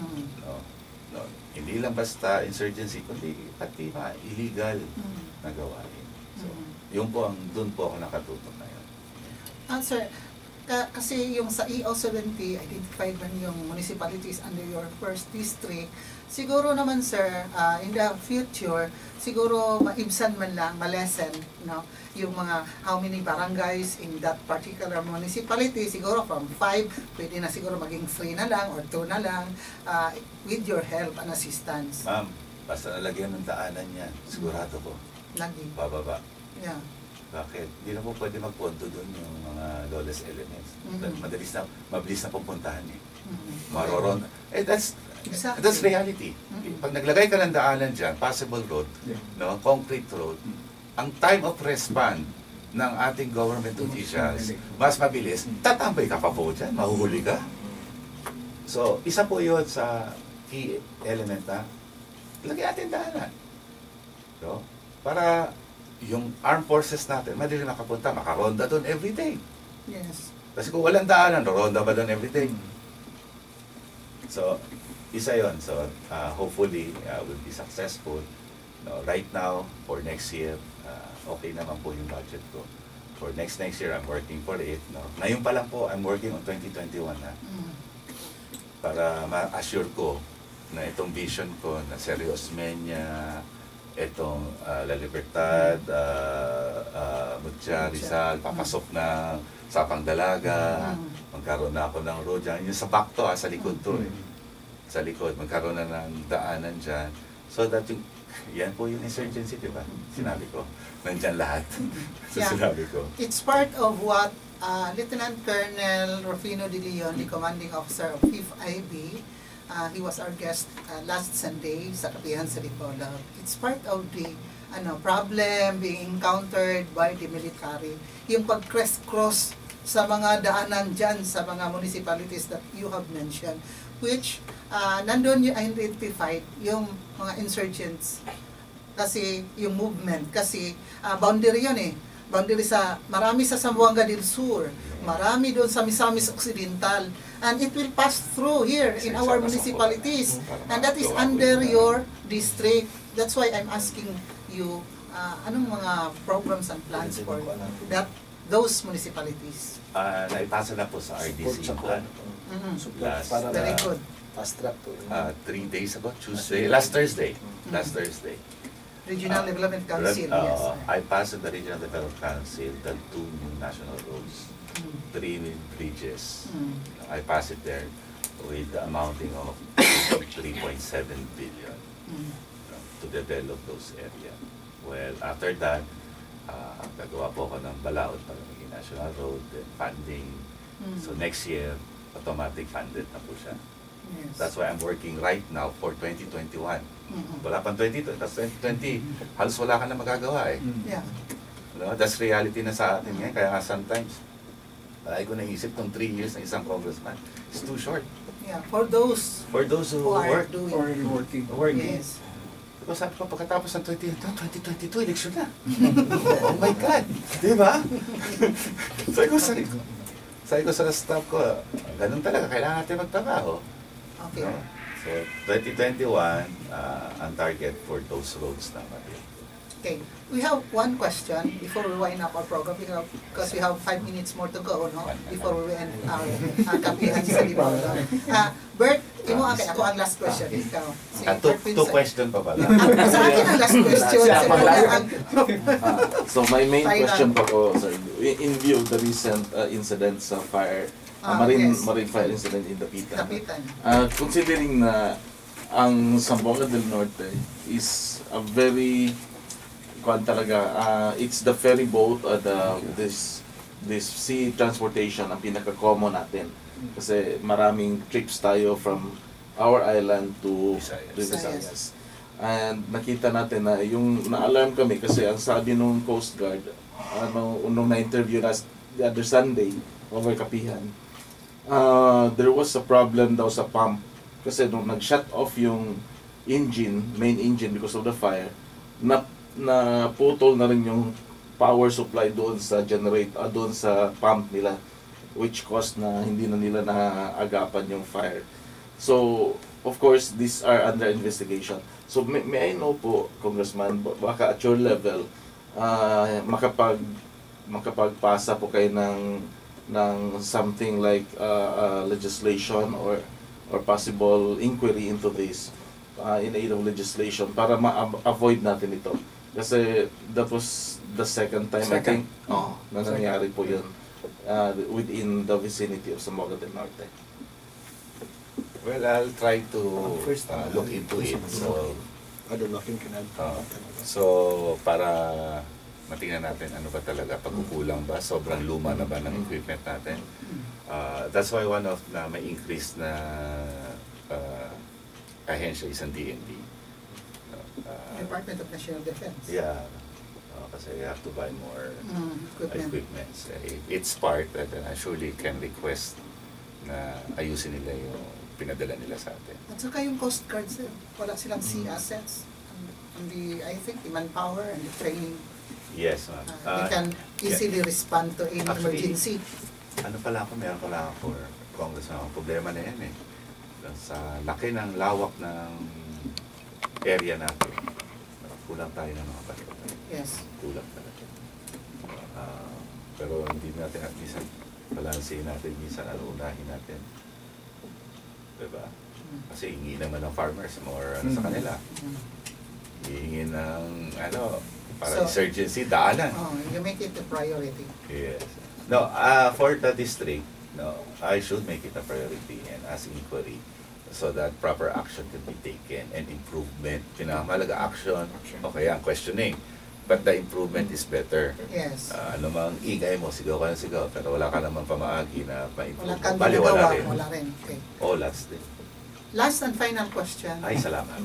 No, hindi lang basta insurgency, kundi pati mga illegal na gawain. So, yun po doon po ako nakatutok ngayon.
Sir, kasi yung sa EO70, identified man yung municipalities under your first district. Siguro naman sir, in the future, siguro maibsan man lang, malesen, no? Yung mga how many barangays in that particular municipality, siguro from 5, pwede na siguro maging 3 na lang or 2 na lang, with your help and assistance.
Ma'am, basta nalagyan ng daanan yan, sigurado ko.
Lagi.
Bababa.
Yeah.
Bakit? Hindi na po pwede magpunto doon yung mga lawless elements. Mabilis na pupuntahan eh. Maroron. That's reality. Pag naglagay ka ng daanan dyan, passable road, no, concrete road, ang time of response ng ating government officials, mas mabilis, tatambay ka pa po dyan, mahuhuli ka. So, isa po yun sa key element na lagyan natin daanan. No? Para yung armed forces natin, madali makapunta, makaronda doon everyday.
Yes.
Kasi kung walang daanan, ronda ba doon everyday? So, isa yon. So, hopefully, we'll be successful. No, right now, for next year, okay naman po yung budget ko. For next year, I'm working for it. No? Ngayon pa lang po, I'm working on 2021 na. Para ma-assure ko na itong vision ko na Serios Menya, itong La Libertad, Mutya, Rizal, papasok na sa Pangdalaga, magkaroon na ako ng road dyan. Yung sa back to, sa likod to eh. Sa likod, magkaroon na ng daanan dyan. So that yung, yan po yung insurgency, di ba? Sinabi ko. Nandyan lahat. So sinabi ko.
It's part of what Lieutenant Colonel Rufino De Leon, the commanding officer of 5th IB, he was our guest last Sunday sa Kapihan sa Dipolog. It's part of the problem being encountered by the military. Yung pag-cross sa mga daanan dyan sa mga municipalities that you have mentioned, which nandun yung identified yung mga insurgents kasi yung movement, kasi boundary yun eh. Boundary marami sa Zamboanga del Sur, marami doon sa Misamis Occidental, and it will pass through here in our municipalities, and that is under your district. That's why I'm asking you, anong mga programs and plans for those municipalities?
Naipasa na po sa RDC plan.
Very good.
Fast track to.
3 days ago, last Thursday.
Regional Development Council, yes.
I passed the Regional Development Council the 2 new national roads, 3 new bridges. I passed it there with the amounting of 3.7 billion to develop those areas. Well, after that, gagawa po ako ng balaod para maging national road, then funding. So next year, automatic funded na po siya.
Yes.
That's why I'm working right now for 2021. Wala pang 2020, tapos 2020, halos wala ka na magagawa eh.
Yeah.
No? That's reality na sa atin ngayon. Kaya nga sometimes, ay ko naisip tong 3 years ng isang congressman, it's too short.
Yeah, for those
who
are
work,
doing.
Already working.
Yes.
Diba sabi ko, pagkatapos ng 2022, election na. Oh my God! Di ba? Sabi ko sa staff ko, ganun talaga, kailangan natin magtrabaho.
Okay.
No? So, 2021, ang target for those roads naman.
Okay. We have one question before we wind up our program because we have 5 minutes more to go, no? Before we end our Kapihan sa Dipolog. Bert, ako ang last question. Ikaw. Si
Two question pa pala.
Sa akin ang last question.
So my main question pa ko, sir, in view of the recent incidents of fire, marine fire incident in Dapitan. Considering na ang Zamboanga del Norte is a very it's the ferry boat or this sea transportation ang pinaka-common natin. Kasi maraming trips tayo from our island to Visayas. And nakita natin na yung na-alarm kami kasi ang sabi nung Coast Guard, nung na-interview last the other Sunday over Kapihan, there was a problem daw sa pump. Kasi nung nag-shut off yung main engine because of the fire, na putol na rin yung power supply doon sa doon sa pump nila, which caused na hindi na nila naagapan yung fire. So, of course, these are under investigation. So, may I know po, Congressman, baka at your level, makapagpasa po kayo ng something like legislation or possible inquiry into this in aid of legislation para ma-avoid natin ito. Kasi that was the second time I think na nangyari po yun within the vicinity of Zamboanga del Norte.
Well, I'll try to look into it. So, para matingnan natin ano ba talaga, pagkukulang ba, sobrang luma na ba ng equipment natin. That's why one of na may increase na ahensya is ang DND.
Department of National Defense.
Yeah. Kasi you have to buy more equipment. It's part that I surely can request na ayusin nila yung pinadala nila sa atin.
At saka yung Coast Guard, wala silang sea assets. And I think the manpower and the training.
Yes, ma'am.
They can easily respond to any emergency.
Meron pala ako for Congressman. Ang problema na yan eh. Sa laki ng lawak ng area natin, kulang tayo ng mga patrol.
Yes.
Kulang talaga. Pero hindi natin at minsan balansin natin, minsan unahin natin. Diba? Kasi hingi naman ng farmers more sa kanila. Hihingi ng para insurgency, daanan.
You make it a priority.
Yes. No, for the district, I should make it a priority and ask inquiry so that proper action can be taken and improvement. Pinakamalaga action, o kaya ang questioning. but the improvement is better.
Yes.
Ano mang ingay mo, sigaw ka ng sigaw, pero wala ka naman pamaagi na ma-improve.
Wala kang
Bali,
ginagawa.
rin.
Wala rin. Okay.
Oh, last din.
Last and final question.
Ay, salamat.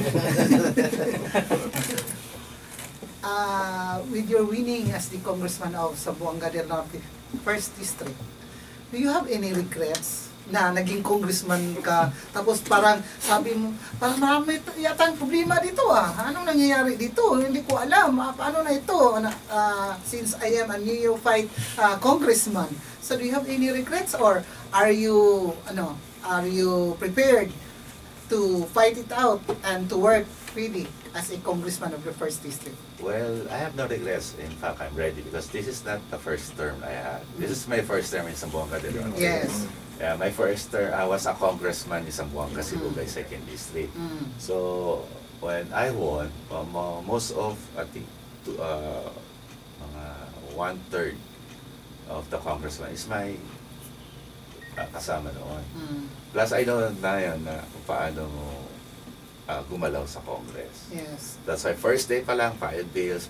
With your winning as the congressman of Zamboanga del Norte, 1st District, do you have any regrets na naging congressman ka, tapos parang sabi mo, parang marami yatang problema dito anong nangyayari dito, hindi ko alam, paano na ito, since I am a neophyte congressman. So do you have any regrets, or are you prepared to fight it out and to work really as a congressman of the 1st District?
Well, I have no regrets. In fact, I'm ready because this is not the first term I had. This is my first term in Zamboanga del Norte.
Yes.
Yeah, my first term, I was a congressman in Zamboanga, Cebu by 2nd District. So, when I won, most of, I think, mga 1/3 of the congressman is my kasama noon. Plus, I know na yun na kung paano mo gumalaw sa Congress.
Yes.
That's why first day pa lang, filed bills,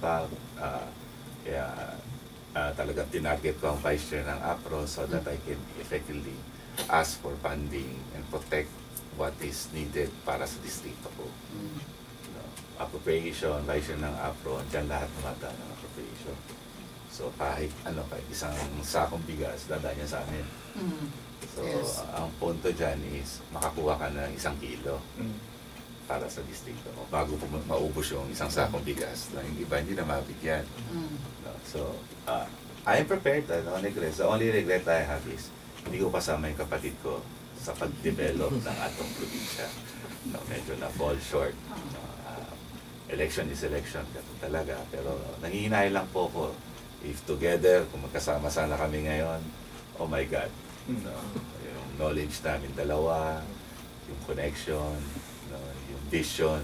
talagang tinarget ko ang vice chair ng APRO so that I can effectively ask for funding and protect what is needed para sa distrito ko. Appropriation, vice chair ng APRO, dyan lahat naman ng appropriation. So kahit isang sakong bigas, dadaan niya sa amin. So ang punto dyan is makakuha ka ng 1 kilo. Para sa distrito mo, bago po maubos yung isang sakong bigas na yung iba hindi na mabigyan. So, I am prepared. No regrets. The only regret I have is hindi ko kasama yung kapatid ko sa pag-develop ng atong probinsya. Medyo na-fall short. Election is election, ganun talaga. Pero nangihinay lang po ko if together, kung magkasama sana kami ngayon, oh my God. Yung knowledge namin dalawa, yung connection, yung vision,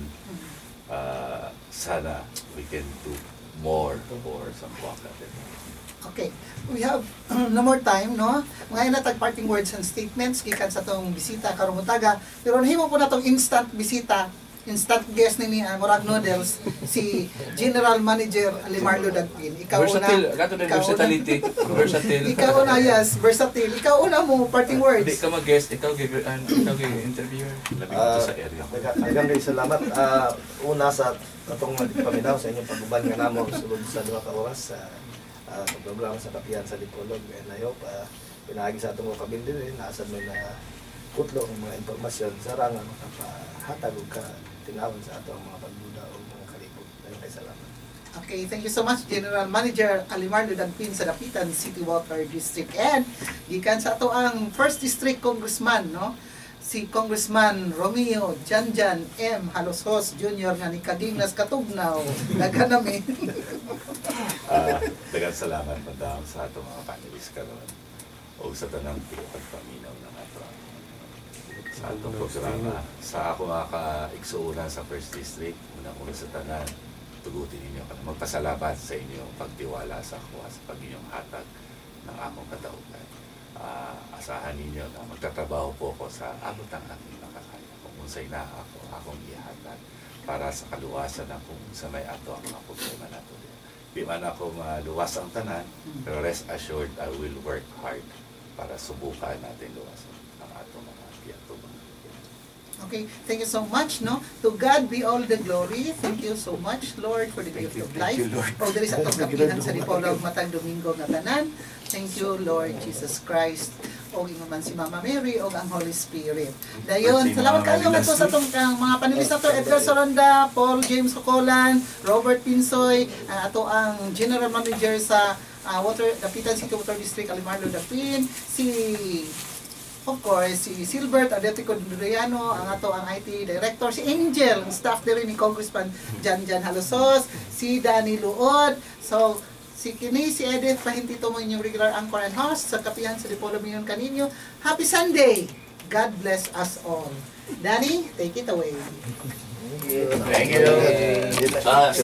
sana we can do more for Zamboanga.
Okay, we have no more time, no? Ngayon na tag-parting words and statements gikan sa tong bisita karong utaga, pero nahimo po na tong instant bisita, instant guest ni Murag Noodles, si General Manager Alemarlou B Dagpin. Ikaw
versatile, gato din versatility, versatile.
Ikaw una, yes, versatile. Ikaw una mo parting words.
Hindi ka mag-guest, ikaw interviewer.
Labi ko sa area.
Daghang salamat. Una sa katong paminaw sa inyong pagbuban nga namo sulod sa 2 ka oras sa programa sa Kapihan sa Dipolog. And I hope pinagi sa atong kabildi rin naasad mo na kutlo ng mga impormasyon sa rangan makapahatag og ka tinawon sa atong mga pagduda o mga kalibog. Daghang salamat.
Okay, thank you so much, General Manager Alemarlou B Dagpin sa Dapitan City Water District. And gikan sa ato ang 1st District Congressman, no? Si Congressman Romeo John-John Jalosjos Jr. nga ni Kadingnas Katugnaw. Dagan namin.
Daghang salamat madam sa atong mga panelists karon o sa tanang pagpaminaw ng atong sa atong programa. Sa ako nga ka-igsuunan sa 1st District, unang-una sa tanan, tugutin ninyo ka na magpasalamat sa inyong pagtiwala sa ako sa pag-inyong hatag ng akong katauhan. Asahan ninyo na magtatrabaho po ako sa abot ang aking makakaya. Kung unsay na akong ihatag para sa kaluwasan na kung sa may ato ang mga problema nato. Di man ako maluwas ang tanan, pero rest assured I will work hard para subukan natin luwasan ang ato mga tiyatubang.
Okay, thank you so much, no? To God be all the glory. Thank you so much, Lord, for the gift of life. O diri sa atong kapihan sa Dipolog matag Domingo nga tanan. Thank you, Lord Jesus Christ. O man si Mama Mary o ang Holy Spirit. Dayon, salamat kayo nga to sa atong mga panelista to, Edgar Soronda, Paul James Cocolan, Robert Pinsoy, ato ang General Manager sa Dapitan City Water District Alemarlou B Dagpin, of course, si Silbert Adetico Duriano, ang ato ang IT Director, si Angel, ang staff din ni Congressman John-John Jalosjos, si Danny Luod, so si Edith Pahintito mo inyong regular anchor and host sa Kapihan sa Dipolog Minyon kaninyo. Happy Sunday! God bless us all. Danny, take it away.
Thank you.